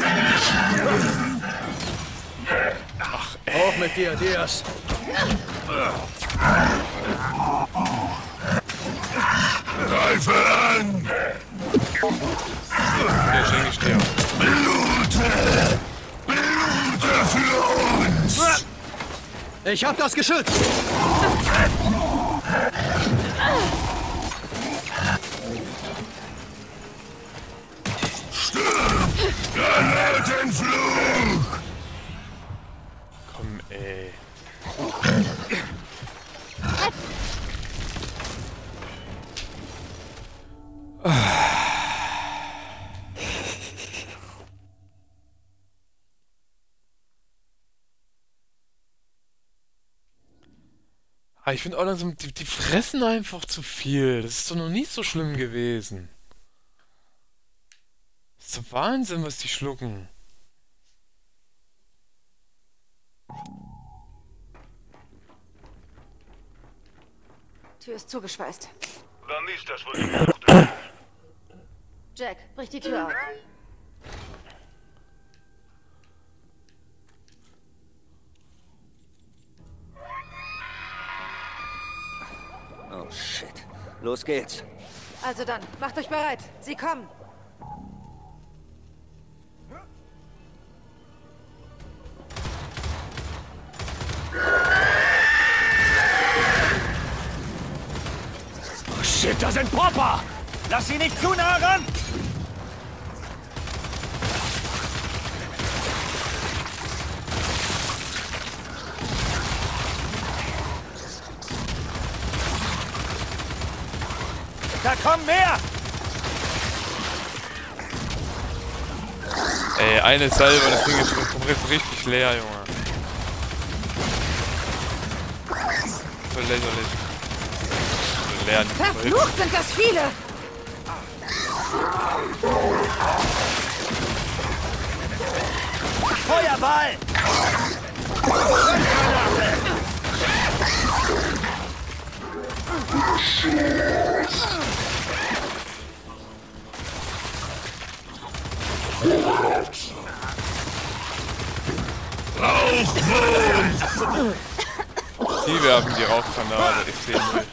Ach, hoch mit dir, Diaz! Greife an! Hier schenke ich dir. Blute! Blute für uns! Ich hab das Geschütz! Granatenflug! Komm, ey. Ich finde auch langsam, die fressen einfach zu viel. Das ist doch noch nie so schlimm gewesen. Das ist doch Wahnsinn, was die schlucken. Tür ist zugeschweißt. Dann ist das wohl die Flucht. Jack, brich die Tür auf. Oh shit. Los geht's. Also dann, macht euch bereit. Sie kommen. Oh shit, da sind Popper! Lass sie nicht zu nah ran! Da kommen mehr! Ey, eine Salve, das Ding ist komplett richtig leer, Junge. So lächerlich. So leer, nicht Verflucht sind das viele! Feuerball! Rauchwolf! Die werfen die Rauchgranate, ich sehe null.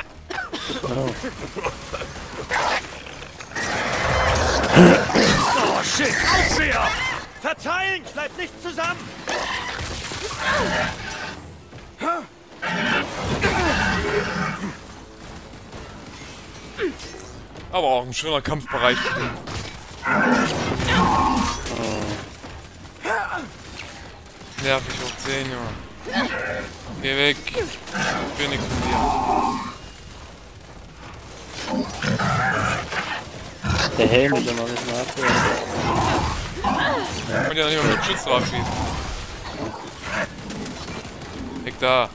Oh shit, Aufseher! Verteilen! Bleibt nicht zusammen! Aber auch ein schöner Kampfbereich. Nervig hoch 10, Junge. Geh weg. Ich will nichts von dir. Der Helm ist ja noch nicht mal abgehört. Ich konnte ja nicht mal mit Schütz drauf schießen. Weg da.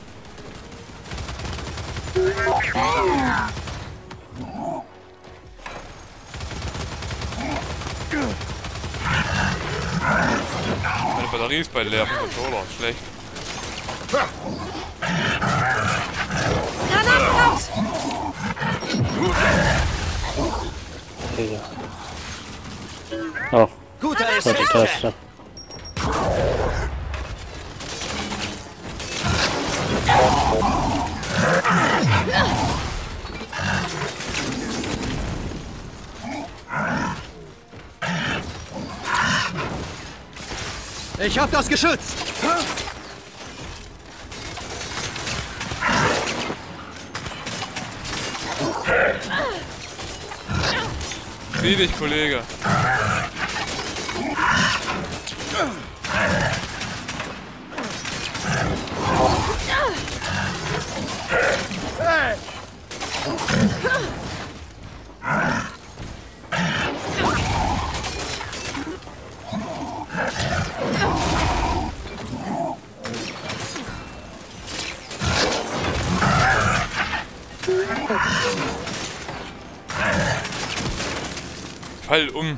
Meine Batterie ist bei leer vom Controller. Schlecht. Granaten raus! Oh. Guter ist Die Taste. Ich hab das Geschütz! Sieh dich, Kollege. Hey! Fall um.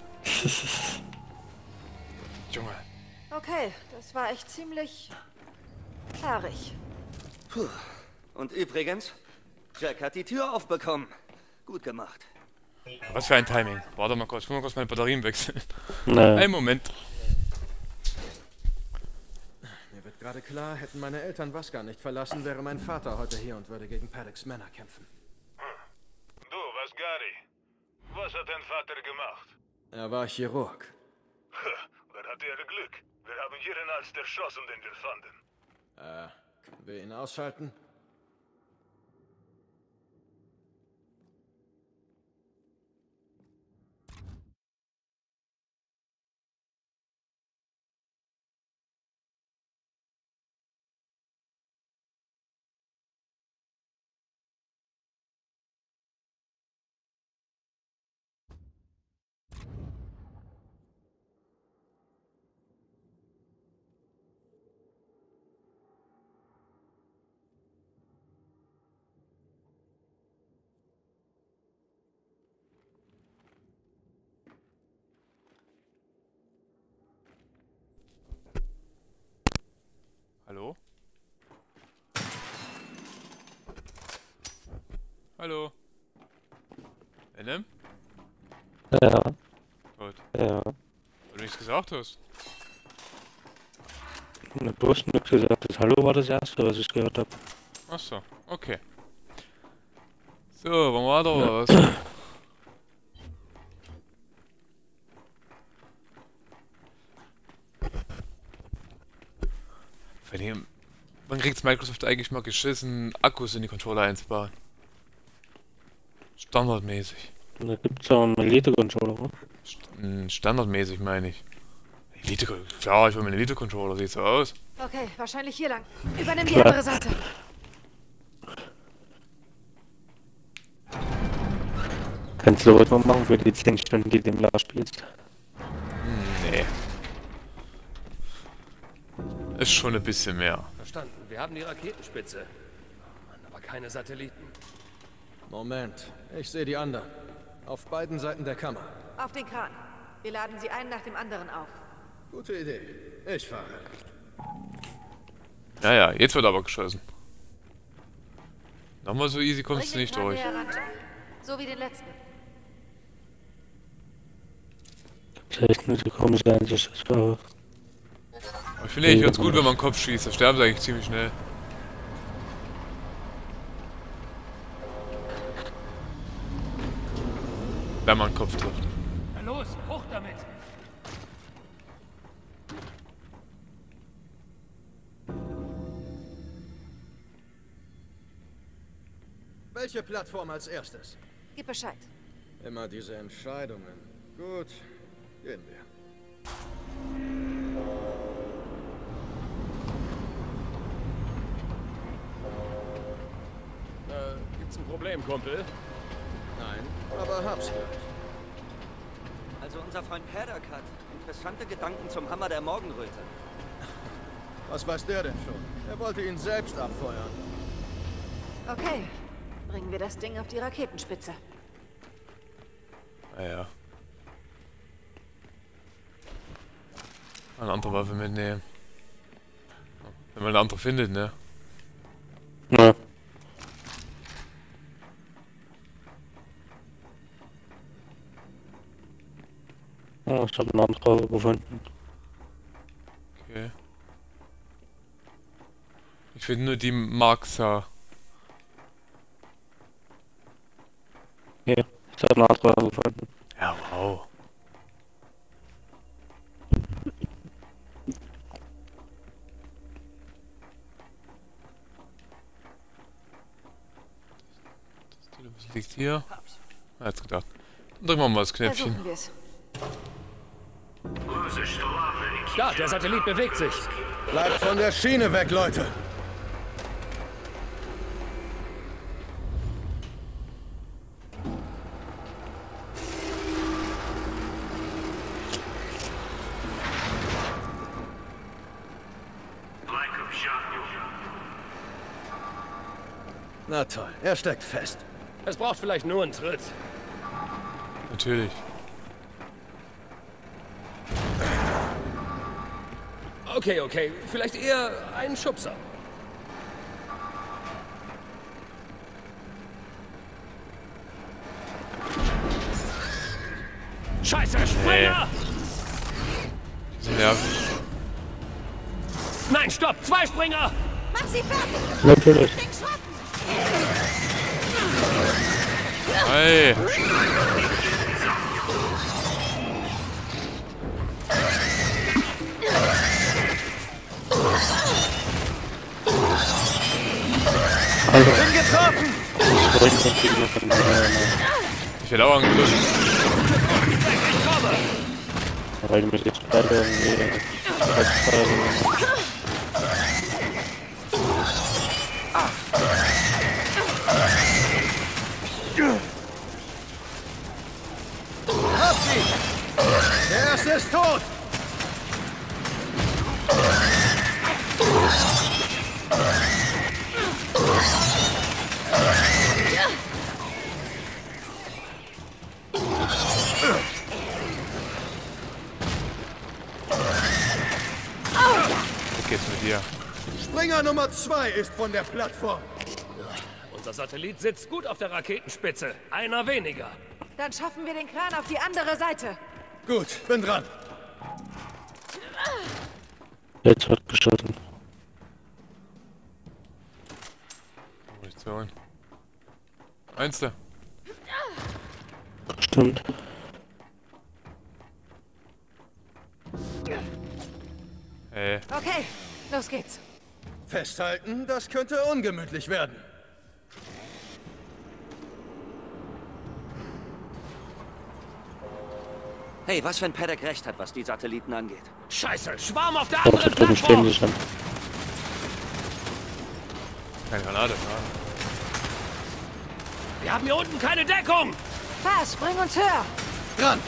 Junge. Okay, das war echt ziemlich haarig. Puh. Und übrigens, Jack hat die Tür aufbekommen. Gut gemacht. Was für ein Timing. Warte mal kurz, ich muss mal kurz meine Batterien wechseln. Nee. Einen Moment. Mir wird gerade klar, hätten meine Eltern Vaska nicht verlassen, wäre mein Vater heute hier und würde gegen Paddocks Männer kämpfen. Du, Vasgari, was hat dein Vater gemacht? Er war Chirurg. Dann hat er Glück. Wir haben jeden Arzt erschossen, den wir fanden. Können wir ihn ausschalten? Hallo. NM? Ja. Gut. Ja. Weil du nichts gesagt hast. Du hast nur gesagt, das Hallo war das erste, was ich gehört habe. Achso, okay. So, wollen wir weiter oder was? Wann kriegt's Microsoft eigentlich mal geschissen, Akkus in die Controller einzubauen? Standardmäßig. Da gibt's auch einen Elite-Controller, oder? Standardmäßig meine ich. Klar, ich will mir einen Elite-Controller, sieht so aus. Okay, wahrscheinlich hier lang. Übernimm die andere Seite. Kannst du heute mal machen für die 10 Stunden, die du im Jahr spielst? Nee. Ist schon ein bisschen mehr. Verstanden. Wir haben die Raketenspitze. Oh Mann, aber keine Satelliten. Moment. Ich sehe die anderen. Auf beiden Seiten der Kammer. Auf den Kran. Wir laden sie einen nach dem anderen auf. Gute Idee. Ich fahre. Naja, jetzt wird aber geschossen. Nochmal so easy kommst du nicht durch. So wie den letzten. Vielleicht nicht so komisch sein, sich das war. Ich finde eigentlich ganz gut, wenn man den Kopf schießt. Da sterben sie eigentlich ziemlich schnell. Wenn man den Kopf trifft. Na los, hoch damit! Welche Plattform als erstes? Gib Bescheid. Immer diese Entscheidungen. Gut, gehen wir. Gibt's ein Problem, Kumpel? Nein, aber hab's gleich. Also unser Freund Paddock hat interessante Gedanken zum Hammer der Morgenröte. Was weiß der denn schon? Er wollte ihn selbst abfeuern. Okay, bringen wir das Ding auf die Raketenspitze. Naja. Eine andere Waffe mitnehmen. Wenn man eine andere findet, ne? Ja. Oh, ich habe eine andere gefunden. Okay. Ich finde nur die Marxa. Ja, ich habe eine andere gefunden. Ja, wow. Was liegt hier? Ah, jetzt gedacht. Dann drücken wir mal das Knöpfchen. Versuchen wir's. Da, der Satellit bewegt sich. Bleibt von der Schiene weg, Leute. Na toll, er steckt fest. Es braucht vielleicht nur einen Tritt. Natürlich. Okay, vielleicht eher einen Schubser. Scheiße, Springer! Die sind nervig. Nein, stopp! 2 Springer! Mach sie fertig! Natürlich. Hey! Also, Bin getroffen! Ich werde auch angegriffen. Weil du mich jetzt beide irgendwie Hab sie! Der erste ist tot! Was geht's mit dir? Springer Nummer 2 ist von der Plattform. Unser Satellit sitzt gut auf der Raketenspitze. Einer weniger. Dann schaffen wir den Kran auf die andere Seite. Gut, bin dran. Jetzt wird geschossen. Munition. Einste. Stimmt. Hey. Okay, los geht's. Festhalten, das könnte ungemütlich werden. Hey, was wenn Paddock recht hat, was die Satelliten angeht? Scheiße, Schwarm auf der Doch, anderen da drüben stehen Plattform! die schon. Keine Granate, Wir haben hier unten keine Deckung! Fast, bring uns höher! Dran!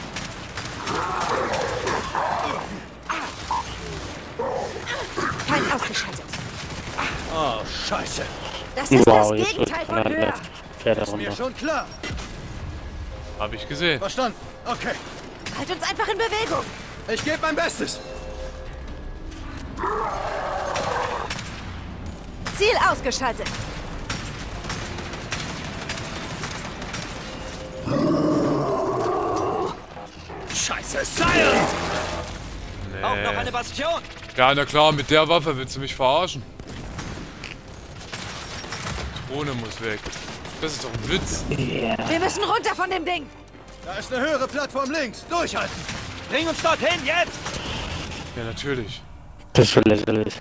Kein ausgeschaltet. Oh, Scheiße. Das ist Wow, das jetzt wird Gegenteil von Granate. höher. Fährt er Ist mir runter. schon klar. Hab ich gesehen. Verstanden. Okay. Halt uns einfach in Bewegung. Ich gebe mein Bestes. Ziel ausgeschaltet. Scheiße, Silent! Nee. Auch noch eine Bastion! Ja, na klar, mit der Waffe willst du mich verarschen. Die Drohne muss weg. Das ist doch ein Witz. Wir müssen runter von dem Ding. Da ist eine höhere Plattform links. Durchhalten. Bring uns dorthin, jetzt! Ja, natürlich. Das ist lächerlich.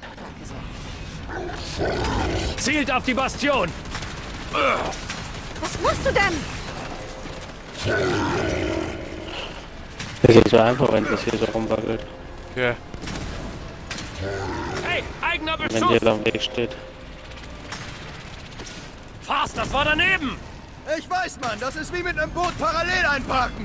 Zielt auf die Bastion! Was machst du denn? Das ist so einfach, wenn das hier so rumwackelt. Okay. Hey, eigener Wenn Beschuss! der am Weg steht. Fast, das war daneben! Ich weiß, Mann. Das ist wie mit einem Boot parallel einparken.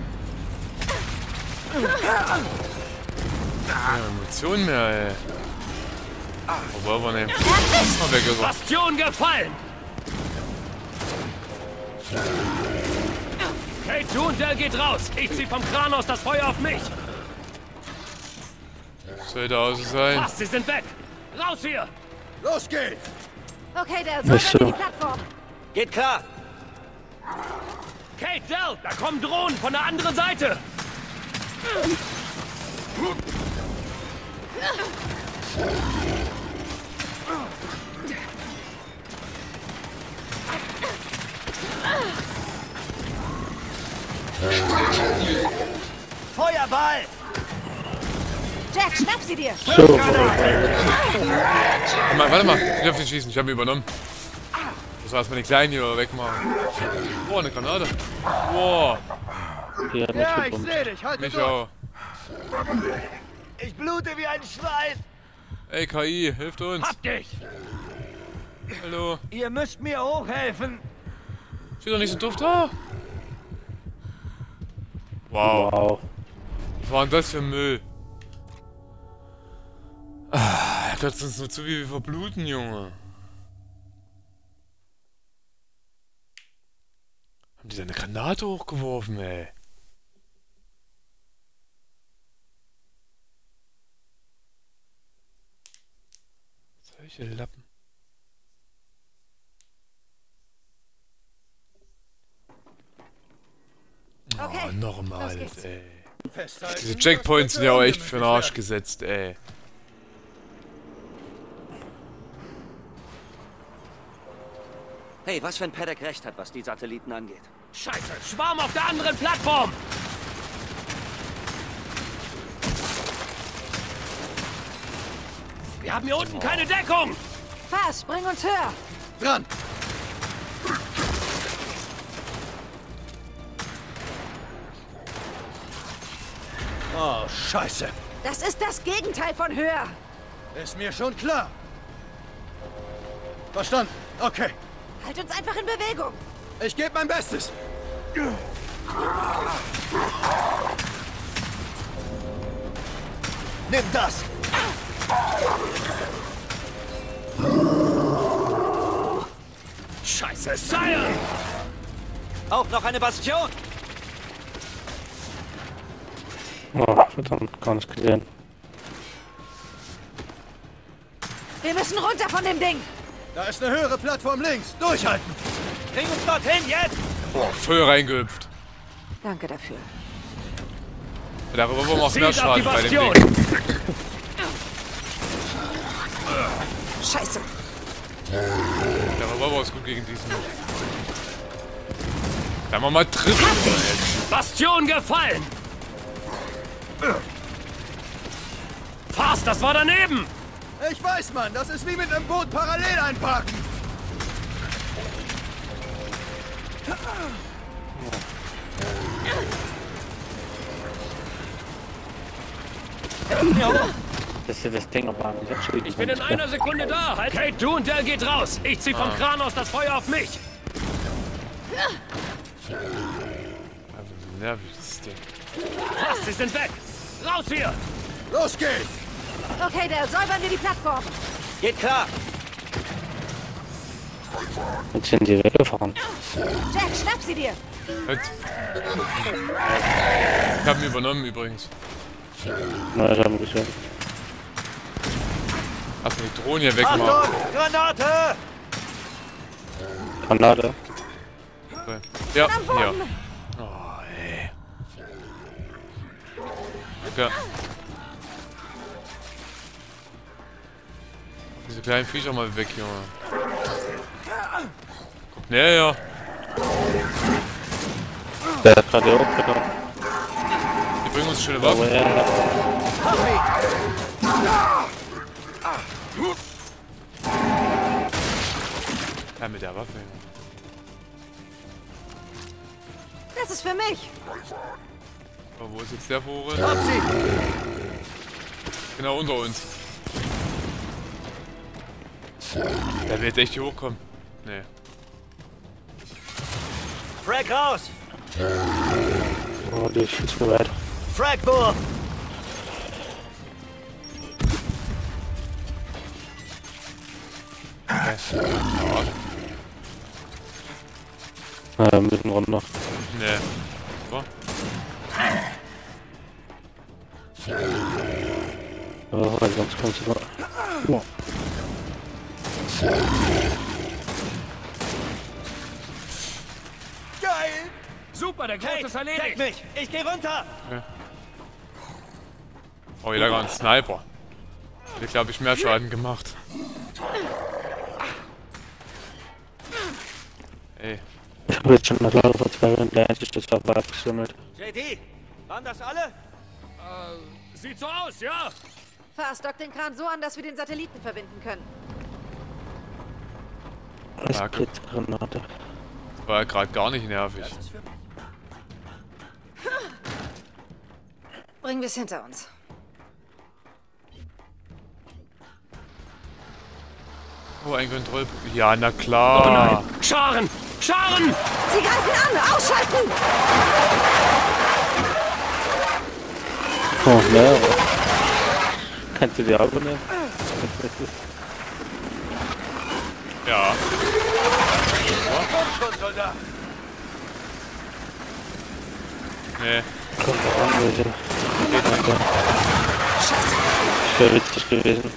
Keine Munition mehr, ey. Wo wollen wir nehmen? Mal weggerannt. Bastion gefallen! Kate, du und Dell geht raus! Ich zieh vom Kran aus das Feuer auf mich! Sollte außen sein. Fast, sie sind weg! Raus hier! Los geht's! Okay, Dell, Nicht so so. die Plattform. Geht klar! Kate, Dell, da kommen Drohnen von der anderen Seite! Feuerball! Jack, schnapp sie dir. So. Warte mal, ich darf nicht schießen, ich habe ihn übernommen. Das war erstmal den Kleinen hier wegmachen. Oh, eine Granate. Wow. Die hat mich Ja, ich gebombt. seh dich. Halt Mich durch. auch. Ich blute wie ein Schwein! Ey, KI, hilft uns. Hab dich! Hallo. Ihr müsst mir hochhelfen! Steht doch nicht so doof da. Wow. Wow. Was war denn das für Müll? Ah, er kotzt uns nur zu, wie wir verbluten, Junge. Haben die da eine Granate hochgeworfen, ey? Solche Lappen. Okay, Oh, nochmal, los geht's. ey. Festhalten, Diese Checkpoints das sind ja auch könnte echt für den Arsch ungemütlich gesetzt, ey. Hey, was wenn Paddock recht hat, was die Satelliten angeht? Scheiße, Schwarm auf der anderen Plattform! Wir haben hier unten keine Deckung! Fast, bring uns höher. Dran! Oh, Scheiße. Das ist das Gegenteil von höher. Ist mir schon klar. Verstanden. Okay. Halt uns einfach in Bewegung. Ich gebe mein Bestes. Nimm das! Scheiße, Silent! Auch noch eine Bastion! Oh, verdammt, gar nicht gesehen. Wir müssen runter von dem Ding. Da ist eine höhere Plattform links. Durchhalten. Bring uns dorthin, jetzt! Boah, voll reingehüpft. Danke dafür. Darüber wollen wir auch mehr Schaden bei dem Ding. Scheiße. Darüber war es gut gegen diesen. Wenn wir mal treffen. Bastion gefallen! Fast, das war daneben! Ich weiß, Mann, das ist wie mit einem Boot parallel einparken. Das ist das Ding aber Ich bin in einer Sekunde da. Halt. Kate, du und Dell geht raus. Ich zieh vom Kran aus das Feuer auf mich. Wie nervig ist das Ding. Fast, sie sind weg. Raus hier. Los geht's. Okay, Dell, säubern wir die Plattform. Geht klar. Jetzt sind sie weggefahren. Jack, schnapp sie dir. Ich hab ihn übernommen übrigens. Na, ich hab ihn gesehen. Hast du die Drohne hier weggemacht? Achtung, Granate! Granate. Okay. Ja, hier. Oh, ey. Ja. Diese kleinen Viecher mal weg, Junge. Kommt näher, ja. Der hat gerade auch bekommen. Die bringen uns schöne Waffen. Ja, mit der Waffe. Das ist für mich. Aber wo ist jetzt der Vogel? Genau unter uns. Der will jetzt echt hier hochkommen. Nee. Frag raus! Oh, die ist viel zu weit. Fragwurf! Mitten runter. Nee. So. Oh, sonst kommst du mal. Oh. Geil! Super, der Große ist erledigt. Deck mich! Ich geh runter! Okay. Oh, hier lag ein Sniper. Hätte, glaube ich, mehr Schaden gemacht. Ey. Ich habe jetzt schon eine klare Verzweiflung, der einzige das war abgesammelt. JD, waren das alle? Sieht so aus, ja. Fahr, stock den Kran so an, dass wir den Satelliten verbinden können. Granate. War ja gerade gar nicht nervig. Bringen wir es hinter uns. Oh, ein Kontroll... Ja, na klar. Oh nein! Scharen! Scharen! Sie greifen an! Ausschalten! Oh, ne. Kannst du die Augen nehmen? Ja. Schon, Soldat! Nee. Komm, wir sind. Das wäre witzig gewesen.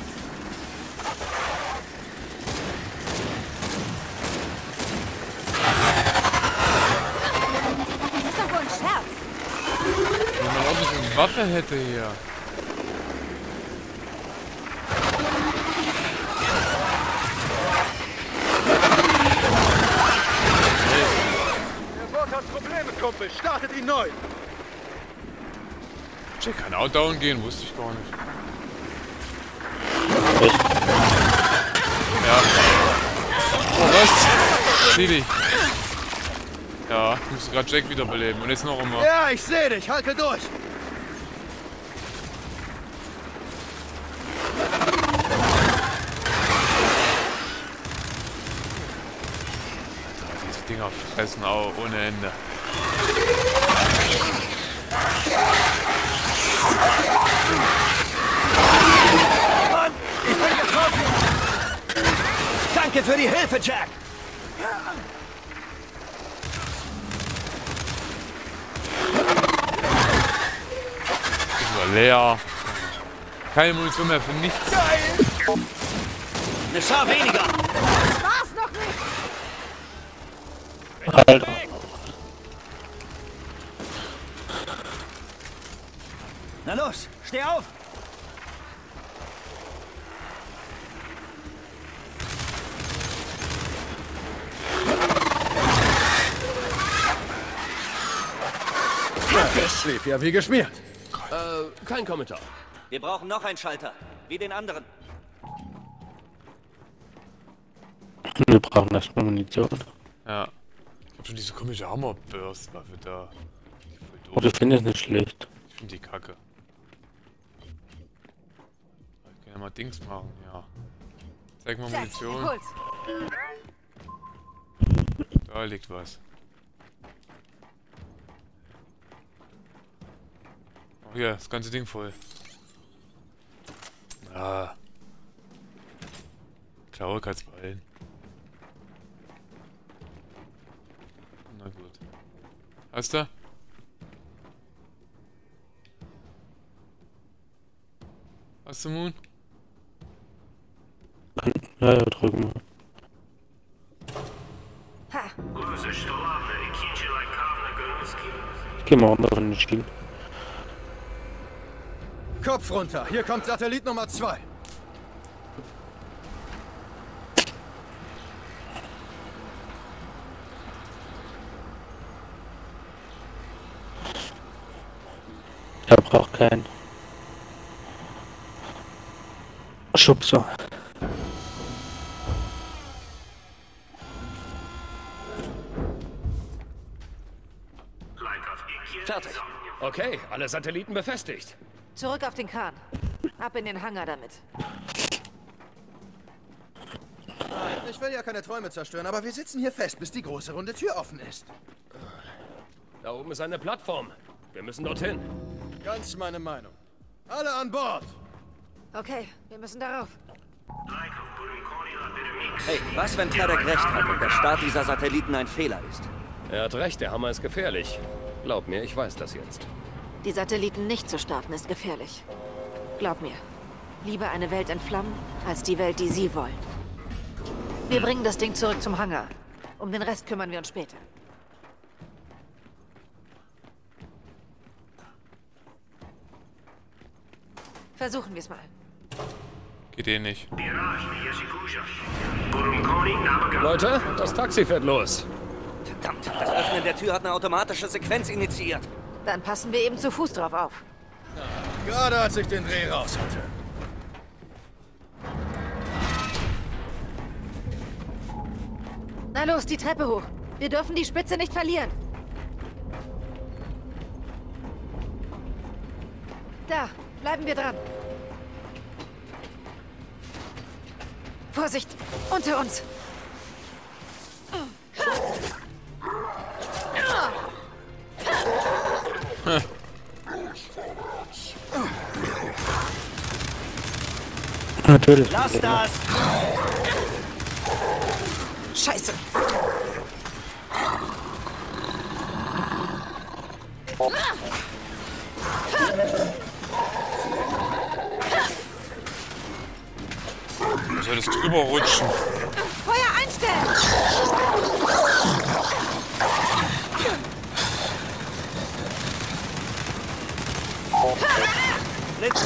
Das ist doch wohl ein Scherz. Wenn man ordentlich eine Waffe hätte hier. Der Bot hat Probleme, Kumpel. Startet ihn neu. Jack kann auch down gehen, wusste ich gar nicht. Echt? Ja. Oh, was? Sieh dich. Ja, ich musste gerade Jack wiederbeleben und jetzt noch einmal. Ja, ich sehe dich. Halte durch. Alter, diese Dinger fressen auch ohne Ende. Mann, ich bin getroffen! Danke für die Hilfe, Jack! Das war leer. Keine Munition mehr für nichts. Geil! Eine Schar weniger! Das war's noch nicht! Alter. Na los, steh auf! Lief ja wie geschmiert. Kein Kommentar. Wir brauchen noch einen Schalter, wie den anderen. Wir brauchen erstmal Munition. Ja. Ich hab schon diese komische Hammerburst-Waffe da. Oh, du findest nicht schlecht. Ich finde die kacke. Ich kann ja mal Dings machen, ja. Zeig mal Munition. Da liegt was. Oh ja, das ganze Ding voll. Ah. Klaue kann's behalten. Na gut. Hast du? Hast du Moon? Ja, drücken wir. Ich geh mal runter von den Schienen. Kopf runter, hier kommt Satellit Nummer 2. Er braucht keinen Schubser. Fertig. Okay, alle Satelliten befestigt. Zurück auf den Kahn. Ab in den Hangar damit. Ich will ja keine Träume zerstören, aber wir sitzen hier fest, bis die große runde Tür offen ist. Da oben ist eine Plattform. Wir müssen dorthin. Ganz meine Meinung. Alle an Bord! Okay, wir müssen darauf. Hey, was, wenn Tarek recht hat und der Start dieser Satelliten ein Fehler ist? Er hat recht, der Hammer ist gefährlich. Glaub mir, ich weiß das jetzt. Die Satelliten nicht zu starten ist gefährlich. Glaub mir. Lieber eine Welt in Flammen, als die Welt, die Sie wollen. Wir bringen das Ding zurück zum Hangar. Um den Rest kümmern wir uns später. Versuchen wir es mal. Geht eh nicht. Leute, das Taxi fährt los. Verdammt, das Öffnen der Tür hat eine automatische Sequenz initiiert. Dann passen wir eben zu Fuß drauf auf. Gerade als ich den Dreh raus hatte. Na los, die Treppe hoch. Wir dürfen die Spitze nicht verlieren. Da, bleiben wir dran. Vorsicht, unter uns. Natürlich. Lass das! Scheiße. Du solltest drüber rutschen. Feuer einstellen! Blitz!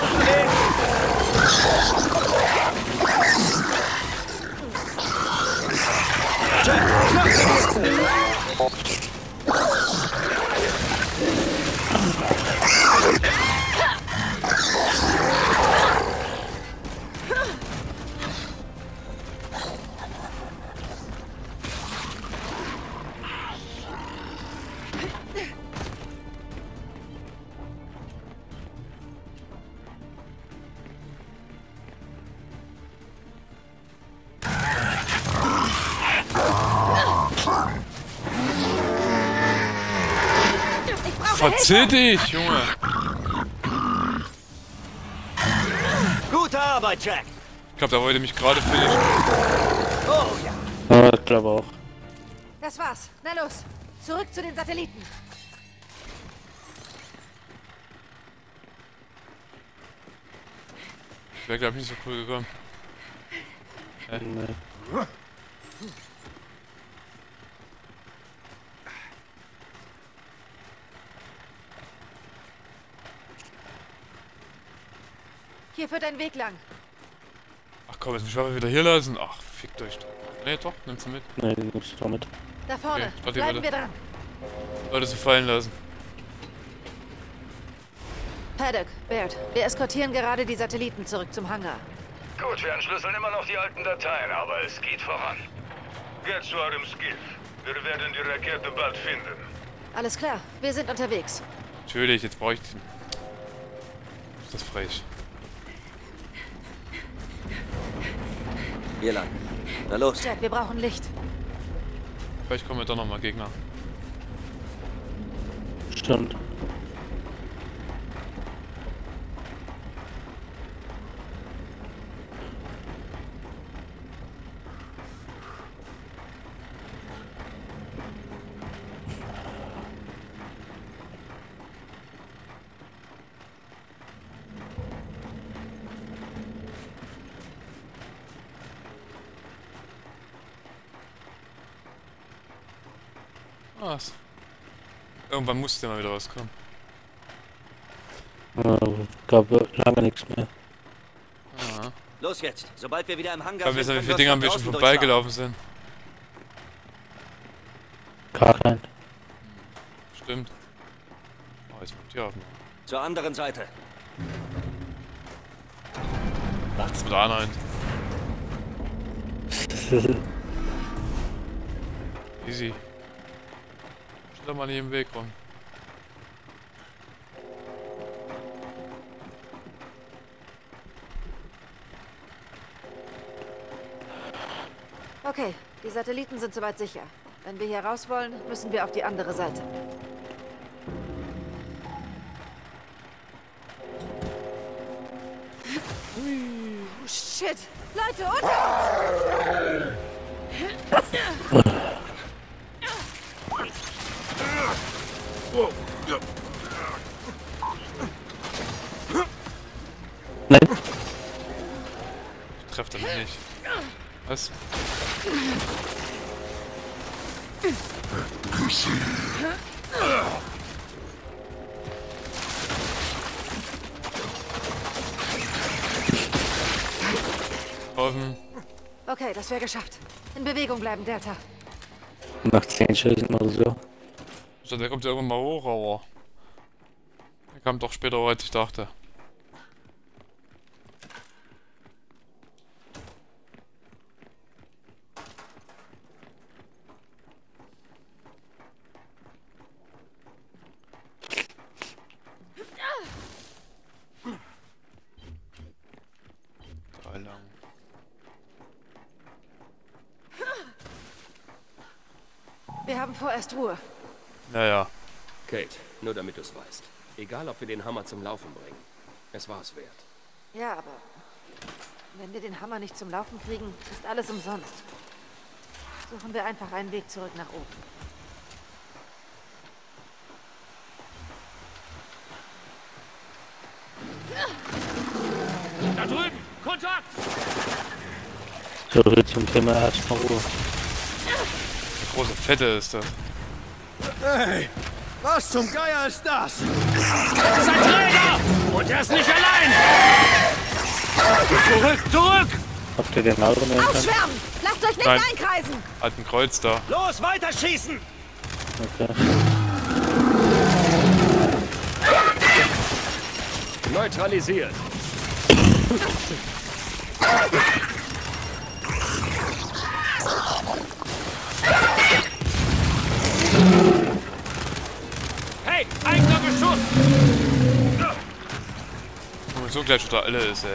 Verzieh dich, Junge! Gute Arbeit, Jack! Ich glaube, der wollte mich gerade finishen. Oh ja! Ja, ich glaube auch. Das war's. Na los, zurück zu den Satelliten. Ich wäre, glaube ich, nicht so cool gekommen. Nee. Hier führt ein Weg lang. Ach komm, jetzt mich aber wieder hier lassen. Ach, fickt euch. Nee, doch, nimmst du mit. Nee, die nimmst du doch mit. Da vorne. Okay, Bleiben wir dran. Leute, sie fallen lassen. Paddock, Baird, wir eskortieren gerade die Satelliten zurück zum Hangar. Gut, wir entschlüsseln immer noch die alten Dateien, aber es geht voran. Geht zu eurem Skiff. Wir werden die Rakete bald finden. Alles klar, wir sind unterwegs. Natürlich, jetzt brauche ich den. Ist das frech. Hier lang. Na los. Jack, wir brauchen Licht. Vielleicht kommen wir doch nochmal Gegner. Stimmt. Was? Irgendwann musste der mal wieder rauskommen. Gab lange nichts mehr. Ah. Los jetzt, sobald wir wieder im Hangar Ich weiß nicht, wie viele Dinge haben wir schon vorbeigelaufen sind. Gar kein. Stimmt. Oh, jetzt kommt die auf. Zur anderen Seite. Macht es mit der anderen. Easy. Stell doch mal nicht im Weg rum. Okay, die Satelliten sind soweit sicher. Wenn wir hier raus wollen, müssen wir auf die andere Seite. Oh, shit! Leute, unter uns! Nein. Ich treffe damit nicht. Was? Offen. Okay, das wäre geschafft. In Bewegung bleiben, Delta. Nach 10 Schüssen oder so. Ich dachte, der kommt ja irgendwann mal hoch, aber... Der kam doch später, als ich dachte. Da lang. Wir haben vorerst Ruhe. Naja. Kate, nur damit du es weißt. Egal, ob wir den Hammer zum Laufen bringen. Es war es wert. Ja, aber wenn wir den Hammer nicht zum Laufen kriegen, ist alles umsonst. Suchen wir einfach einen Weg zurück nach oben. Da drüben! Kontakt! So viel zum Thema erstmal Ruhe. Der große Fette ist das. Hey! Was zum Geier ist das? Das ist ein Träger! Und er ist nicht allein! Zurück, zurück! Habt ihr den anderen entfernt? Ausschwärmen! Lasst euch nicht Nein. einkreisen! Hat ein Kreuz da. Los, weiter schießen! Okay. Neutralisiert. Hey, eigener Beschuss! Und so gleich unter alle ist, ey.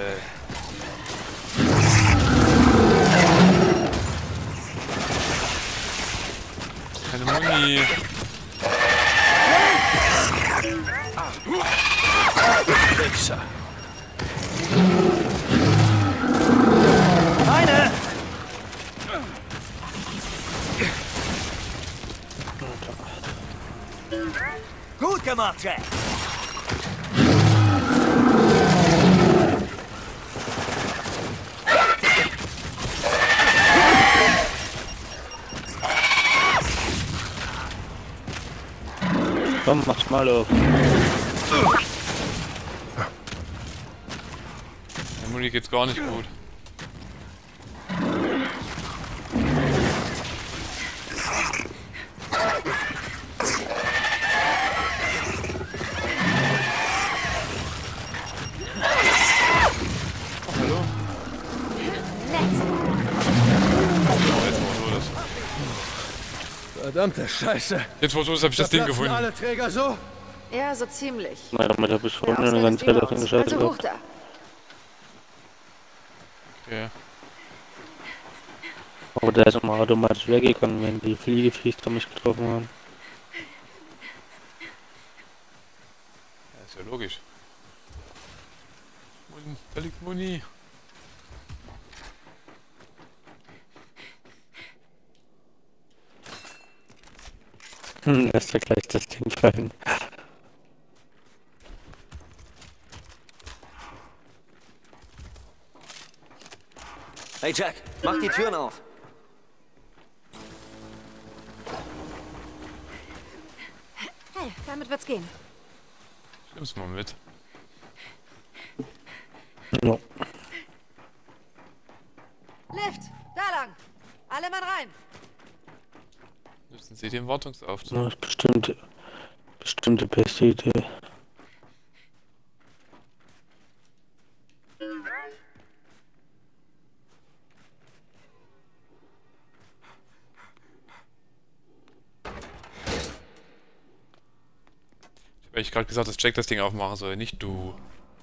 Keine Muni. Wichser. Eine! Gut gemacht, Jack! Komm, mach's mal auf. Hier geht's gar nicht gut. Verdammte Scheiße. Jetzt wo hab ich das Ding gefunden. Alle Träger so? Ja, so ziemlich. Na, damit habe ich vorhin eine ganze Zeit auf den geschaltet. Also hoch da. Okay. Aber der ist immer automatisch weggegangen, wenn die Fliegeviecher mich getroffen haben. Ja, ist ja logisch. Da liegt Muni. Lässt er gleich das Ding fallen. Hey Jack, mach die Türen auf. Hey, damit wird's gehen. Ich nimm's mal mit. No. Lift, da lang. Alle Mann rein. Müssen Sie den Wartungsaufzug? Das ist bestimmt die beste Idee. Weil ich gerade gesagt, dass Jack das Ding aufmachen soll, nicht du.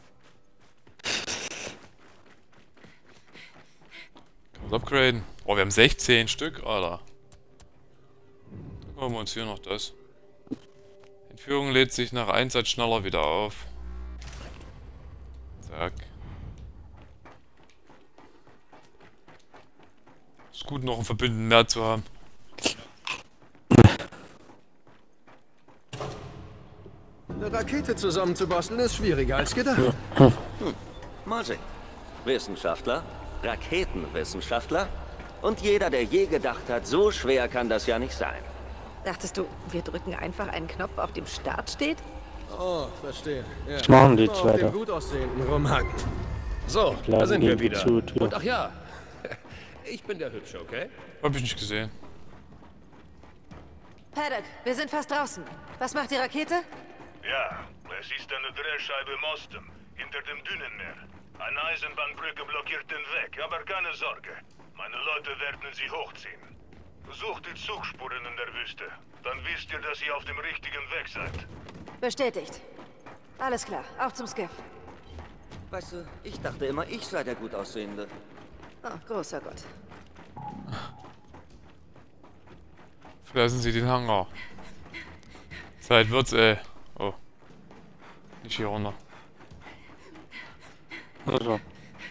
Kann man upgraden? Oh, wir haben 16 Stück, Alter. Dann gucken wir uns hier noch das. Entführung lädt sich nach Einsatz schneller wieder auf. Zack. Ist gut, noch einen Verbündeten mehr zu haben. Eine Rakete zusammenzubasteln ist schwieriger als gedacht. Mal sehen. Wissenschaftler, Raketenwissenschaftler und jeder, der je gedacht hat, so schwer kann das ja nicht sein. Dachtest du, wir drücken einfach einen Knopf, auf dem Start steht? Oh, verstehe. Ja. Was machen die Immer zwei auf dem da? gut aussehenden rumhacken. So, da Laden sind wir die wieder. Tür. Und ach ja, ich bin der Hübsche, okay? Hab ich nicht gesehen. Paddock, wir sind fast draußen. Was macht die Rakete? Ja, es ist eine Drehscheibe im Osten, hinter dem Dünenmeer. Eine Eisenbahnbrücke blockiert den Weg, aber keine Sorge. Meine Leute werden sie hochziehen. Sucht die Zugspuren in der Wüste. Dann wisst ihr, dass ihr auf dem richtigen Weg seid. Bestätigt. Alles klar, auf zum Skiff. Weißt du, ich dachte immer, ich sei der gut aussehende. Oh, großer Gott. Verlassen Sie den Hangar. Zeit wird's, ey. Oh. Nicht hier runter. Also.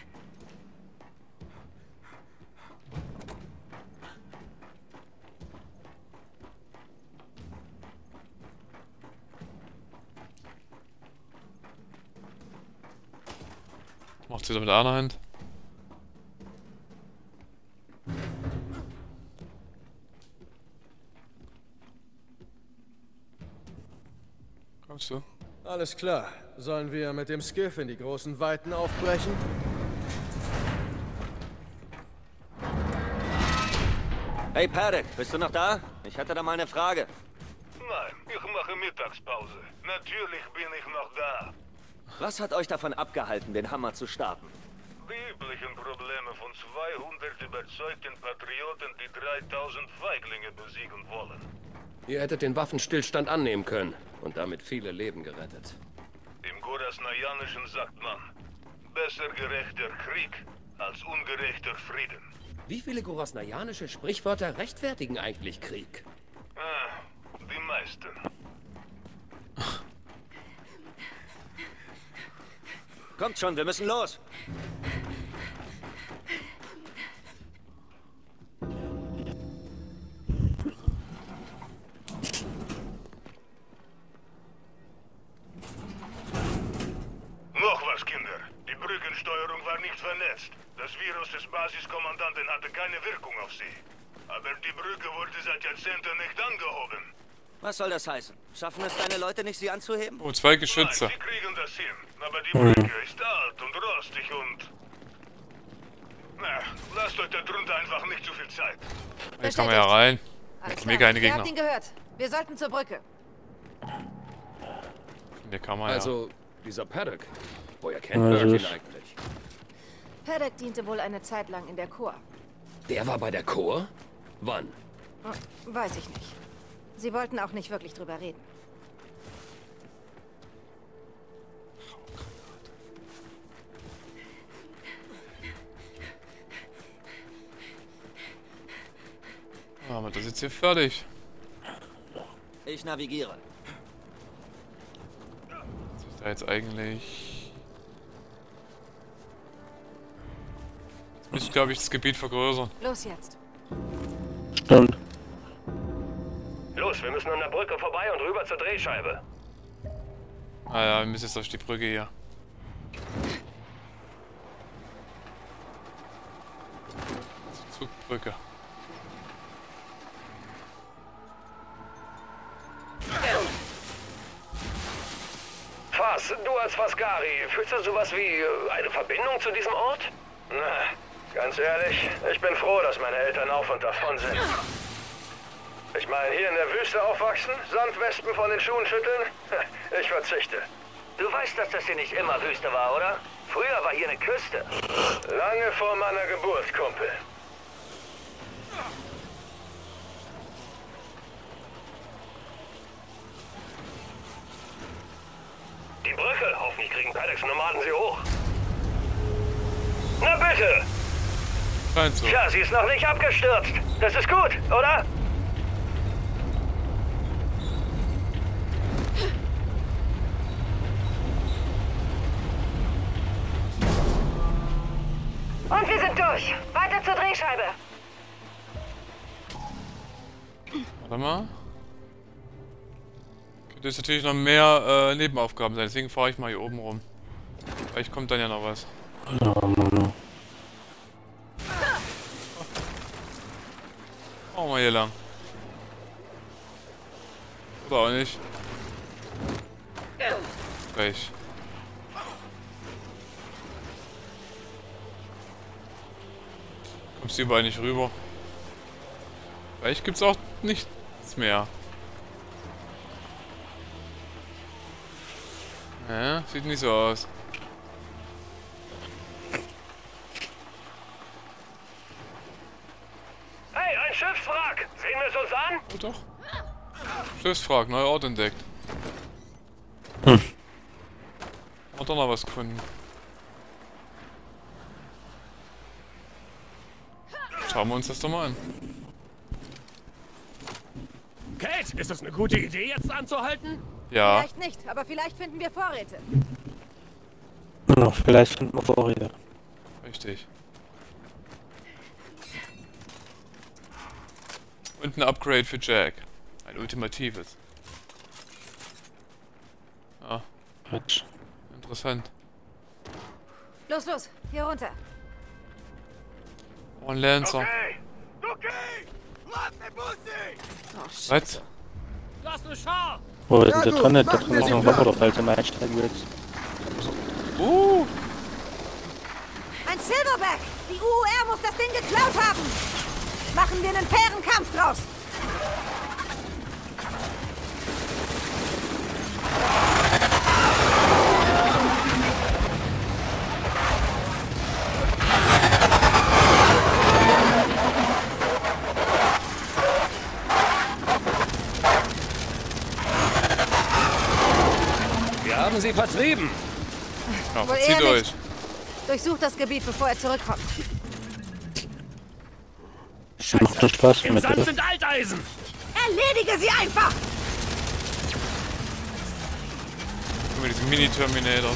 Macht sie da mit einer Hand. Kommst du? Alles klar. Sollen wir mit dem Skiff in die großen Weiten aufbrechen? Hey Paddock, bist du noch da? Ich hatte da mal eine Frage. Nein, ich mache Mittagspause. Natürlich bin ich noch da. Was hat euch davon abgehalten, den Hammer zu starten? Die üblichen Probleme von 200 überzeugten Patrioten, die 3000 Feiglinge besiegen wollen. Ihr hättet den Waffenstillstand annehmen können und damit viele Leben gerettet. Im Gorasnayanischen sagt man, besser gerechter Krieg als ungerechter Frieden. Wie viele gorasnayanische Sprichwörter rechtfertigen eigentlich Krieg? Die meisten. Kommt schon, wir müssen los. Noch was, Kinder. Die Brückensteuerung war nicht vernetzt. Das Virus des Basiskommandanten hatte keine Wirkung auf sie. Aber die Brücke wurde seit Jahrzehnten nicht angehoben. Was soll das heißen? Schaffen es deine Leute nicht, sie anzuheben? Oh, 2 Geschütze. Nein, sie kriegen das hin. Aber die Brücke ist alt und rostig und Na, lasst euch da drunter einfach nicht zu viel Zeit. Jetzt kann man ja rein. Alles Mega klar. eine Ihr Gegner. habt ihn gehört. Wir sollten zur Brücke. Der kann man Also, dieser Paddock. Woher kennt Ja, Birkin das ist- eigentlich? Paddock diente wohl eine Zeit lang in der Chor. Der war bei der Chor? Wann? Weiß ich nicht. Sie wollten auch nicht wirklich drüber reden. ja. Aber das ist jetzt hier fertig. Ich navigiere. Was ist da jetzt eigentlich? Jetzt muss ich, glaube ich, das Gebiet vergrößern. Los jetzt. Stimmt. Los, wir müssen an der Brücke vorbei und rüber zur Drehscheibe. Ah ja, wir müssen jetzt auf die Brücke hier. Zugbrücke. Fas, du als Faskari, fühlst du sowas wie eine Verbindung zu diesem Ort? Na, ganz ehrlich, ich bin froh, dass meine Eltern auf und davon sind. Ich meine, hier in der Wüste aufwachsen, Sandwespen von den Schuhen schütteln? Ich verzichte. Du weißt, dass das hier nicht immer Wüste war, oder? Früher war hier eine Küste. Lange vor meiner Geburt, Kumpel. Die Brücke. Hoffentlich kriegen Paddocks Nomaden sie hoch. Na bitte! Scheint so. Tja, sie ist noch nicht abgestürzt. Das ist gut, oder? Und wir sind durch. Weiter zur Drehscheibe. Warte mal. Könnte jetzt natürlich noch mehr Nebenaufgaben sein, deswegen fahre ich mal hier oben rum. Vielleicht kommt dann ja noch was. Ja, Mann. Machen wir hier lang. Oder auch nicht. Gleich. Kommst du überall nicht rüber. Vielleicht gibt's auch nichts mehr. Ja, sieht nicht so aus. Hey, ein Schiffswrack! Sehen wir es uns an? Oh doch. Schiffswrack, neuer Ort entdeckt. Hat doch noch was gefunden. Schauen wir uns das doch mal an. Kate, ist das eine gute Idee, jetzt anzuhalten? Ja. Vielleicht nicht, aber vielleicht finden wir Vorräte. Ja, vielleicht finden wir Vorräte. Richtig. Und ein Upgrade für Jack. Ein ultimatives. Ah. Quatsch. Interessant. Los, los, hier runter. Oh, ein Lancer. Was? Lass eine Schar! Wo ist denn da drin? Da drin ist noch ein Roboter, falls du mal einsteigen willst. Ein Silverback! Die UUR muss das Ding geklaut haben! Machen wir einen fairen Kampf draus! Wir haben sie vertrieben! Ja, Wohl verzieht eher euch. nicht. Durchsucht das Gebiet, bevor er zurückkommt. Macht doch Spaß Im mit Sand dir. sind Alteisen! Erledige sie einfach! Guck mal, diese Mini-Terminators.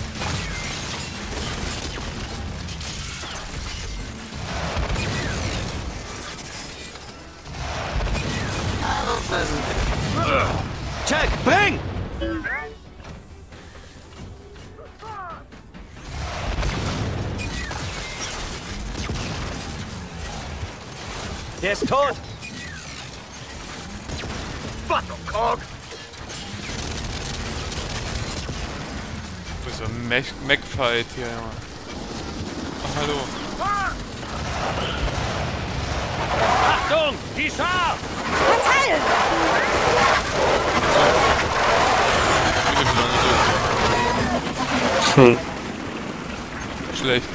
Jack, bring! Der ist tot! Buttercock! Das ist so ein Mech-Fight hier, Junge. Ach, hallo. Achtung! Die Schar! Verteilen! Schlecht.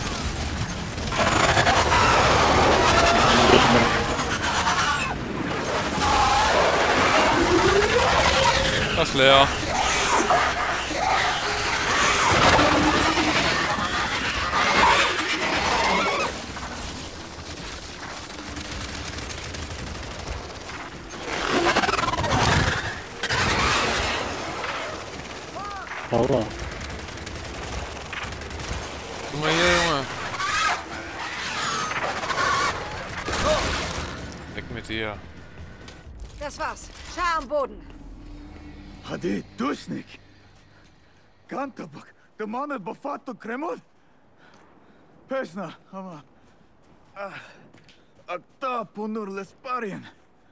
Das ist leer. Aua. Guck mal hier, Junge. Weg mit dir. Das war's. Schar am Boden. Hadi, dušnik. Kantabak, da mane bafato kremot. Pesna, ama. Akta punur lesparien.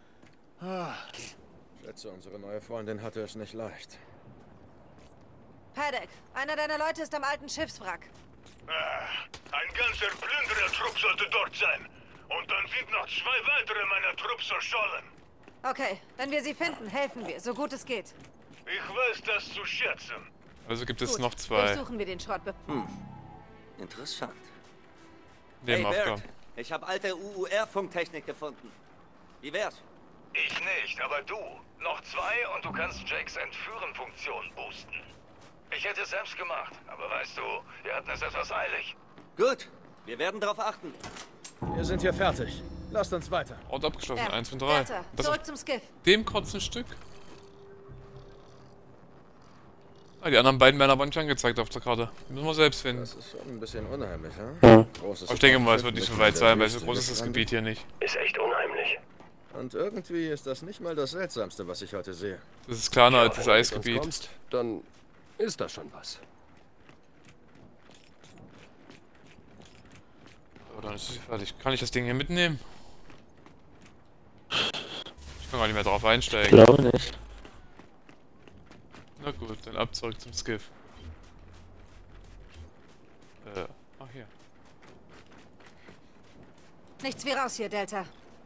Schätze, unsere neue Freundin hatte es nicht leicht. Paddock, einer deiner Leute ist am alten Schiffswrack. Ein ganzer Plünderertrupp sollte dort sein. Und dann sind noch 2 weitere meiner Trupps verschollen. Okay, wenn wir sie finden, helfen wir, so gut es geht. Ich weiß das zu schätzen. Also gibt es Gut, noch 2. Durchsuchen wir den Schrott. Interessant. Hey Nebenaufgaben. Bert, ich habe alte UUR-Funktechnik gefunden. Wie wär's? Ich nicht, aber du. Noch 2 und du kannst Jakes Entführen-Funktion boosten. Ich hätte es selbst gemacht, aber weißt du, wir hatten es etwas eilig. Gut, wir werden darauf achten. Wir sind hier fertig. Lasst uns weiter. Ort abgeschlossen, 1 von 3. Bertha, Das zurück auf zum Skiff. dem kurzen Stück. Ah, die anderen beiden werden aber nicht angezeigt auf der Karte. Die müssen wir selbst finden. Das ist schon ein bisschen unheimlich, hm? Ja. Großes Aber ich denke mal, es wird nicht so weit sein, weil so Wüste groß ist das gestrandet. Gebiet hier nicht. Ist echt unheimlich. Und irgendwie ist das nicht mal das Seltsamste, was ich heute sehe. Das ist kleiner als das Wenn du Eisgebiet. kommst, dann ist das schon was. So, dann ist es fertig. Kann ich das Ding hier mitnehmen? Ich kann gar nicht mehr drauf Ich einsteigen. glaube nicht. Na gut, dann ab zurück zum Skiff. Ach hier. Nichts wie raus hier, Delta.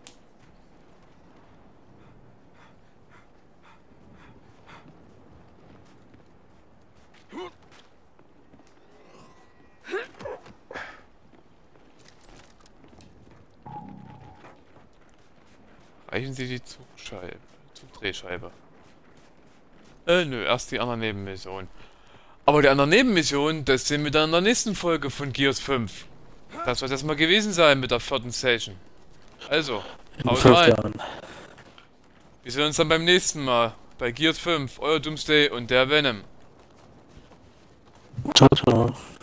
Reichen Sie die Zugdrehscheibe. Nö, erst die anderen Nebenmissionen. Aber die anderen Nebenmissionen, das sehen wir dann in der nächsten Folge von Gears 5. Das soll das mal gewesen sein mit der 4. Station. Also, In haut 5 rein. Jahren. Wir sehen uns dann beim nächsten Mal bei Gears 5, euer Doomsday und der Venom. Ciao, ciao.